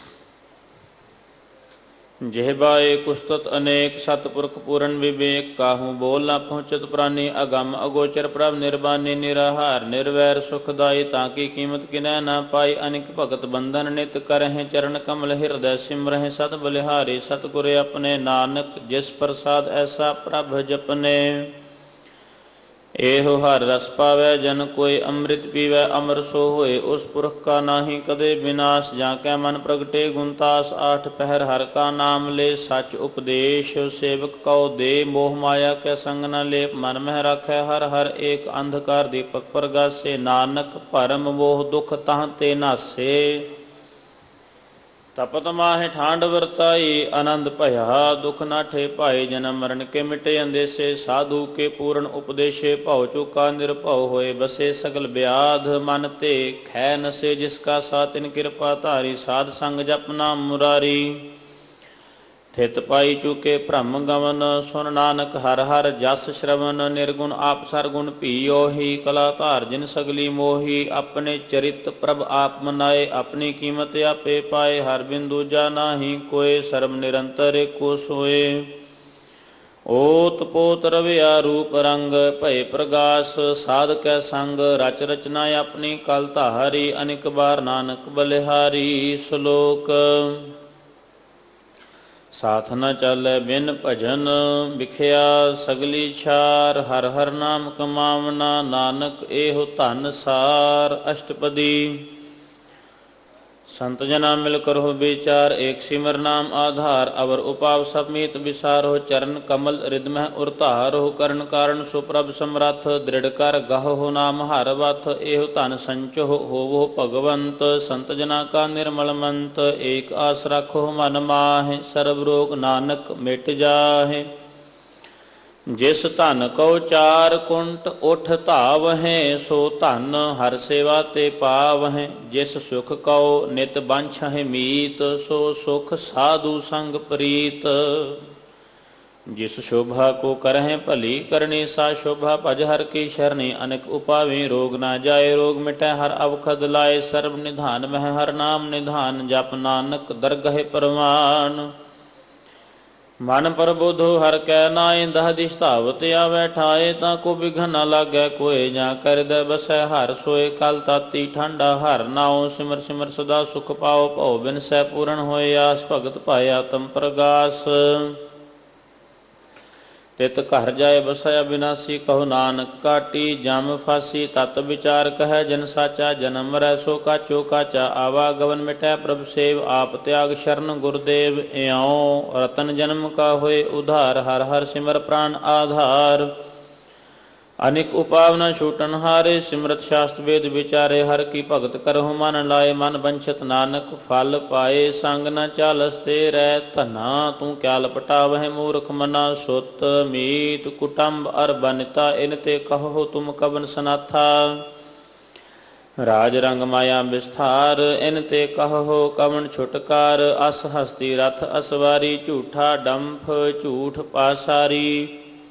ਜਿਹਬਾਏ ਕੁਸਤਤ ਅਨੇਕ, ਸਤਿਪੁਰਖ ਪੂਰਨ ਵਿਵੇਕ। ਕਾਹੂ ਬੋਲ ਨਾ ਪਹੁੰਚਤ ਪ੍ਰਾਨੀ, ਅਗੰਮ ਅਗੋਚਰ ਪ੍ਰਭ ਨਿਰਬਾਨੀ। ਨਿਰਾਹਾਰ ਨਿਰਵੈਰ ਸੁਖਦਾਈ, ਤਾਂ ਕੀ ਕੀਮਤ ਕਿਨੈ ਨਾ ਪਾਈ। ਅਨਿਕ ਭਗਤ ਬੰਧਨ ਨਿਤ ਕਰਹਿ, ਚਰਨ ਕਮਲ ਹਿਰਦੈ ਸਿਮਰਹਿ। ਸਤ ਬਲਿਹਾਰੀ ਸਤਿਗੁਰ ਆਪਣੇ, ਨਾਨਕ ਜਿਸ ਪ੍ਰਸਾਦ ਐਸਾ ਪ੍ਰਭ ਜਪਨੇ। ਇਹੋ ਹਰ ਰਸ ਪਾਵੈ ਜਨ ਕੋਈ, ਅੰਮ੍ਰਿਤ ਪੀਵੈ ਅਮਰ ਸੋ ਹੋਏ। ਉਸ ਪੁਰਖ ਕਾ ਨਾਹੀ ਕਦੇ ਵਿਨਾਸ਼, ਜਾਂ ਕੈ ਮਨ ਪ੍ਰਗਟੇ ਗੁਣਤਾਸ। ਆਠ ਪਹਿਰ ਹਰਿ ਕਾ ਨਾਮ ਲੈ, ਸੱਚ ਉਪਦੇਸ਼ ਸੇਵਕ ਕਉ ਦੇ। ਮੋਹ ਮਾਇਆ ਕੈ ਸੰਗ ਨ ਲੇਪ, ਮਨ ਮਹਿ ਰਾਖੈ ਹਰਿ ਹਰਿ ਏਕ। ਅੰਧਕਾਰ ਦੀਪਕ ਪ੍ਰਗਾਸੇ, ਨਾਨਕ ਭਰਮ ਮੋਹ ਦੁਖ ਤਹਾਂ ਤੇ ਨਾਸੇ। ਤਪਤ ਮਾਹਿ ਠਾਂਡ ਵਰਤਾਈ, ਆਨੰਦ ਭਇਆ ਦੁਖ ਨਾਠੇ ਭਾਈ। ਜਨਮ ਮਰਨ ਕੇ ਮਿਟੇ ਅੰਦੇਸੇ, ਸਾਧੂ ਕੇ ਪੂਰਨ ਉਪਦੇਸ਼ੇ। ਭਉ ਚੁਕਾ ਨਿਰਭਉ ਹੋਏ ਬਸੇ, ਸਗਲ ਬਿਆਧ ਮਨ ਤੇ ਖੈ ਨਸੇ। ਜਿਸ ਕਾ ਸਾ ਤਿਨ ਕਿਰਪਾ ਧਾਰੀ, ਸਾਧ ਸੰਗ ਜਪ ਨਾਮ ਮੁਰਾਰੀ। ਥਿਤ ਪਾਈ ਚੁਕੇ ਭ੍ਰਮ ਗਵਨ, ਸੁਨ ਨਾਨਕ ਹਰਿ ਹਰਿ ਜਸ ਸ਼ਰਵਨ। ਨਿਰਗੁਣ ਆਪ ਸਰਗੁਣ ਭੀਓ ਹੀ, ਕਲਾ ਧਾਰ ਜਿਨ ਸਗਲੀ ਮੋਹੀ। ਆਪਣੇ ਚਰਿਤ ਪ੍ਰਭ ਆਪ ਮਨਾਏ, ਆਪਣੀ ਕੀਮਤ ਆਪੇ ਪਾਏ। ਹਰਿ ਬਿਨ ਦੂਜਾ ਨਾਹੀ ਕੋਇ, ਸਰਬ ਨਿਰੰਤਰ ਏਕੋ ਸੋਏ। ਓਤ ਪੋਤ ਰਵਿਆ ਰੂਪ ਰੰਗ, ਭਏ ਪ੍ਰਗਾਸ ਸਾਧ ਕੈ ਸੰਗ। ਰਚ ਰਚਨਾ ਆਪਣੀ ਕਲ ਧਾਰੀ, ਅਨੇਕ ਬਾਰ ਨਾਨਕ ਬਲਿਹਾਰੀ। ਸ਼ਲੋਕ ਸਾਥ ਨ ਚਾਲੈ ਬਿਨ ਭਜਨ, ਵਿਖਿਆ ਸਗਲੀ ਛਾਰ। ਹਰਿ ਹਰਿ ਨਾਮ ਕਮਾਵਨਾ, ਨਾਨਕ ਇਹੋ ਧਨ ਸਾਰ। ਅਸ਼ਟਪਦੀ ਸੰਤ ਜਨਾ ਮਿਲ ਕਰਹੁ ਵਿਚਾਰ, ਏਕ ਸਿਮਰ ਨਾਮ ਆਧਾਰ। ਅਵਰ ਉਪਾਵ ਸਭ ਮੀਤ ਵਿਸਾਰਹੁ, ਚਰਨ ਕਮਲ ਰਿਦ ਮਹਿ ਉਰ ਧਾਰਹੁ। ਕਰਨ ਕਾਰਨ ਸੋ ਪ੍ਰਭ ਸਮਰੱਥ, ਦ੍ਰਿੜ ਕਰ ਗਾਹੋ ਨਾਮ ਹਰਿ ਵਥ। ਇਹੋ ਧਨ ਸੰਚਹੁ ਹੋਵਹੁ ਭਗਵੰਤ, ਸੰਤ ਜਨਾ ਕਾ ਨਿਰਮਲ ਮੰਤ। ਏਕ ਆਸ ਰਾਖੋ ਮਨ ਮਾਹਿ, ਸਰਬ ਰੋਗ ਨਾਨਕ ਮਿਟ ਜਾਹਿ। ਜਿਸ ਧਨ ਕਉ ਚਾਰ ਕੁੰਟ ਉਠ ਧਾਵਹਿ, ਸੋ ਧਨ ਹਰਿ ਸੇਵਾ ਤੇ ਪਾਵਹਿ। ਜਿਸ ਸੁਖ ਕਉ ਨਿਤ ਬਾਂਛਹਿ ਮੀਤ, ਸੋ ਸੁਖ ਸਾਧੂ ਸੰਗ ਪ੍ਰੀਤ। ਜਿਸ ਸ਼ੋਭਾ ਕੋ ਕਰਹਿ ਭਲੀ ਕਰਨੀ, ਸਾ ਸ਼ੋਭਾ ਭਜ ਹਰਿ ਕੀ ਸ਼ਰਣੀ। ਅਨੇਕ ਉਪਾਵੇ ਰੋਗ ਨਾ ਜਾਏ, ਰੋਗ ਮਿਟੈ ਹਰਿ ਅਵਖਦ ਲਾਏ। ਸਰਬ ਨਿਧਾਨ ਮਹਿ ਹਰਿ ਨਾਮ ਨਿਧਾਨ, ਜਪ ਨਾਨਕ ਦਰਗਹਿ ਪਰਵਾਨ। ਮਨ ਪ੍ਰਬੁੱਧੁ ਹਰਿ ਕੈ ਨਾਏ, ਦਹ ਦਿਸ਼ ਧਾਵਤ ਆਵੈ ਠਾਏ। ਤਾਂ ਕੋ ਬਿਘਨ ਨ ਲਾਗੈ ਕੋਇ, ਜਾਂ ਕਰਦੈ ਬਸੈ ਹਰਿ ਸੋਏ। ਕਲ ਤਾਤੀ ਠੰਡਾ ਹਰਿ ਨਾਉ, ਸਿਮਰ ਸਿਮਰ ਸਦਾ ਸੁਖ ਪਾਉ। ਭਉ ਬਿਨਸੈ ਪੂਰਨ ਹੋਏ ਆਸ, ਭਗਤ ਪਾਏ ਆਤਮ ਪ੍ਰਗਾਸ। ਤਿਤ ਘਰ ਜਾਏ ਬਸੈ ਅਬਿਨਾਸੀ, ਕਹੋ ਨਾਨਕ ਕਾਟੀ ਜਮ ਫਾਸੀ। ਤਤ ਵਿਚਾਰ ਕਹੈ ਜਨ ਸਾਚਾ, ਜਨਮ ਮਰੈ ਸੋ ਕਾਚੋ ਕਾਚਾ। ਆਵਾਗਵਨ ਮਿਟੈ ਪ੍ਰਭ ਸੇਵ, ਆਪ ਤਿਆਗ ਸ਼ਰਨ ਗੁਰਦੇਵ। ਇਉ ਰਤਨ ਜਨਮ ਕਾ ਹੋਏ ਉਧਾਰ, ਹਰਿ ਹਰਿ ਸਿਮਰ ਪ੍ਰਾਨ ਆਧਾਰ। ਅਨੇਕ ਉਪਾਵ ਨ ਛੂਟਨ ਹਾਰੇ, ਸਿਮਰਤ ਸ਼ਾਸਤ ਵੇਦ ਵਿਚਾਰੇ, ਹਰ ਕੀ ਭਗਤ ਕਰਹੁ ਮਨ ਲਾਏ, ਮਨ ਬੰਛਤ ਨਾਨਕ ਫਲ ਪਾਏ, ਸੰਗ ਨ ਚਾਲਸ ਤੇ ਰਹਿ ਧਨਾ, ਤੂੰ ਕਿਆ ਲਪਟਾਵਹਿ ਮੂਰਖ ਮਨਾ, ਸੁਤ ਮੀਤ ਕੁਟੰਬ ਅਰ ਬਨਿਤਾ, ਇਨ ਤੇ ਕਹੋ ਤੁਮ ਕਵਨ ਸਨਾਥਾ, ਰਾਜ ਰੰਗ ਮਾਇਆ ਵਿਸਥਾਰ, ਇਨ ਤੇ ਕਹੋ ਕਵਨ ਛੁਟਕਾਰ, ਅਸ ਹਸਤੀ ਰਥ ਅਸਵਾਰੀ, ਝੂਠਾ ਡੰਫ ਝੂਠ ਪਾਸਾਰੀ,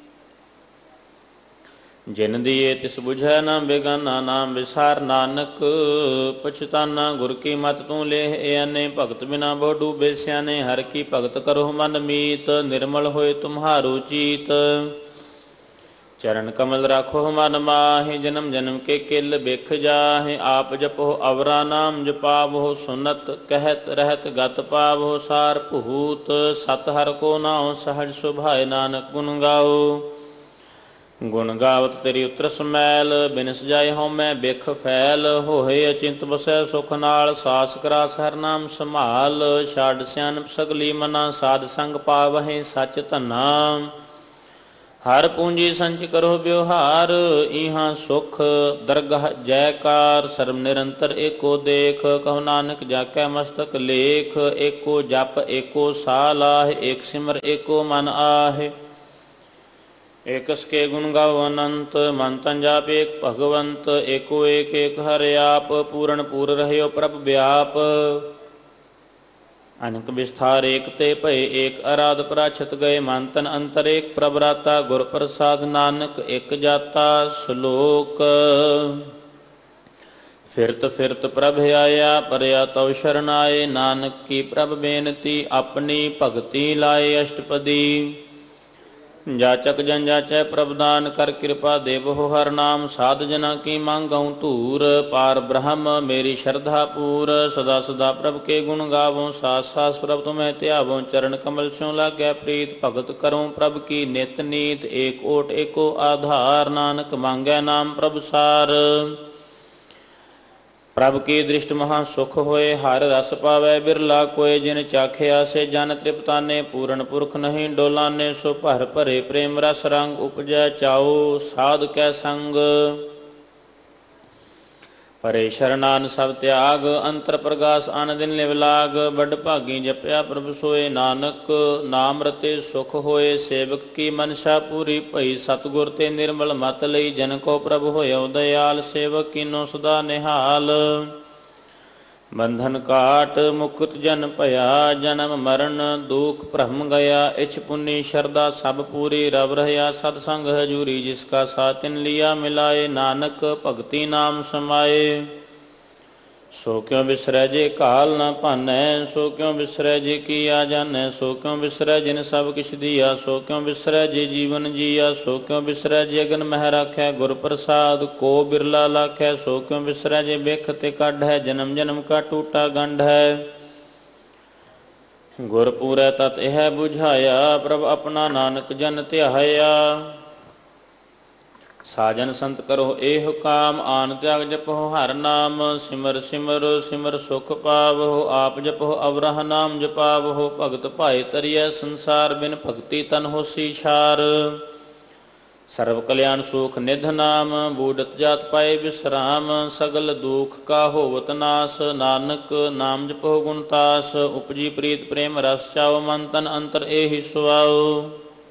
ਜਿਨ ਦੀਏ ਤਿਸ ਬੁਝੈ ਨਾ ਬੇਗਾਨਾ, ਨਾਮ ਵਿਸਾਰ ਨਾਨਕ ਪਛਤਾਨਾ, ਗੁਰ ਕੀ ਮਤ ਤੂੰ ਲੇਹ ਏਨੇ, ਭਗਤ ਬਿਨਾ ਬਹੁ ਡੂਬੇ ਸਿਆਨੇ, ਹਰ ਕੀ ਭਗਤ ਕਰੋ ਮਨ ਮੀਤ, ਨਿਰਮਲ ਹੋਏ ਤੁਮਹਾਰੋ ਚੀਤ, ਚਰਨ ਕਮਲ ਰਾਖੋ ਮਨ ਮਾਹਿ, ਜਨਮ ਜਨਮ ਕੇ ਕਿਲ ਬਿਖ ਜਾਹਿ, ਆਪ ਜਪੋ ਅਵਰਾ ਨਾਮ ਜਪਾਵੋ, ਸੁਨਤ ਕਹਿਤ ਰਹਿਤ ਗਤ ਪਾਵੋ, ਸਾਰ ਭੂਤ ਸਤ ਹਰ ਕੋ ਨਾਉ, ਸਹਜ ਸੁਭਾਏ ਨਾਨਕ ਗੁਣ ਗਾਓ, ਗੁਣ ਗਾਵਤ ਤੇਰੀ ਉਤਰ ਸਮੈਲ, ਬਿਨ ਸਜਾਏ ਹਉਮੈ ਬਿਖ ਫੈਲ, ਹੋਏ ਅਚਿੰਤ ਬਸੈ ਸੁਖ ਨਾਲ, ਸਾਸ ਕਰਾਸ ਹਰ ਨਾਮ ਸੰਭਾਲ, ਛਾਡ ਸਿਆਣਪ ਸਗਲੀ ਮਨਾ, ਸਾਧ ਸੰਗ ਪਾਵਹਿ ਸਚ ਧਨਾ, ਹਰ ਪੂੰਜੀ ਸੰਚ ਕਰੋ ਬਿਵਹਾਰ, ਇਹਾਂ ਸੁਖ ਦਰਗਹ ਜੈਕਾਰ, ਸਰਬ ਨਿਰੰਤਰ ਏਕੋ ਦੇਖ, ਕਹੋ ਨਾਨਕ ਜਾ ਕੈ ਮਸਤਕ ਲੇਖ, ਏਕੋ ਜਪ ਏਕੋ ਸਾਹ ਲਾਹਿ, ਏਕ ਸਿਮਰ ਏਕੋ ਮਨ ਆਹਿ, ਏਕਸ ਕੇ ਗੁਣ ਗਾਵ ਅਨੰਤ, ਮਨ ਤਨ ਜਾਪ ਏਕ ਭਗਵੰਤ, ਏਕੋ ਏਕ ਏਕ ਹਰਿ ਆਪ, ਪੂਰਨ ਪੂਰ ਰਹਿਓ ਪ੍ਰਭ ਵਿਆਪ, ਅਨਕ ਵਿਸਥਾਰ ਏਕ ਤੇ ਭਏ, ਏਕ ਅਰਾਧ ਪ੍ਰਾਛਤ ਗਏ, ਮਨ ਤਨ ਅੰਤਰ ਏਕ ਪ੍ਰਭ ਰਾਤਾ, ਗੁਰ ਪ੍ਰਸਾਦ ਨਾਨਕ ਇਕ ਜਾਤਾ, ਸ਼ਲੋਕ ਫਿਰਤ ਫਿਰਤ ਪ੍ਰਭ ਆਇਆ, ਪਰਿਆ ਤਉ ਸ਼ਰਨ ਆਏ, ਨਾਨਕ ਕੀ ਪ੍ਰਭ ਬੇਨਤੀ, ਆਪਣੀ ਭਗਤੀ ਲਾਏ ਅਸ਼ਟਪਦੀ, ਜਾਚਕ ਜਨ ਜਾਚੈ ਪ੍ਰਭ ਦਾਨ, ਕਰ ਕਿਰਪਾ ਦੇਵਹੁ ਹਰ ਨਾਮ, ਸਾਧ ਜਨਾ ਕੀ ਮੰਗਉ ਧੂਰ, ਪਾਰ ਬ੍ਰਹਮ ਮੇਰੀ ਸ਼ਰਧਾ ਪੂਰ, ਸਦਾ ਸਦਾ ਪ੍ਰਭ ਕੇ ਗੁਣ ਗਾਵੋ, ਸਾਸ ਸਾਸ ਪ੍ਰਭ ਤੁਮਹਿ ਧਿਆਵੋ, ਚਰਨ ਕਮਲ ਸਿਉ ਲਾਗੈ ਪ੍ਰੀਤ, ਭਗਤ ਕਰਉ ਪ੍ਰਭ ਕੀ ਨਿਤ ਨੀਤ, ਏਕ ਓਟ ਏਕੋ ਆਧਾਰ, ਨਾਨਕ ਮੰਗੈ ਨਾਮ ਪ੍ਰਭ ਸਾਰ, ਪ੍ਰਭ ਕੀ ਦ੍ਰਿਸ਼ਟ ਮਹਾ ਸੁਖ ਹੋਏ, ਹਰ ਰਸ ਪਾਵੈ ਬਿਰਲਾ ਕੋਏ, ਜਿਨ ਚਾਖਿਆ ਸੇ ਜਨ ਤ੍ਰਿਪਤਾਨੇ, ਪੂਰਨ ਪੁਰਖ ਨਹੀਂ ਡੋਲਾਨੇ, ਸੋ ਭਰ ਭਰੇ ਪ੍ਰੇਮ ਰਸ ਰੰਗ, ਉਪਜੈ ਚਾਉ ਸਾਧ ਕੈ ਸੰਗ, ਪਰੇ ਸ਼ਰਨਾਨ ਸਭ ਤਿਆਗ, ਅੰਤਰ ਪ੍ਰਗਾਸ ਅਨ ਦਿਨ ਲਿਵ ਲਾਗ, ਵੱਡ ਭਾਗੀ ਜਪਿਆ ਪ੍ਰਭ ਸੋਏ, ਨਾਨਕ ਨਾਮ ਰਤੇ ਸੁਖ ਹੋਏ, ਸੇਵਕ ਕੀ ਮਨਸ਼ਾ ਪੂਰੀ ਭਈ, ਸਤਿਗੁਰ ਤੇ ਨਿਰਮਲ ਮਤ ਲਈ, ਜਨ ਕੋ ਪ੍ਰਭ ਹੋਇਓ ਦਇਆਲ, ਸੇਵਕ ਕੀਨੋ ਸਦਾ ਨਿਹਾਲ, ਬੰਧਨ ਕਾਟ ਮੁਕਤ ਜਨ ਭਇਆ, ਜਨਮ ਮਰਨ ਦੁਖ ਭ੍ਰਮ ਗਿਆ, ਇਛ ਪੁੰਨੀ ਸ਼ਰਦਾ ਸਭ ਪੂਰੀ, ਰਵ ਰਹਿਆ ਸਤ ਸੰਗ ਹਜੂਰੀ, ਜਿਸ ਕਾ ਸਾਥ ਤਿਨ ਲਿਆ ਮਿਲਾਏ, ਨਾਨਕ ਭਗਤੀ ਨਾਮ ਸਮਾਏ, ਸੋ ਕਿਉ ਬਿਸਰੈ ਜੇ ਕਾਲ ਨਾ ਭਾਨੈ, ਸੋ ਕਿਉ ਬਿਸਰੈ ਜੇ ਕੀਆ ਜਾਣੈ, ਸੋ ਕਿਉ ਬਿਸਰੈ ਜਿਨ ਸਭ ਕਿਛ ਦੀਆ, ਸੋ ਕਿਉ ਬਿਸਰੈ ਜੇ ਜੀਵਨ ਜੀਆ, ਸੋ ਕਿਉ ਬਿਸਰੈ ਜੇ ਅਗਨ ਮਹਿ ਰਾਖੈ, ਗੁਰ ਪ੍ਰਸਾਦ ਕੋ ਬਿਰਲਾ ਲਾਖੈ, ਸੋ ਕਿਉ ਬਿਸਰੈ ਜੇ ਬਿਖ ਤੇ ਕੱਢੈ, ਜਨਮ ਜਨਮ ਕਾ ਟੂਟਾ ਗੰਢ ਹੈ, ਗੁਰ ਪੂਰੈ ਤਤ ਇਹ ਬੁਝਾਇਆ, ਪ੍ਰਭ ਆਪਣਾ ਨਾਨਕ ਜਨ ਧਿਆਇਆ, ਸਾਜਨ ਸੰਤ ਕਰੋ ਏਹ ਕਾਮ, ਆਨ ਤਿਆਗ ਜਪੋ ਹਰ ਨਾਮ, ਸਿਮਰ ਸਿਮਰ ਸਿਮਰ ਸੁਖ ਪਾਵਹੁ, ਆਪ ਜਪੋ ਅਵਰਹ ਨਾਮ ਜਪਾਵਹੁ, ਭਗਤ ਭਾਏ ਤਰੀਐ ਸੰਸਾਰ, ਬਿਨ ਭਗਤੀ ਤਨ ਹੋਸੀ ਛਾਰ, ਸਰਬ ਕਲਿਆਣ ਸੁਖ ਨਿਧ ਨਾਮ, ਬੂਡਤ ਜਾਤ ਪਾਏ ਵਿਸਰਾਮ, ਸਗਲ ਦੁਖ ਕਾ ਹੋਵਤ ਨਾਸ, ਨਾਨਕ ਨਾਮ ਜਪੋ ਗੁਣ ਤਾਸ, ਉਪਜੀ ਪ੍ਰੀਤ ਪ੍ਰੇਮ ਰਸ ਚਾਓ, ਮਨ ਤਨ ਅੰਤਰ ਏਹਿ ਸੁਆਓ,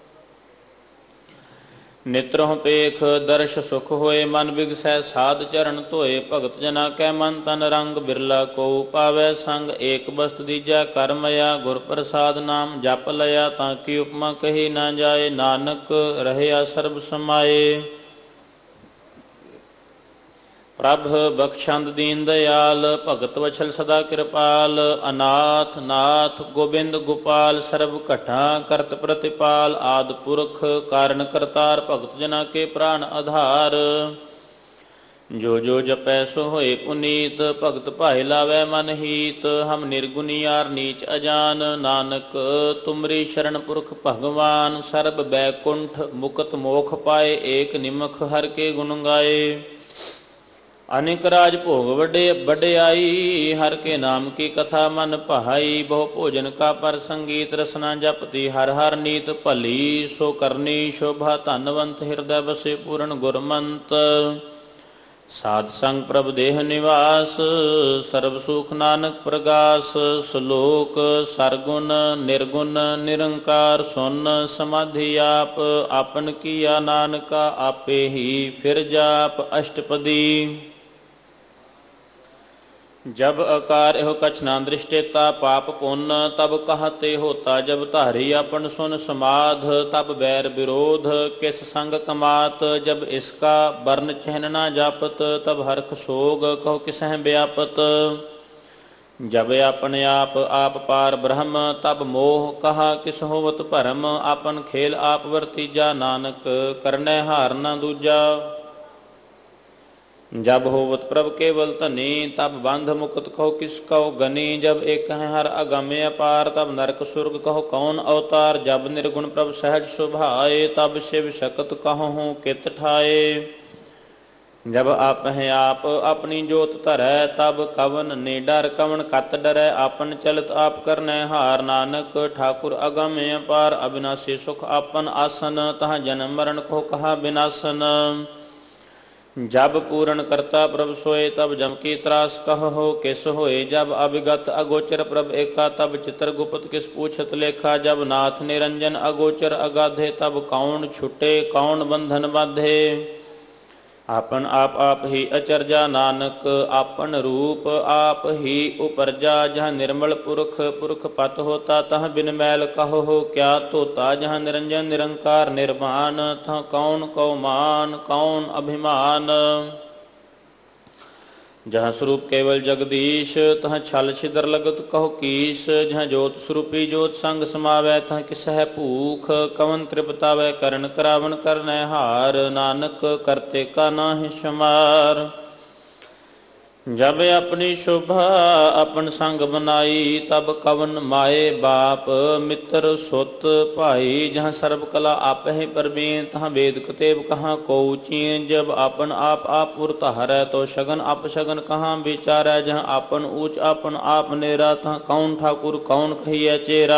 ਨਿਤਰਹੁ ਪੇਖ ਦਰਸ਼ ਸੁਖ ਹੋਏ, ਮਨ ਬਿਗਸੈ ਸਾਧ ਚਰਨ ਧੋਏ, ਭਗਤ ਜਨਾ ਕੈ ਮਨ ਤਨ ਰੰਗ, ਬਿਰਲਾ ਕੋ ਪਾਵੈ ਸੰਗ, ਏਕ ਬਸਤ ਦੀਜੈ ਕਰ ਮਇਆ, ਗੁਰ ਪ੍ਰਸਾਦ ਨਾਮ ਜਪ ਲਿਆ, ਤਾਂ ਕੀ ਉਪਮਾ ਕਹੀ ਨਾ ਜਾਏ, ਨਾਨਕ ਰਹਿਆ ਸਰਬ ਸਮਾਏ, ਪ੍ਰਭ ਬਖਸ਼ੰਦ ਦੀਨ ਦਇਆਲ, ਭਗਤ ਵਛਲ ਸਦਾ ਕਿਰਪਾਲ, ਅਨਾਥ ਨਾਥ ਗੋਬਿੰਦ ਗੋਪਾਲ, ਸਰਬ ਘਟਾ ਕਰਤ ਪ੍ਰਤਿਪਾਲ, ਆਦਿ ਪੁਰਖ ਕਾਰਨ ਕਰਤਾਰ, ਭਗਤ ਜਨਾ ਕੇ ਪ੍ਰਾਨ ਆਧਾਰ, ਜੋ ਜੋ ਜਪੈ ਸੋ ਹੋਏ ਪੁਨੀਤ, ਭਗਤ ਭਾਏ ਲਾਵੈ ਮਨ ਹੀਤ, ਹਮ ਨਿਰਗੁਨੀਆਰ ਨੀਚ ਅਜਾਨ, ਨਾਨਕ ਤੁਮਰੀ ਸ਼ਰਨ ਪੁਰਖ ਭਗਵਾਨ, ਸਰਬ ਬੈਕੁੰਠ ਮੁਕਤ ਮੋਖ ਪਾਏ, ਏਕ ਨਿਮਖ ਹਰ ਕੇ ਗੁਣ ਗਾਏ, ਅਨੇਕ ਰਾਜ ਭੋਗ ਵਡਿਆਈ, ਹਰ ਕੇ ਨਾਮ ਕੀ ਕਥਾ ਮਨ ਭਾਈ। ਬਹੁ ਭੋਜਨ ਕਾ ਪਰ ਸੰਗੀਤ, ਰਸਨਾ ਜਪਤੀ ਹਰ ਹਰ ਨੀਤ ਭਲੀ। ਸੋ ਕਰਨੀ ਸ਼ੋਭਾ ਧਨਵੰਤ, ਹਿਰਦੈ ਬਸੇ ਪੂਰਨ ਗੁਰਮੰਤ। ਸਾਧ ਸੰਗ ਪ੍ਰਭ ਦੇਹ ਨਿਵਾਸ, ਸਰਬ ਸੁਖ ਨਾਨਕ ਪ੍ਰਗਾਸ। ਸ਼ਲੋਕ ਸਰਗੁਣ ਨਿਰਗੁਣ ਨਿਰੰਕਾਰ, ਸੁਨ ਸਮਾਧੀ ਆਪ। ਆਪਨ ਕੀਆ ਨਾਨਕਾ, ਆਪੇ ਹੀ ਫਿਰ ਜਾਪ ਅਸ਼ਟਪਦੀ। जब अकार एहो कछ ना दृष्टेता, पाप पुण्य तब कहते होता। जब धारी अपन सुन समाध, तब बैर विरोध किस संग कमात। जब इसका वर्ण चिन्ह ना जापत, तब हर्ष सोग कहो किसह व्यापत। जब अपने आप पार ब्रह्म, तब मोह कहा किस होवत भरम। आपन खेल आप वर्तीजा, नानक करने हार न दूजा। जब होवत प्रभ केवल धनी, तब बंध मुक्त कहो किस कहो गनी। जब एक है हर अगम्य अपार, तब नरक सुर्ग कहो कौन अवतार। जब निर्गुण प्रभ सहज सुभाए, तब शिव शक्त कहो हूँ कित ठाए। जब आप हैं आप अपनी जोत धरै, तब कवन ने डर कवन कत डरै। आपन चलत आप करने हार, नानक ठाकुर अगम्य अपार। अविनाशी सुख आपन आसन, तहाँ जन्म मरण को कहा विनाशन। जब पूर्ण करता प्रभ सोए, तब जम की त्रास कहो किस होए। जब अभिगत अगोचर प्रभ एका, तब चित्र गुप्त किस पूछत लेखा। जब नाथ निरंजन अगोचर अगाधे, तब कौन छुटे कौन बंधन बाधे। आपन आप ही अचरजा, नानक आपन रूप आप ही उपरजा। जहाँ निर्मल पुरख पुरख पत होता, तह बिन मैल कहो हो क्या तोता। जहाँ निरंजन निरंकार निर्वाण, तह कौन कौ मान कौन अभिमान। जहाँ स्वरूप केवल जगदीश, तहाँ छल छिदर लगत कहो कीस। जहाँ ज्योत स्वरूपी ज्योत संग समावै, तहाँ किसह भूख कवन तृप्तावै। करण करावन करनै हार, नानक करते का नाहि शुमार। जब अपनी शोभा अपन संग बनाई, तब कवन माए बाप मित्र सुत भाई। जहाँ सर्व कला आप ही परबीन, तहाँ वेद कतेब कहाँ को चीन। जब अपन आप पुरत हरै, तो शगन अपशगन कहाँ विचारै। जहाँ अपन ऊंच अपन आप नेरा, तहाँ कौन ठाकुर कौन कहिए चेरा।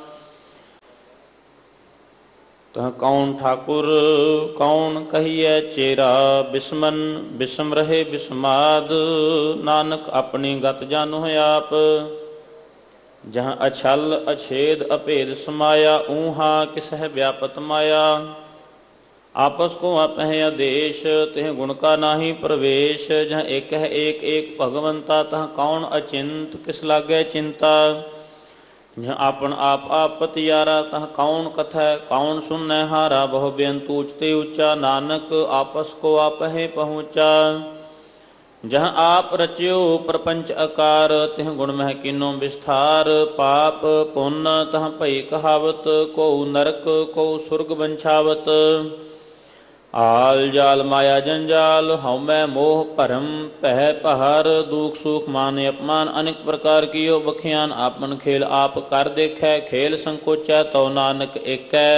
तह कौन ठाकुर कौन कहिए चेरा। बिस्मन बिस्म रहे बिस्माद, नानक अपनी गत जानो है आप। जहाँ अछल अछेद अभेद समाया, ऊहा किसह व्यापत माया। आपस को आप है आदेश, तेह गुण का नाही प्रवेश। जहाँ एक है एक एक भगवंता, तहाँ कौन अचिंत किस लागे चिंता। जहाँ आपन आप पतियारा, तह कौन कथै कौन सुनने हारा। बहु बेअंत ऊंचते ऊंचा, नानक आपस को आप है पहुँचा। जहाँ आप रच्यो प्रपंच आकार, तिह गुण मह किनो विस्तार। पाप पुण्य तह भई कहावत, को नरक को सुर्ग बंछावत। आल जाल माया जंजाल, हौमै मोह भरम पह पहार। दुख सुख मान अपमान, अनेक प्रकार कियो बखियान। आपन खेल आप कर देखै, खेल संकोचै तो नानक एकै।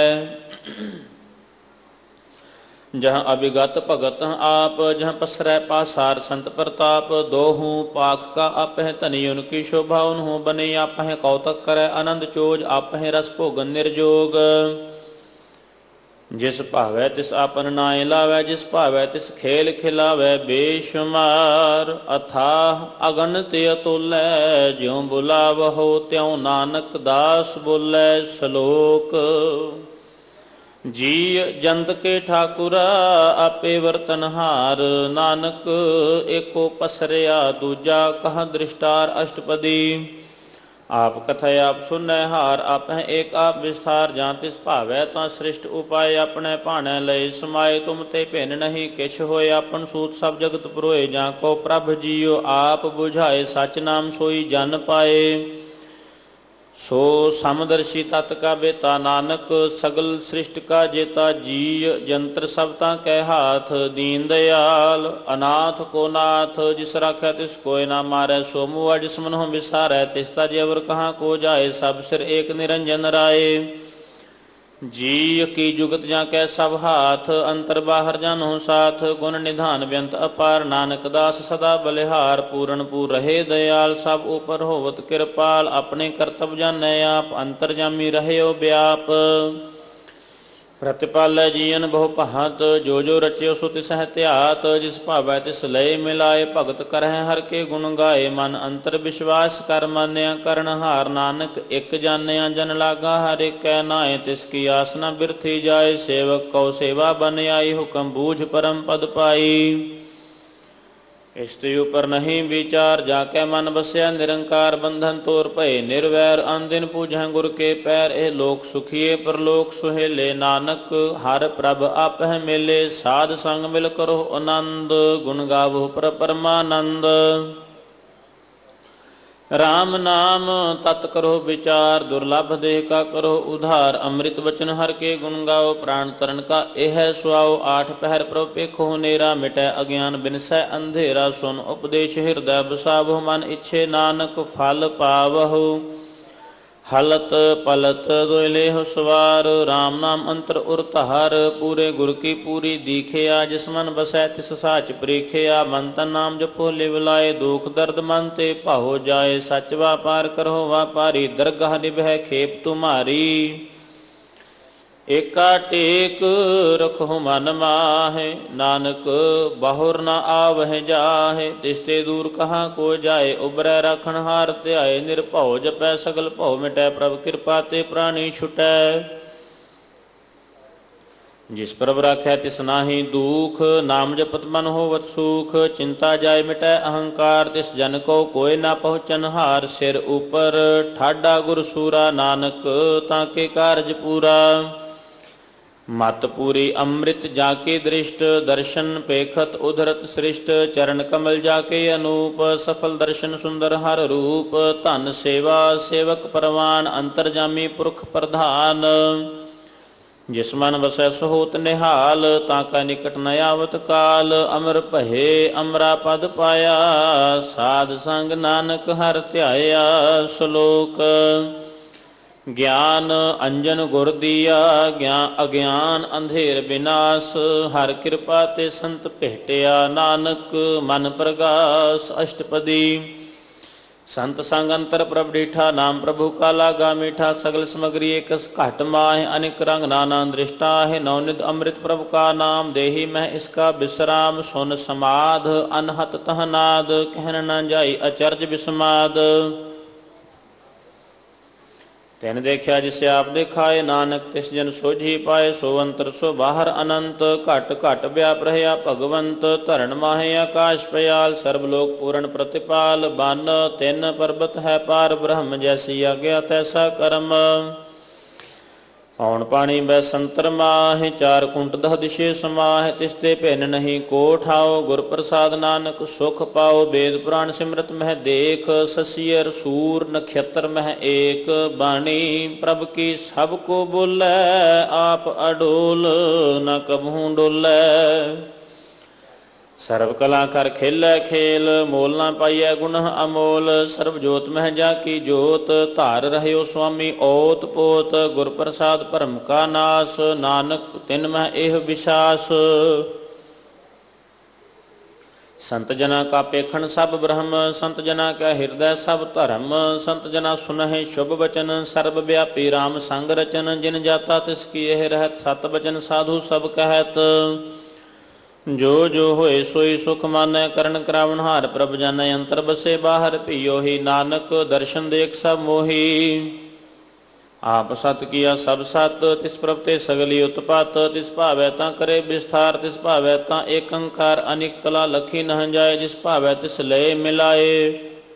जहाँ अभिगत भगत आप, जहाँ पसरै पासार संत प्रताप। दोहूँ पाख का आप है धनी, उनकी शोभा उन्हों बने। आप है कौतक करे आनंद चोज, आप है रस भोगन निर्जोग। जिस भावै तिस आपन नाय लावै, जिस भावै तिस खेल खिलावै बेशुमार। अथाह अगणित अतुलै, ज्यों बुलावहो त्यों नानक दास बोलै। श्लोक जीय जंत के ठाकुरा, आपे वर्तनहार। नानक एको पसरिया, दूजा कहा दृष्टार अष्टपदी। आप कथय आप सुनै हार, आप हैं एक आप विस्तार। जहाँ तिस भावै तां सृष्ट उपाय, अपने भाणै लय समाये। तुम ते भिन्न नहीं किछ होए, आपन सूत सब जगत पुरोए। जहाँ को प्रभ जियो आप बुझाए, सच नाम सोई जन पाए। सो समदर्शी तत् का बेता, नानक सगल सृष्ट का जेता। जीय जंत्र सबता कै हाथ, दीन दयाल अनाथ को नाथ। जिस राखै तिस कोय ना मारै, सो मुआ जिस मनों बिसारै। तिसता जेवर कहाँ को जाए, सब सिर एक निरंजन राय। ਜੀ ਕੀ ਜੁਗਤ ਜਾਂ ਕੈ ਸਭ ਹਾਥ, ਅੰਤਰ ਬਾਹਰ ਜਾਨੋ ਸਾਥ। ਗੁਣ ਨਿਧਾਨ ਬੇਅੰਤ ਅਪਾਰ, ਨਾਨਕ ਦਾਸ ਸਦਾ ਬਲਿਹਾਰ। ਪੂਰਨ ਪੂਰ ਰਹੇ ਦਇਆਲ, ਸਭ ਉਪਰ ਹੋਵਤ ਕਿਰਪਾਲ। ਆਪਣੇ ਕਰਤਬ ਜਾਣੈ ਆਪ, ਅੰਤਰ ਜਾਮੀ ਰਹਿਓ ਵਿਆਪ। ਪ੍ਰਤਿਪਾਲੈ ਜੀਅਨ ਬਹੁ ਭਾਂਤ, ਜੋ ਜੋ ਰਚਿਓ ਸੋ ਤਿਸਹਿ ਧਿਆਤ। ਜਿਸ ਭਾਵੈ ਤਿਸ ਲਏ ਮਿਲਾਏ, ਭਗਤ ਕਰਹਿ ਹਰਿ ਕੇ ਗੁਣ ਗਾਏ। ਮਨ ਅੰਤਰ ਵਿਸ਼ਵਾਸ ਕਰ ਮਾਨਿਆ, ਕਰਨ ਹਾਰ ਨਾਨਕ ਇਕ ਜਾਣਿਆ। ਜਨ ਲਾਗਾ ਹਰ ਏਕੈ ਨਾਏ, ਤਿਸ ਕੀ ਆਸ ਨ ਬਿਰਥੀ ਜਾਏ। ਸੇਵਕ ਕਉ ਸੇਵਾ ਬਨ ਆਈ, ਹੁਕਮ ਬੂਝ ਪਰਮ ਪਦ ਪਾਈ। ਇਸਤੇ ਉਪਰ ਨਹੀਂ ਵਿਚਾਰ, ਜਾ ਕੇ ਮਨ ਬਸਿਆ ਨਿਰੰਕਾਰ। ਬੰਧਨ ਤੋਰ ਭਏ ਨਿਰਵੈਰ, ਅਨ ਦਿਨ ਪੂਜਹਿ ਗੁਰ ਕੇ ਪੈਰ। ਇਹ ਲੋਕ ਸੁਖੀਏ ਪਰਲੋਕ ਸੁਹੇਲੇ, ਨਾਨਕ ਹਰ ਪ੍ਰਭ ਆਪਹਿ ਮੇਲੇ। ਸਾਧ ਸੰਗ ਮਿਲ ਕਰੋ ਆਨੰਦ, ਗੁਣ ਗਾਵੋ ਪਰਮਾਨੰਦ। ਰਾਮ ਨਾਮ ਤਤ ਕਰੋ ਵਿਚਾਰ, ਦੁਰਲਭ ਦੇਹ ਕਾ ਕਰੋ ਉਧਾਰ। ਅੰਮ੍ਰਿਤ ਬਚਨ ਹਰਿ ਕੇ ਗੁਣ ਗਾਓ, ਪ੍ਰਾਣ ਤਰਨ ਕਾ ਇਹ ਸੁਆਓ। ਆਠ ਪਹਿਰ ਪ੍ਰਭ ਪੇਖੋ ਹਨੇਰਾ, ਮਿਟੈ ਅਗਿਆਨ ਬਿਨਸੈ ਅੰਧੇਰਾ। ਸੁਨ ਉਪਦੇਸ਼ ਹਿਰਦੈ ਬਸਾਵਹੁ, ਮਨ ਇੱਛੇ ਨਾਨਕ ਫਲ ਪਾਵਹੁ। ਹਲਤ ਪਲਤ ਦੁਇ ਲੇਹੁ ਸਵਾਰ, ਰਾਮ ਨਾਮ ਅੰਤਰ ਉਰ ਧਾਰ। ਪੂਰੇ ਗੁਰ ਕੀ ਪੂਰੀ ਦੀਖਿਆ, ਜਿਸ ਮਨ ਬਸੈ ਤਿਸ ਸਾਚ ਪ੍ਰੀਖਿਆ। ਮਨ ਤਨ ਨਾਮ ਜਪੋ ਲਿਵ ਲਾਏ, ਦੁਖ ਦਰਦ ਮਨ ਤੇ ਭਾਉ ਜਾਏ। ਸਚ ਵਾਪਾਰ ਕਰਹੁ ਵਾਪਾਰੀ, ਦਰਗਾਹ ਨਿਭੈ ਖੇਪ ਤੁਮਾਰੀ। ਏਕਾ ਟੇਕ ਰਖਹੁ ਮਨ ਮਾਹੇ, ਨਾਨਕ ਬਾਹੁਰ ਨ ਆਵਹਿ ਜਾਹੇ। ਤਿਸ ਤੇ ਦੂਰ ਕਹਾਂ ਕੋ ਜਾਏ, ਉਬਰੈ ਰਾਖਣ ਹਾਰ ਧਿਆਏ। ਨਿਰਭਉ ਜਪੈ ਸਗਲ ਭਉ ਮਿਟੈ, ਪ੍ਰਭ ਕਿਰਪਾ ਤੇ ਪ੍ਰਾਣੀ ਛੁਟੈ। ਜਿਸ ਪ੍ਰਭ ਰਾਖੈ ਤਿਸ ਨਾਹੀ ਦੂਖ, ਨਾਮ ਜਪਤ ਮਨ ਹੋਵਤ ਸੂਖ। ਚਿੰਤਾ ਜਾਏ ਮਿਟੈ ਅਹੰਕਾਰ, ਤਿਸ ਜਨ ਕੋ ਕੋਇ ਨਾ ਪਹੁੰਚਨ ਹਾਰ। ਸਿਰ ਉਪਰ ਠਾਡਾ ਗੁਰ ਸੂਰਾ, ਨਾਨਕ ਤਾਂ ਕੇ ਕਾਰਜ ਪੂਰਾ। ਮਤ ਪੂਰੀ ਅੰਮ੍ਰਿਤ ਜਾ ਕੇ ਦ੍ਰਿਸ਼ਟ, ਦਰਸ਼ਨ ਪੇਖਤ ਉਧਰਤ ਸ੍ਰਿਸ਼ਟ। ਚਰਨ ਕਮਲ ਜਾ ਕੇ ਅਨੂਪ, ਸਫਲ ਦਰਸ਼ਨ ਸੁੰਦਰ ਹਰ ਰੂਪ। ਧਨ ਸੇਵਾ ਸੇਵਕ ਪਰਵਾਨ, ਅੰਤਰ ਜਾਮੀ ਪੁਰਖ ਪ੍ਰਧਾਨ। ਜਿਸ ਮਨ ਵਸੈ ਸੋ ਹੋਤ ਨਿਹਾਲ, ਤਾਂ ਕਾ ਨਿਕਟ ਨ ਆਵਤ ਕਾਲ। ਅਮਰ ਭਏ ਅਮਰਾ ਪਦ ਪਾਇਆ, ਸਾਧ ਸੰਗ ਨਾਨਕ ਹਰਿ ਧਿਆਇਆ। ਸ਼ਲੋਕ ਗਿਆਨ ਅੰਜਨ ਗੁਰ ਦੀਆ, ਅਗਿਆਨ ਅੰਧੇਰ ਬਿਨਾਸ਼। ਹਰਿ ਕਿਰਪਾ ਤੇ ਸੰਤ ਭੇਟਿਆ, ਨਾਨਕ ਮਨ ਪ੍ਰਗਾਸ। ਅਸ਼ਟਪਦੀ ਸੰਤ ਸੰਗ ਅੰਤਰ ਪ੍ਰਭ ਡੀਠਾ, ਨਾਮ ਪ੍ਰਭੂ ਕਾ ਲਾਗਾ ਮੀਠਾ। ਸਗਲ ਸਮਗਰੀ ਏਕਸ ਘਟ ਮਾਹਿ, ਅਨੇਕ ਰੰਗ ਨਾਨਾ ਦ੍ਰਿਸ਼ਟਾ ਹੈ। ਨਵਨਿਧ ਅੰਮ੍ਰਿਤ ਪ੍ਰਭ ਕਾ ਨਾਮ, ਦੇਹੀ ਮਹਿ ਇਸਕਾ ਬਿਸਰਾਮ। ਸੁਨ ਸਮਾਧ ਅਨਹਤ ਤਹ ਨਾਦ, ਕਹਿਨ ਨ ਜਾਈ ਅਚਰਜ ਬਿਸਮਾਦ। ਤਿਨ ਦੇਖਿਆ ਜਿਸ ਆਪ ਦੇਖਾਏ, ਨਾਨਕ ਤਿਸ ਜਨ ਸੋਝੀ ਪਾਏ। ਸੋ ਅੰਤਰ ਸੋ ਬਾਹਰ ਅਨੰਤ, ਘਟ ਘਟ ਵਿਆਪ ਰਹਿਆ ਭਗਵੰਤ। ਧਰਨ ਮਾਹੇ ਆਕਾਸ਼ ਪਯਾਲ, ਸਰਬ ਲੋਕ ਪੂਰਨ ਪ੍ਰਤਿਪਾਲ। ਬਨ ਤਿੰਨ ਪਰਬਤ ਹੈ ਪਾਰ ਬ੍ਰਹਮ, ਜੈਸੀ ਆਗਿਆ ਤੈਸਾ ਕਰਮ। ਪੌਣ ਪਾਣੀ ਬੈ ਸੰਤਰ ਮਾਹਿ, ਚਾਰ ਕੁੰਟ ਦਹ ਦਿਸ਼ੇ ਸਮਾਹਿ। ਤਿਸ ਤੇ ਭਿੰਨ ਨਹੀਂ ਕੋ ਠਾਓ, ਗੁਰ ਪ੍ਰਸਾਦ ਨਾਨਕ ਸੁਖ ਪਾਓ। ਵੇਦ ਪੁਰਾਣ ਸਿਮਰਤ ਮਹਿ ਦੇਖ, ਸਸੀਅਰ ਸੂਰ ਨਖੇਤਰ ਮਹਿ ਏਕ। ਬਾਣੀ ਪ੍ਰਭ ਕੀ ਸਭ ਕੋ ਬੋਲੈ, ਆਪ ਅਡੋਲ ਨ ਕਬਹੂ ਡੋਲੈ। ਸਰਬ ਕਲਾ ਕਰ ਖੇਲੈ ਖੇਲ, ਮੋਲ ਨਾ ਪਾਈਐ ਗੁਣਹ ਅਮੋਲ। ਸਰਬ ਜੋਤ ਮਹਿ ਜਾ ਕੀ ਜੋਤ, ਧਾਰ ਰਹਿਓ ਸੁਆਮੀ ਓਤ ਪੋਤ। ਗੁਰ ਪ੍ਰਸਾਦ ਭਰਮ ਕਾ ਨਾਸ, ਨਾਨਕ ਤਿਨ ਮਹਿ ਇਹ ਵਿਸ਼ਾਸ। ਸੰਤ ਜਨਾ ਕਾ ਪੇਖਣ ਸਭ ਬ੍ਰਹਮ, ਸੰਤ ਜਨਾ ਕਾ ਹਿਰਦੈ ਸਭ ਧਰਮ। ਸੰਤ ਜਨਾ ਸੁਨਹਿ ਸ਼ੁਭ ਬਚਨ, ਸਰਬ ਵਿਆਪੀ ਰਾਮ ਸੰਗ ਰਚਨ। ਜਿਨ ਜਾਤਾ ਤਿਸ ਕੀ ਇਹ ਰਹਿਤ, ਸਤ ਬਚਨ ਸਾਧੂ ਸਭ ਕਹਿਤ। ਜੋ ਜੋ ਹੋਏ ਸੋਈ ਸੁਖ ਮਾਨੈ, ਕਰਨ ਕਰਾਵਨ ਹਾਰ ਪ੍ਰਭ ਜਾਨੈ। ਅੰਤਰ ਬਸੇ ਬਾਹਰ ਭੀਓ ਹੀ, ਨਾਨਕ ਦਰਸ਼ਨ ਦੇਖ ਸਭ ਮੋਹੀ। ਆਪ ਸਤ ਕੀਆ ਸਭ ਸਤ, ਤਿਸ ਪ੍ਰਭ ਤੇ ਸਗਲੀ ਉਤਪਤ। ਤਿਸ ਭਾਵੈ ਤਾਂ ਕਰੇ ਵਿਸਥਾਰ, ਤਿਸ ਭਾਵੈ ਤਾਂ ਏਕ ਓੰਕਾਰ। ਅਨੇਕ ਕਲਾ ਲਖੀ ਨਹ ਜਾਏ, ਜਿਸ ਭਾਵੈ ਤਿਸ ਲਏ ਮਿਲਾਏ।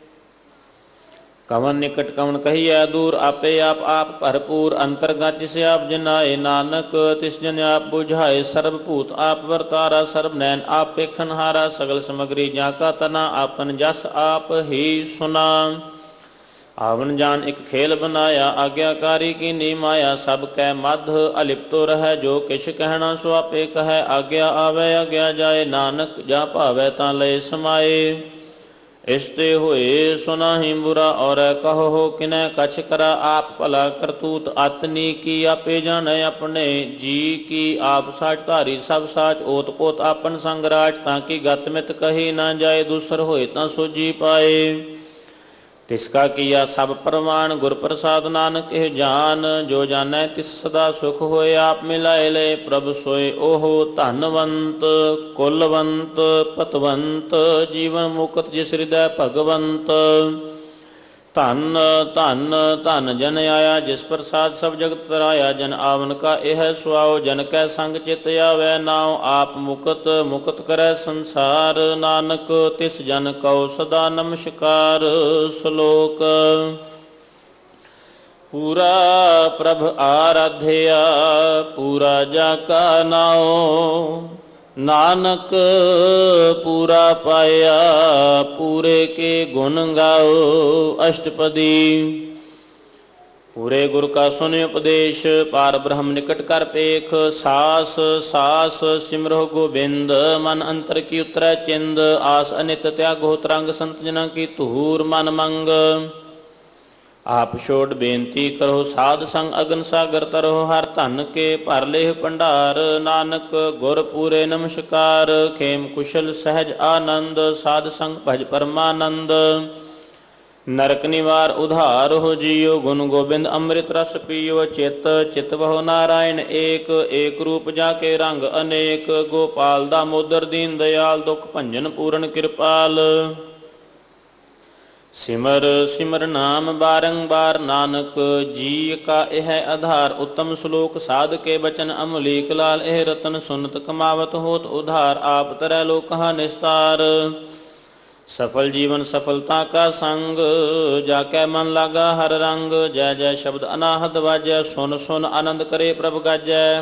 ਕਵਨ ਨਿਕਟ ਕਵਨ ਕਹੀਐ ਦੂਰ, ਆਪੇ ਆਪ ਆਪ ਭਰਪੂਰ। ਅੰਤਰਗਤ ਜਿਸ ਆਪ ਜਨਾਏ, ਨਾਨਕ ਤਿਸ ਜਨ ਆਪ ਬੁਝਾਏ। ਸਰਬ ਭੂਤ ਆਪ ਵਰਤਾਰਾ, ਸਰਬ ਨੈਣ ਆਪ ਪੇਖਨ ਹਾਰਾ। ਸਗਲ ਸਮਗਰੀ ਜਾਂ ਕਾ ਤਨਾ, ਆਪਨ ਜਸ ਆਪ ਹੀ ਸੁਨਾ। ਆਵਨ ਜਾਨ ਇੱਕ ਖੇਲ ਬਨਾਇਆ, ਆਗਿਆਕਾਰੀ ਕੀਨੀ ਮਾਇਆ। ਸਭ ਕੈ ਮਧ ਅਲਿਪਤੋ ਰਹਿ, ਜੋ ਕਿਛ ਕਹਿਣਾ ਸੋ ਆਪੇ ਕਹੈ। ਆਗਿਆ ਆਵੈ ਆਗਿਆ ਜਾਏ, ਨਾਨਕ ਜਾਂ ਭਾਵੈ ਤਾਂ ਲਏ ਸਮਾਏ। ਇਸਤੇ ਹੋਏ ਸੁਨਾਹੀ ਬੁਰਾ ਔਰ ਕਹੋ ਕਿਨੈ ਕਛ ਕਰਾ ਆਪ ਭਲਾ ਕਰਤੂਤ ਆਤਨੀ ਕੀ ਆਪੇ ਜਾਣੈ ਆਪਣੇ ਜੀ ਕੀ ਆਪ ਸਾਚ ਧਾਰੀ ਸਭ ਸਾਚ ਓਤ ਪੋਤ ਆਪਨ ਸੰਗ ਰਾਜ ਤਾਂ ਕਿ ਗਤ ਮਿਤ ਕਹੀ ਨਾ ਜਾਏ ਦੂਸਰ ਹੋਏ ਤਾਂ ਸੋਜੀ ਪਾਏ ਤਿਸਕਾ ਕੀਆ ਸਭ ਪ੍ਰਮਾਣ ਗੁਰ ਪ੍ਰਸਾਦ ਨਾਨਕ ਇਹ ਜਾਨ ਜੋ ਜਾਣੈ ਤਿਸ ਸਦਾ ਸੁਖ ਹੋਏ ਆਪ ਮਿਲਾਏ ਲੈ ਪ੍ਰਭ ਸੋਏ ਉਹ ਧਨਵੰਤ ਕੁਲਵੰਤ ਪਤਵੰਤ ਜੀਵਨ ਮੁਕਤ ਜਿਸ ਹਿਰਦੈ ਭਗਵੰਤ ਧਨ ਧਨ ਧਨ ਜਨ ਆਇਆ ਜਿਸ ਪ੍ਰਸਾਦ ਸਭ ਜਗਤ ਤਰਾਇਆ ਜਨ ਆਵਨ ਕਾ ਇਹ ਸੁਆਓ ਜਨ ਕੈ ਸੰਗ ਚਿਤ ਆਵੈ ਨਾਉ ਆਪ ਮੁਕਤ ਮੁਕਤ ਕਰੈ ਸੰਸਾਰ ਨਾਨਕ ਤਿਸ ਜਨ ਕਉ ਸਦਾ ਨਮਸਕਾਰ ਸ਼ਲੋਕ ਪੂਰਾ ਪ੍ਰਭ ਆਰਾਧਿਆ ਪੂਰਾ ਜਾ ਕਾ ਨਾਉ ਨਾਨਕ ਪੂਰਾ ਪਾਇਆ ਪੂਰੇ ਕੇ ਗੁਣ ਗਾਓ ਅਸ਼ਟਪਦੀ ਪੂਰੇ ਗੁਰ ਕਾ ਸੁਨਿ ਉਪਦੇਸ਼ ਪਾਰ ਬ੍ਰਹਮ ਨਿਕਟ ਕਰ ਪੇਖ ਸਾਸ ਸਾਸ ਸਿਮਰੋ ਗੋਬਿੰਦ ਮਨ ਅੰਤਰ ਕੀ ਉਤਰੈ ਚਿੰਦ ਆਸ ਅਨਿਤ ਤਿਆਗੋ ਤਰੰਗ ਸੰਤ ਜਨਾਂ ਕੀ ਧੂਰ ਮਨ ਮੰਗ ਆਪ ਛੋੜ ਬੇਨਤੀ ਕਰੋ ਸਾਧ ਸੰਗ ਅਗਨ ਸਾਗਰ ਤਰੋ ਹਰ ਧਨ ਕੇ ਭਰ ਲੇਹ ਭੰਡਾਰ ਨਾਨਕ ਗੁਰ ਪੂਰੇ ਨਮਸਕਾਰ ਖੇਮ ਕੁਸ਼ਲ ਸਹਿਜ ਆਨੰਦ ਸਾਧ ਸੰਗ ਭਜ ਪਰਮਾਨੰਦ ਨਰਕ ਨਿਵਾਰ ਉਧਾਰ ਹੋ ਜੀਓ ਗੁਣ ਗੋਬਿੰਦ ਅੰਮ੍ਰਿਤ ਰਸ ਪੀਓ ਚਿਤ ਚਿਤ ਬਹੁ ਨਾਰਾਇਣ ਏਕ ਏਕ ਰੂਪ ਜਾ ਕੇ ਰੰਗ ਅਨੇਕ ਗੋਪਾਲ ਦਾ ਮੋਦਰ ਦੀਨ ਦਿਆਲ ਦੁਖ ਭੰਜਨ ਪੂਰਨ ਕਿਰਪਾਲ ਸਿਮਰ ਸਿਮਰ ਨਾਮ ਬਾਰੰਬਾਰ ਨਾਨਕ ਜੀ ਕਾ ਇਹ ਆਧਾਰ ਉੱਤਮ ਸ਼ਲੋਕ ਸਾਧ ਕੇ ਬਚਨ ਅਮਲੀਕ ਲਾਲ ਇਹ ਰਤਨ ਸੁਨਤ ਕਮਾਵਤ ਹੋਤ ਉਧਾਰ ਆਪ ਤਰੈ ਲੋਕਾ ਨਿਸਤਾਰ ਸਫਲ ਜੀਵਨ ਸਫਲਤਾ ਕਾ ਸੰਗ ਜਾ ਕੈ ਮਨ ਲਾਗਾ ਹਰ ਰੰਗ ਜੈ ਜੈ ਸ਼ਬਦ ਅਨਾਹਦ ਵਾਜੈ ਸੁਨ ਸੁਨ ਆਨੰਦ ਕਰੇ ਪ੍ਰਭ ਗਾਜੈ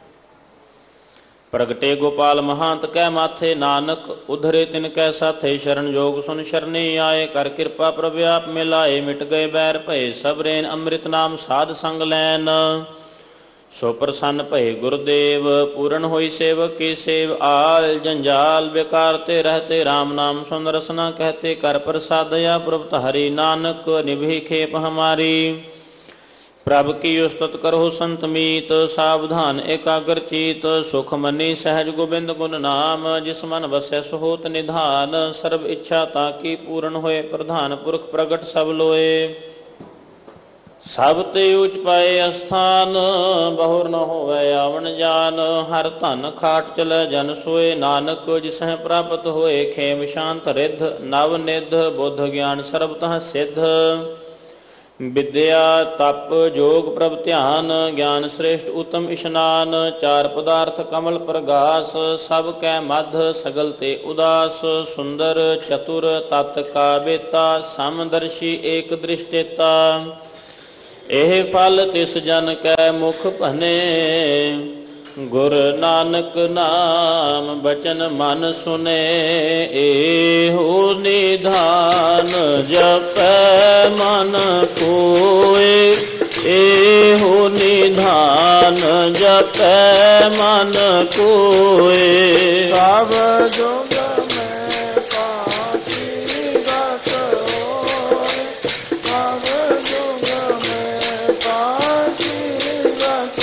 ਪ੍ਰਗਟੇ ਗੋਪਾਲ ਮਹਾਂਤ ਕੈ ਮਾਥੇ ਨਾਨਕ ਉਧਰੇ ਤਿਨ ਕੈ ਸਾਥੇ ਸ਼ਰਨ ਜੋਗ ਸੁਨ ਸ਼ਰਨੀ ਆਏ ਕਰ ਕਿਰਪਾ ਪ੍ਰਭ ਆਪ ਮਿਲਾਏ ਮਿਟ ਗਏ ਬੈਰ ਭਏ ਸਭ ਰੇਨ ਅੰਮ੍ਰਿਤ ਨਾਮ ਸਾਧ ਸੰਗ ਲੈਨ ਸੋ ਪ੍ਰਸੰਨ ਭਏ ਗੁਰਦੇਵ ਪੂਰਨ ਹੋਈ ਸੇਵਕ ਕੀ ਸੇਵ ਆਲ ਜੰਜਾਲ ਬੇਕਾਰ ਤੇ ਰਹਤੇ RAM ਨਾਮ ਸੁਨ ਰਸਨਾ ਕਹਤੇ ਕਰ ਪ੍ਰਸਾਦਿਆ ਪ੍ਰਭ ਧਾਰੀ ਨਾਨਕ ਨਿਭੀ ਖੇਪ ਹਮਾਰੀ ਪ੍ਰਭ ਕੀ ਉਸਤਤ ਕਰੋ ਸੰਤ ਮੀਤ ਸਾਵਧਾਨ ਏਕਾਗਰ ਚੀਤ ਸੁਖ ਮਨੀ ਸਹਿਜ ਗੋਬਿੰਦ ਗੁਣ ਨਾਮ ਜਿਸ ਮਨ ਵਸੈ ਸੋਹਤ ਨਿਧਾਨ ਸਰਬ ਇੱਛਾ ਤਾਂ ਕੀ ਪੂਰਨ ਹੋਏ ਪ੍ਰਧਾਨ ਪੁਰਖ ਪ੍ਰਗਟ ਸਭ ਲੋਏ ਸਭ ਤੇ ਉਚ ਪਾਏ ਅਸਥਾਨ ਬਹੁਰ ਨ ਹੋਵੇ ਆਵਣ ਜਾਨ ਹਰ ਧਨ ਖਾਟ ਚਲੇ ਜਨ ਸੋਏ ਨਾਨਕ ਜਿਸਹਿ ਪ੍ਰਾਪਤ ਹੋਏ ਖੇਮ ਸ਼ਾਂਤ ਰਿਧ ਨਵ ਨਿਧ ਬੁੱਧ ਗਿਆਨ ਸਰਬ ਤਹ ਸਿੱਧ ਵਿਦਿਆ ਤਪ ਜੋਗ ਪ੍ਰਭ ਧਿਆਨ ਗਿਆਨ ਸ੍ਰੇਸ਼ਟ ਉਤਮ ਇਸ਼ਨਾਨ ਚਾਰ ਪਦਾਰਥ ਕਮਲ ਪ੍ਰਗਾਸ ਸਭ ਕੈ ਮਧ ਸਗਲ ਤੇ ਉਦਾਸ ਸੁੰਦਰ ਚਤੁਰ ਤਤ ਕਾ ਬੇਤਾ ਸਮਦਰਸ਼ੀ ਏਕ ਦ੍ਰਿਸ਼ਟੇਤਾ ਇਹ ਫਲ ਤਿਸ ਜਨ ਕੈ ਮੁਖ ਭਨੇ ਗੁਰ ਨਾਨਕ ਨਾਮ ਬਚਨ ਮਨ ਸੁਨੇ ਏਹੋ ਨਿਧਾਨ ਜਪੈ ਮਨ ਕੋਇ ਏਹੋ ਨਿਧਾਨ ਜਪੈ ਮਨ ਕੋਇ ਸਭ ਜੁਗ ਮੈਂ ਪਾਤੀ ਗਤ ਹੋਇ ਸਭ ਜੁਗ ਮੈਂ ਪਾਤੀ ਗਤ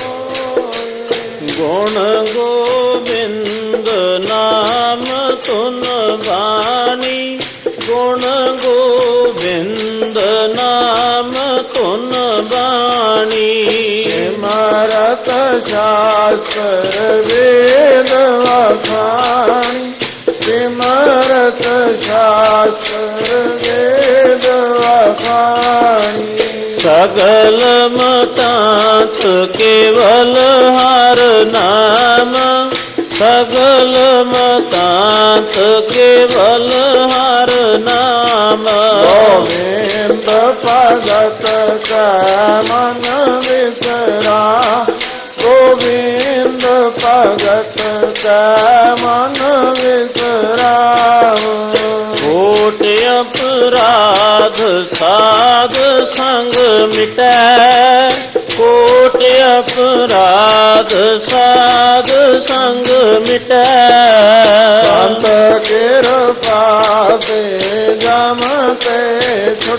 ਗੁਣ ਗੋਬਿੰਦ ਨਾਮ ਸੁਨ ਬਾਣੀ ਗੁਣ ਗੋਬਿੰਦ ਨਾਮ ਧੁਨ ਬਾਣੀ ਸਿਮਰਤ ਸ਼ਾਸਤਰ ਵੇਦ ਵਖਾਣੀ ਸਿਮਰਤ ਸ਼ਾਸਤਰ ਵੇਦ ਵਖਾਣੀ ਸਗਲ ਮਤਾਂਤ ਕੇਵਲ ਹਰ ਨਾਮ ਸਗਲ ਮਤਾਂਤ ਕੇਵਲ ਹਰ ਨਾਮ ਗੋਬਿੰਦ ਭਗਤ ਕੈ ਮਨ ਵਿਸਰਾ ਗੋਬਿੰਦ ਭਗਤ ਕੈ ਮਨ ਵਿਸਰਾ ਕੋਟ ਅਪਰਾਧ ਸਾਧ ਸੰਗ ਮਿਟੈ ਕੋਟ ਅਪਰਾਧ ਸਾਧ ਸੰਗ ਮਿਟੈ ਸੰਤ ਕਿਰਪਾ ਤੇ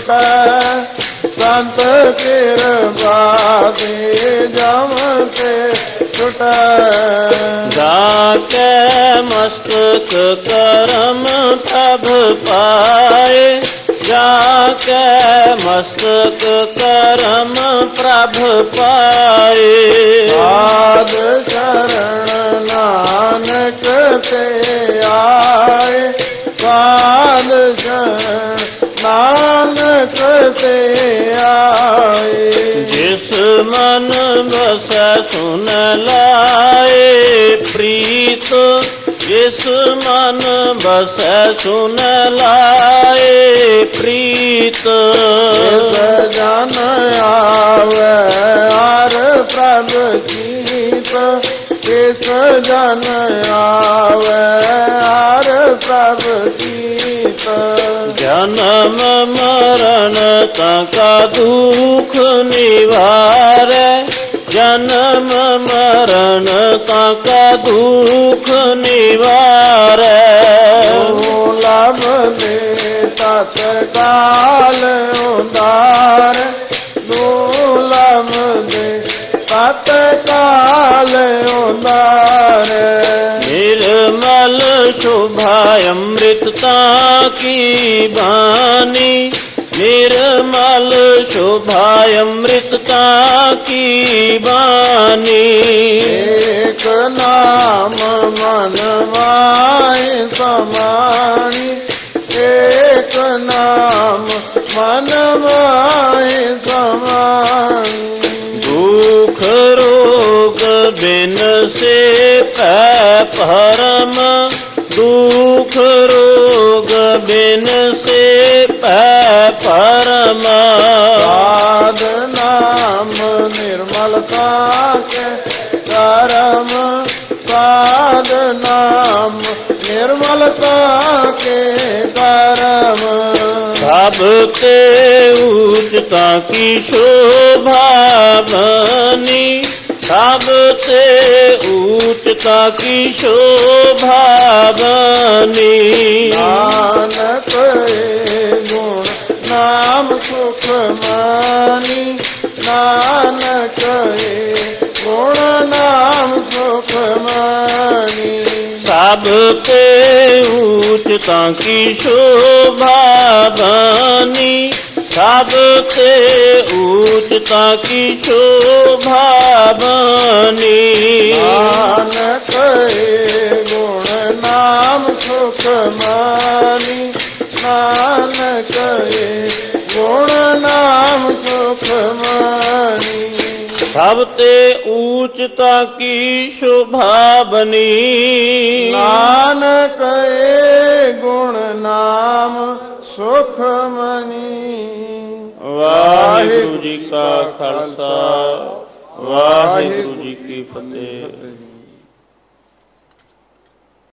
ਟੁਟੈ ਸੰਤ ਕਿਰਪਾ ਤੇ ਜਮ ਤੇ ਟੁਟੈ ਜਾ ਕੈ ਮਸਤਕ ਕਰਮ ਪ੍ਰਭ ਪਾਏ ਜਾ ਕੈ ਮਸਤਕ ਕਰਮ ਪ੍ਰਭ ਪਾਏ ਆਦ ਸ਼ਰਨ ਨਾਨਕ ਤੇ ਆਏ ਸਾਧ ਸ਼ਰਨ ਨਾਨਕ ਤੇ ਆਏ ਜਿਸ ਮਨ ਬਸੈ ਸੁਨ ਲਾਏ ਪ੍ਰੀਤ ਜਿਸ ਮਨ ਬਸੈ ਸੁਨ ਲਾਏ ਪ੍ਰੀਤ ਜਨ ਆਵੇ ਹਰ ਪ੍ਰਭ ਚੀਤ ਕਿਸ ਜਨ ਆਵੇ ਹਰ ਪ੍ਰਭ ਚੀਤ ਜਨਮ ਮਰਨ ਕਾ ਦੁਖ ਨਿਵਾਰੈ ਜਨਮ ਮਰਨ ਕਾ ਦੁਖ ਨਿਵਾਰੈ ਲਭ ਦੇ ਤਤ ਕਾਲ ਉਦਾਰ ਲਭ ਦੇ ਤਤ ਕਾਲ ਉਦਾਰ ਨਿਰਮਲ ਸ਼ੋਭਾ ਅੰਮ੍ਰਿਤਤਾ ਕੀ ਬਾਣੀ ਨਿਰਮਲ ਸ਼ੋਭਾ ਅੰਮ੍ਰਿਤਤਾ ਕੀ ਬਾਣੀ ਏਕ ਨਾਮ ਮਨ ਮਾਹਿ ਸਮਾਣੀ ਏਕ ਨਾਮ ਮਨ ਮਾਹਿ ਸਮਾਣੀ ਦੁਖ ਰੋਗ ਬਿਨ ਸੇ ਪੈ ਭਰਮ ਦੁਖ ਰੋਗ ਬਿਨ ਸੇ ਪੈ ਭਰਮ ਸਾਧ ਨਾਮ ਨਿਰਮਲਤਾ ਕੇ ਕਰਮ ਸਾਧ ਨਾਮ ਨਿਰਮਲਤਾ ਕੇ ਕਰਮ ਸਭ ਤੇ ਊਚਤਾ ਕੀ ਸ਼ੋਭਾ ਬਨੀ ਸਭ ਤੇ ਊਚਤਾ ਕੀ ਸ਼ੋਭਾ ਬਨੀ ਨਾਨਕ ਗੁਣ ਨਾਮ ਸੁਖ ਮਾਨੀ ਨਾਨਕ ਗੁਣ ਨਾਮ ਸੁਖ ਮਾਨੀ ਸਭ ਤੇ ਊਚਤਾ ਕੀ ਸ਼ੋਭਾ ਬਨੀ ਸਭ ਤੇ ਊਚਤਾ ਕੀ ਸ਼ੋਭਾ ਬਨੀ ਨਾਨਕ ਗੁਣ ਨਾਮ ਸੁਖ ਮਾਨੀ ਨਾਨਕ ਗੁਣ ਨਾਮ ਸੁਖ ਮਾਨੀ ਸਭ ਤੇ ਊਚਤਾ ਕੀ ਸ਼ੋਭਾ ਬਨੀ ਨਾਨਕ ਗੁਣ ਨਾਮ ਸੁਖ ਮਨੀ ਵਾਹਿਗੁਰੂ ਜੀ ਕਾ ਖਾਲਸਾ ਵਾਹਿਗੁਰੂ ਜੀ ਕੀ ਫਤਿਹ।